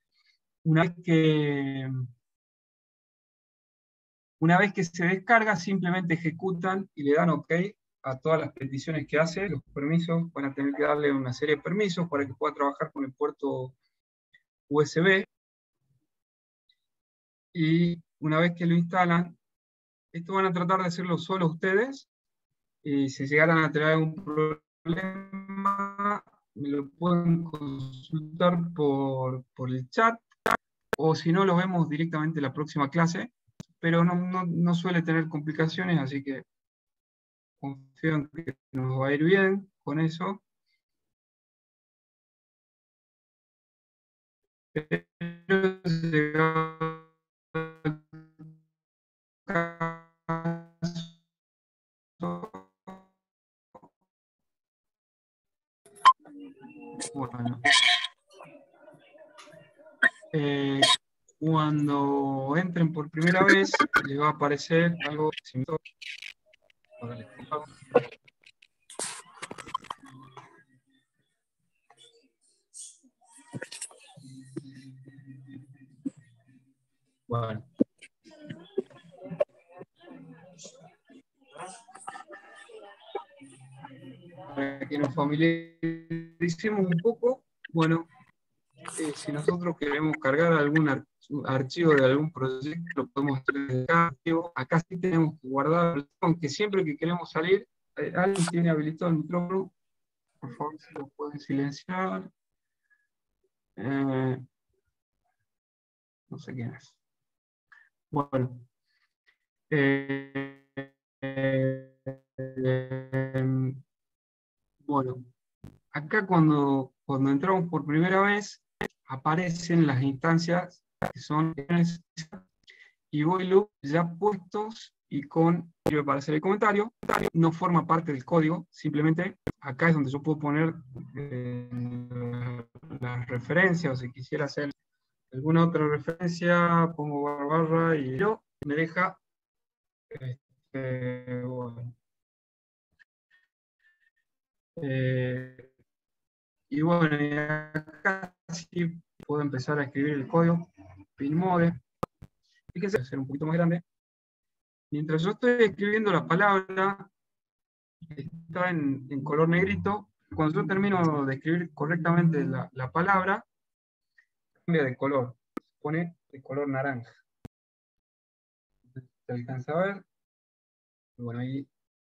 S3: Una vez que se descarga, simplemente ejecutan y le dan OK a todas las peticiones que hace. Los permisos, van a tener que darle una serie de permisos para que pueda trabajar con el puerto USB. Y una vez que lo instalan, esto van a tratar de hacerlo solo ustedes. Y si llegaran a tener algún problema, me lo pueden consultar por el chat, o si no, lo vemos directamente en la próxima clase, pero no suele tener complicaciones, así que confío en que nos va a ir bien con eso. Bueno. Cuando entren por primera vez, les va a aparecer algo similar. Bueno. Para que nos familiaricemos un poco, bueno, si nosotros queremos cargar algún archivo de algún proyecto, lo podemos hacer desde acá. Acá sí tenemos que guardar, aunque siempre que queremos salir, alguien tiene habilitado el micrófono, por favor, si lo pueden silenciar. No sé quién es. Bueno. Bueno, acá cuando entramos por primera vez, aparecen las instancias que son y voy loop ya puestos y sirve para hacer el comentario, no forma parte del código, simplemente acá es donde yo puedo poner las referencias, o si quisiera hacer alguna otra referencia, pongo barra y yo me deja bueno. Y bueno, y acá sí puedo empezar a escribir el código pinmode. Fíjense, va a ser un poquito más grande. Mientras yo estoy escribiendo la palabra, está en color negrito. Cuando yo termino de escribir correctamente la palabra, cambia de color. Se pone de color naranja. ¿Se alcanza a ver? Bueno, ahí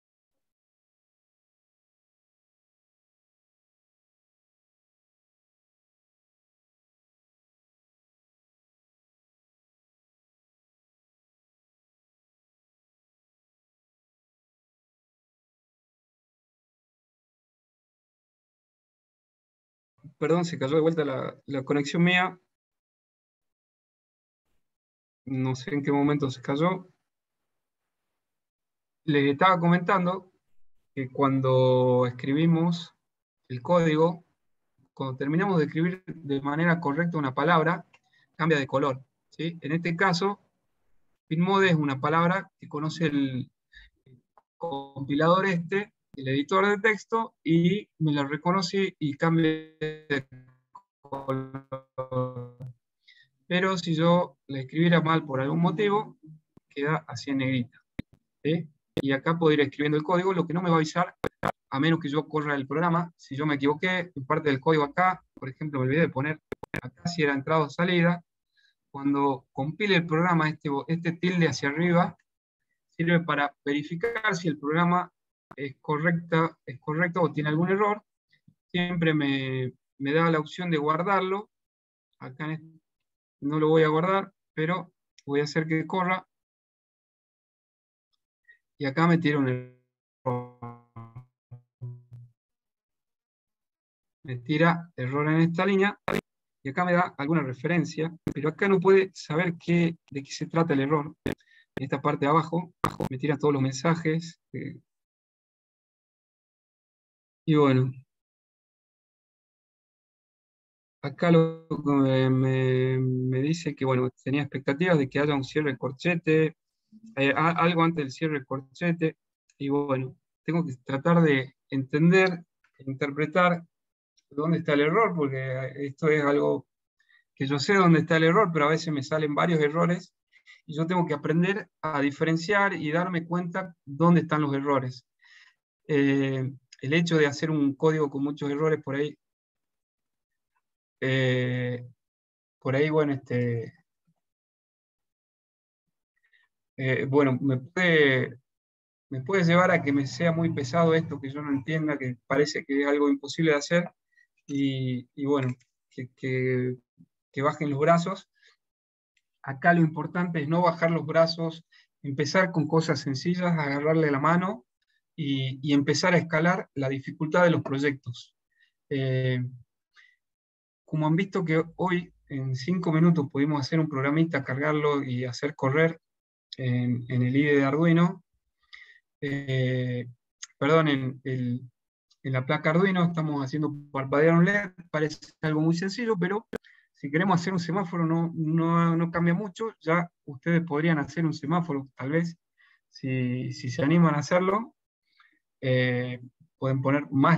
S3: Perdón, se cayó de vuelta la conexión mía. No sé en qué momento se cayó. Les estaba comentando que cuando escribimos el código, cuando terminamos de escribir de manera correcta una palabra, cambia de color, ¿sí? En este caso, Bitmode es una palabra que conoce el compilador el editor de texto, y me la reconoce y cambia de color. Pero si yo la escribiera mal por algún motivo, queda así en negrita, ¿sí? Y acá puedo ir escribiendo el código, lo que no me va a avisar, a menos que yo corra el programa. Si yo me equivoqué en parte del código acá, por ejemplo, me olvidé de poner acá si era entrada o salida, cuando compile el programa, este tilde hacia arriba, sirve para verificar si el programa es correcto o tiene algún error. Siempre me da la opción de guardarlo. Acá no lo voy a guardar, pero voy a hacer que corra. Y acá me tira un error. Me tira error en esta línea. Y acá me da alguna referencia, pero acá no puede saber de qué se trata el error. En esta parte de abajo me tira todos los mensajes. Y bueno, acá me dice que bueno, tenía expectativas de que haya un cierre corchete, algo antes del cierre corchete, y bueno, tengo que tratar de entender, interpretar dónde está el error, porque esto es algo que yo sé dónde está el error, pero a veces me salen varios errores, y yo tengo que aprender a diferenciar y darme cuenta dónde están los errores. El hecho de hacer un código con muchos errores por ahí, bueno, bueno, me puede llevar a que me sea muy pesado esto, que yo no entienda, que parece que es algo imposible de hacer, y bueno, que bajen los brazos. Acá lo importante es no bajar los brazos, empezar con cosas sencillas, agarrarle la mano y empezar a escalar la dificultad de los proyectos. Como han visto que hoy en 5 minutos pudimos hacer un programita, cargarlo y hacer correr en el IDE de Arduino, perdón, en la placa Arduino estamos haciendo parpadear un LED, parece algo muy sencillo, pero si queremos hacer un semáforo no cambia mucho. Ya ustedes podrían hacer un semáforo, tal vez, si se animan a hacerlo. Pueden poner más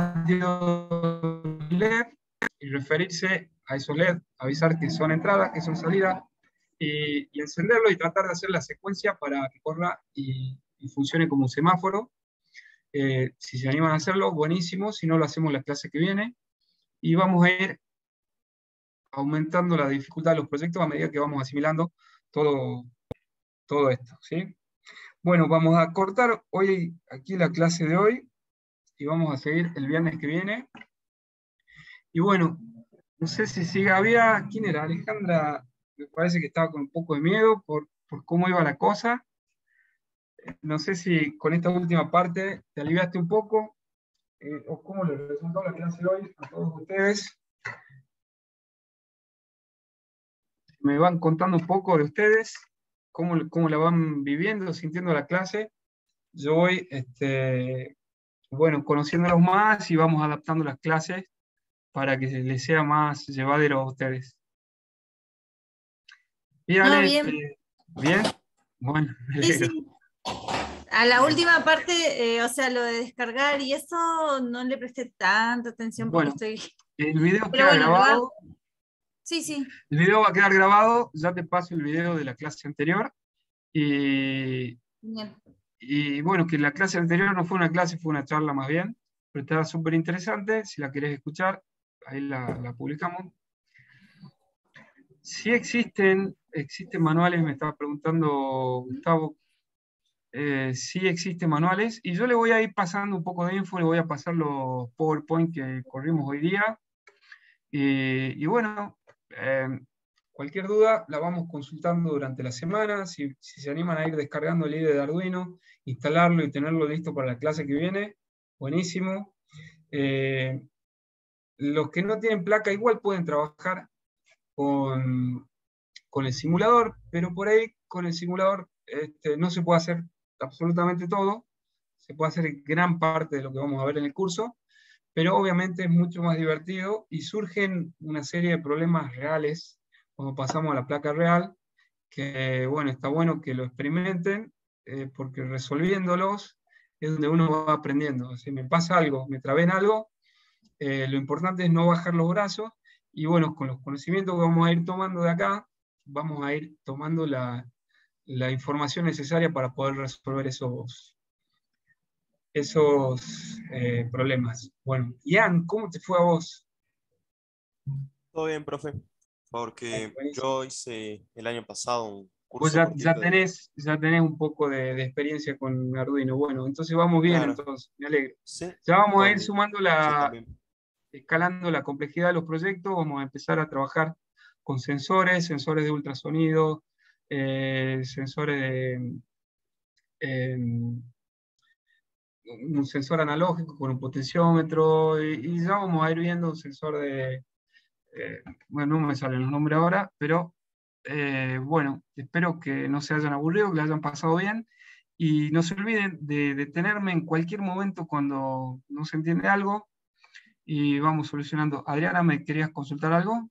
S3: LED y referirse a esos LED, avisar que son entradas, que son salidas, y encenderlo y tratar de hacer la secuencia para que corra y funcione como un semáforo. Si se animan a hacerlo, buenísimo. Si no, lo hacemos la clase que viene. Y vamos a ir aumentando la dificultad de los proyectos a medida que vamos asimilando todo esto, ¿sí? Bueno, vamos a cortar hoy aquí la clase de hoy y vamos a seguir el viernes que viene. Y bueno, no sé si había, ¿quién era? Alejandra, me parece que estaba con un poco de miedo por cómo iba la cosa. No sé si con esta última parte te aliviaste un poco, o cómo les resultó la clase de hoy a todos ustedes. Me van contando un poco de ustedes, cómo la van viviendo, sintiendo la clase. Yo voy, bueno, conociéndolos más y vamos adaptando las clases para que les sea más llevadero a ustedes.
S1: No, bien.
S3: ¿Bien? Bueno, me
S1: Sí,
S3: alegro.
S1: sí. A la última parte, o sea, lo de descargar y eso, no le presté tanta atención porque
S3: Bueno,
S1: estoy...
S3: el video
S1: Pero
S3: queda
S1: bueno, lo
S3: grabado.
S1: hago. Sí, sí.
S3: El video va a quedar grabado, ya te paso el video de la clase anterior. Y
S1: Bien.
S3: bueno, que la clase anterior no fue una clase, fue una charla más bien, pero estaba súper interesante. Si la querés escuchar, ahí la publicamos. Sí existen manuales, me estaba preguntando Gustavo. Sí existen manuales, y yo le voy a ir pasando un poco de info, le voy a pasar los PowerPoint que corrimos hoy día. Y bueno, cualquier duda la vamos consultando durante la semana. Si se animan a ir descargando el IDE de Arduino, instalarlo y tenerlo listo para la clase que viene, buenísimo. los que no tienen placa igual pueden trabajar con el simulador, pero por ahí con el simulador no se puede hacer absolutamente todo, se puede hacer gran parte de lo que vamos a ver en el curso, pero obviamente es mucho más divertido y surgen una serie de problemas reales cuando pasamos a la placa real, que bueno, está bueno que lo experimenten, porque resolviéndolos es donde uno va aprendiendo. Si me pasa algo, me trabé en algo, lo importante es no bajar los brazos, y bueno, con los conocimientos que vamos a ir tomando de acá, vamos a ir tomando la información necesaria para poder resolver esos problemas. Bueno, Ian, ¿cómo te fue a vos?
S4: Todo bien, profe, porque yo hice el año pasado un
S3: Vos
S4: curso
S3: ya
S4: cortito de...
S3: ya tenés un poco de experiencia con Arduino. Bueno, entonces vamos bien,
S4: Claro,
S3: entonces, me alegro.
S4: sí,
S3: Ya vamos a ir
S4: con...
S3: sumando
S4: Yo también.
S3: escalando la complejidad de los proyectos, vamos a empezar a trabajar con sensores de ultrasonido, sensores un sensor analógico con un potenciómetro, y ya vamos a ir viendo un sensor bueno, no me salen los nombres ahora, pero bueno, espero que no se hayan aburrido, que la hayan pasado bien, y no se olviden de tenerme en cualquier momento cuando no se entiende algo, y vamos solucionando. Adriana, ¿me querías consultar algo?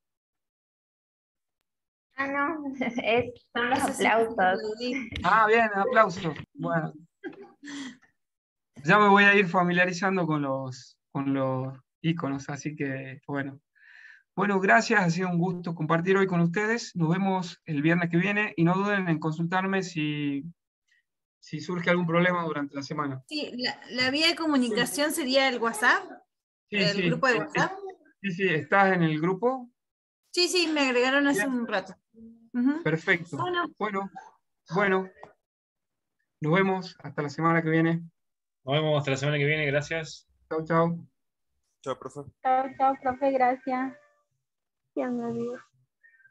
S9: Ah, no, son los aplausos.
S3: Ah, bien, aplausos. Bueno, ya me voy a ir familiarizando con los iconos, así que bueno. Bueno, gracias, ha sido un gusto compartir hoy con ustedes. Nos vemos el viernes que viene y no duden en consultarme si surge algún problema durante la semana.
S1: Sí, la vía de comunicación sería el WhatsApp,
S3: Sí,
S1: el
S3: sí,
S1: grupo de WhatsApp.
S3: sí, ¿estás en el grupo?
S1: Sí, sí, me agregaron hace un rato. Ujú.
S3: Perfecto.
S1: Bueno.
S3: Bueno, nos vemos hasta la semana que viene.
S2: Nos vemos hasta la semana que viene, gracias.
S3: Chau, chau.
S4: Chao, profe.
S7: Chao, chao, profe, gracias. Ya me olvidó.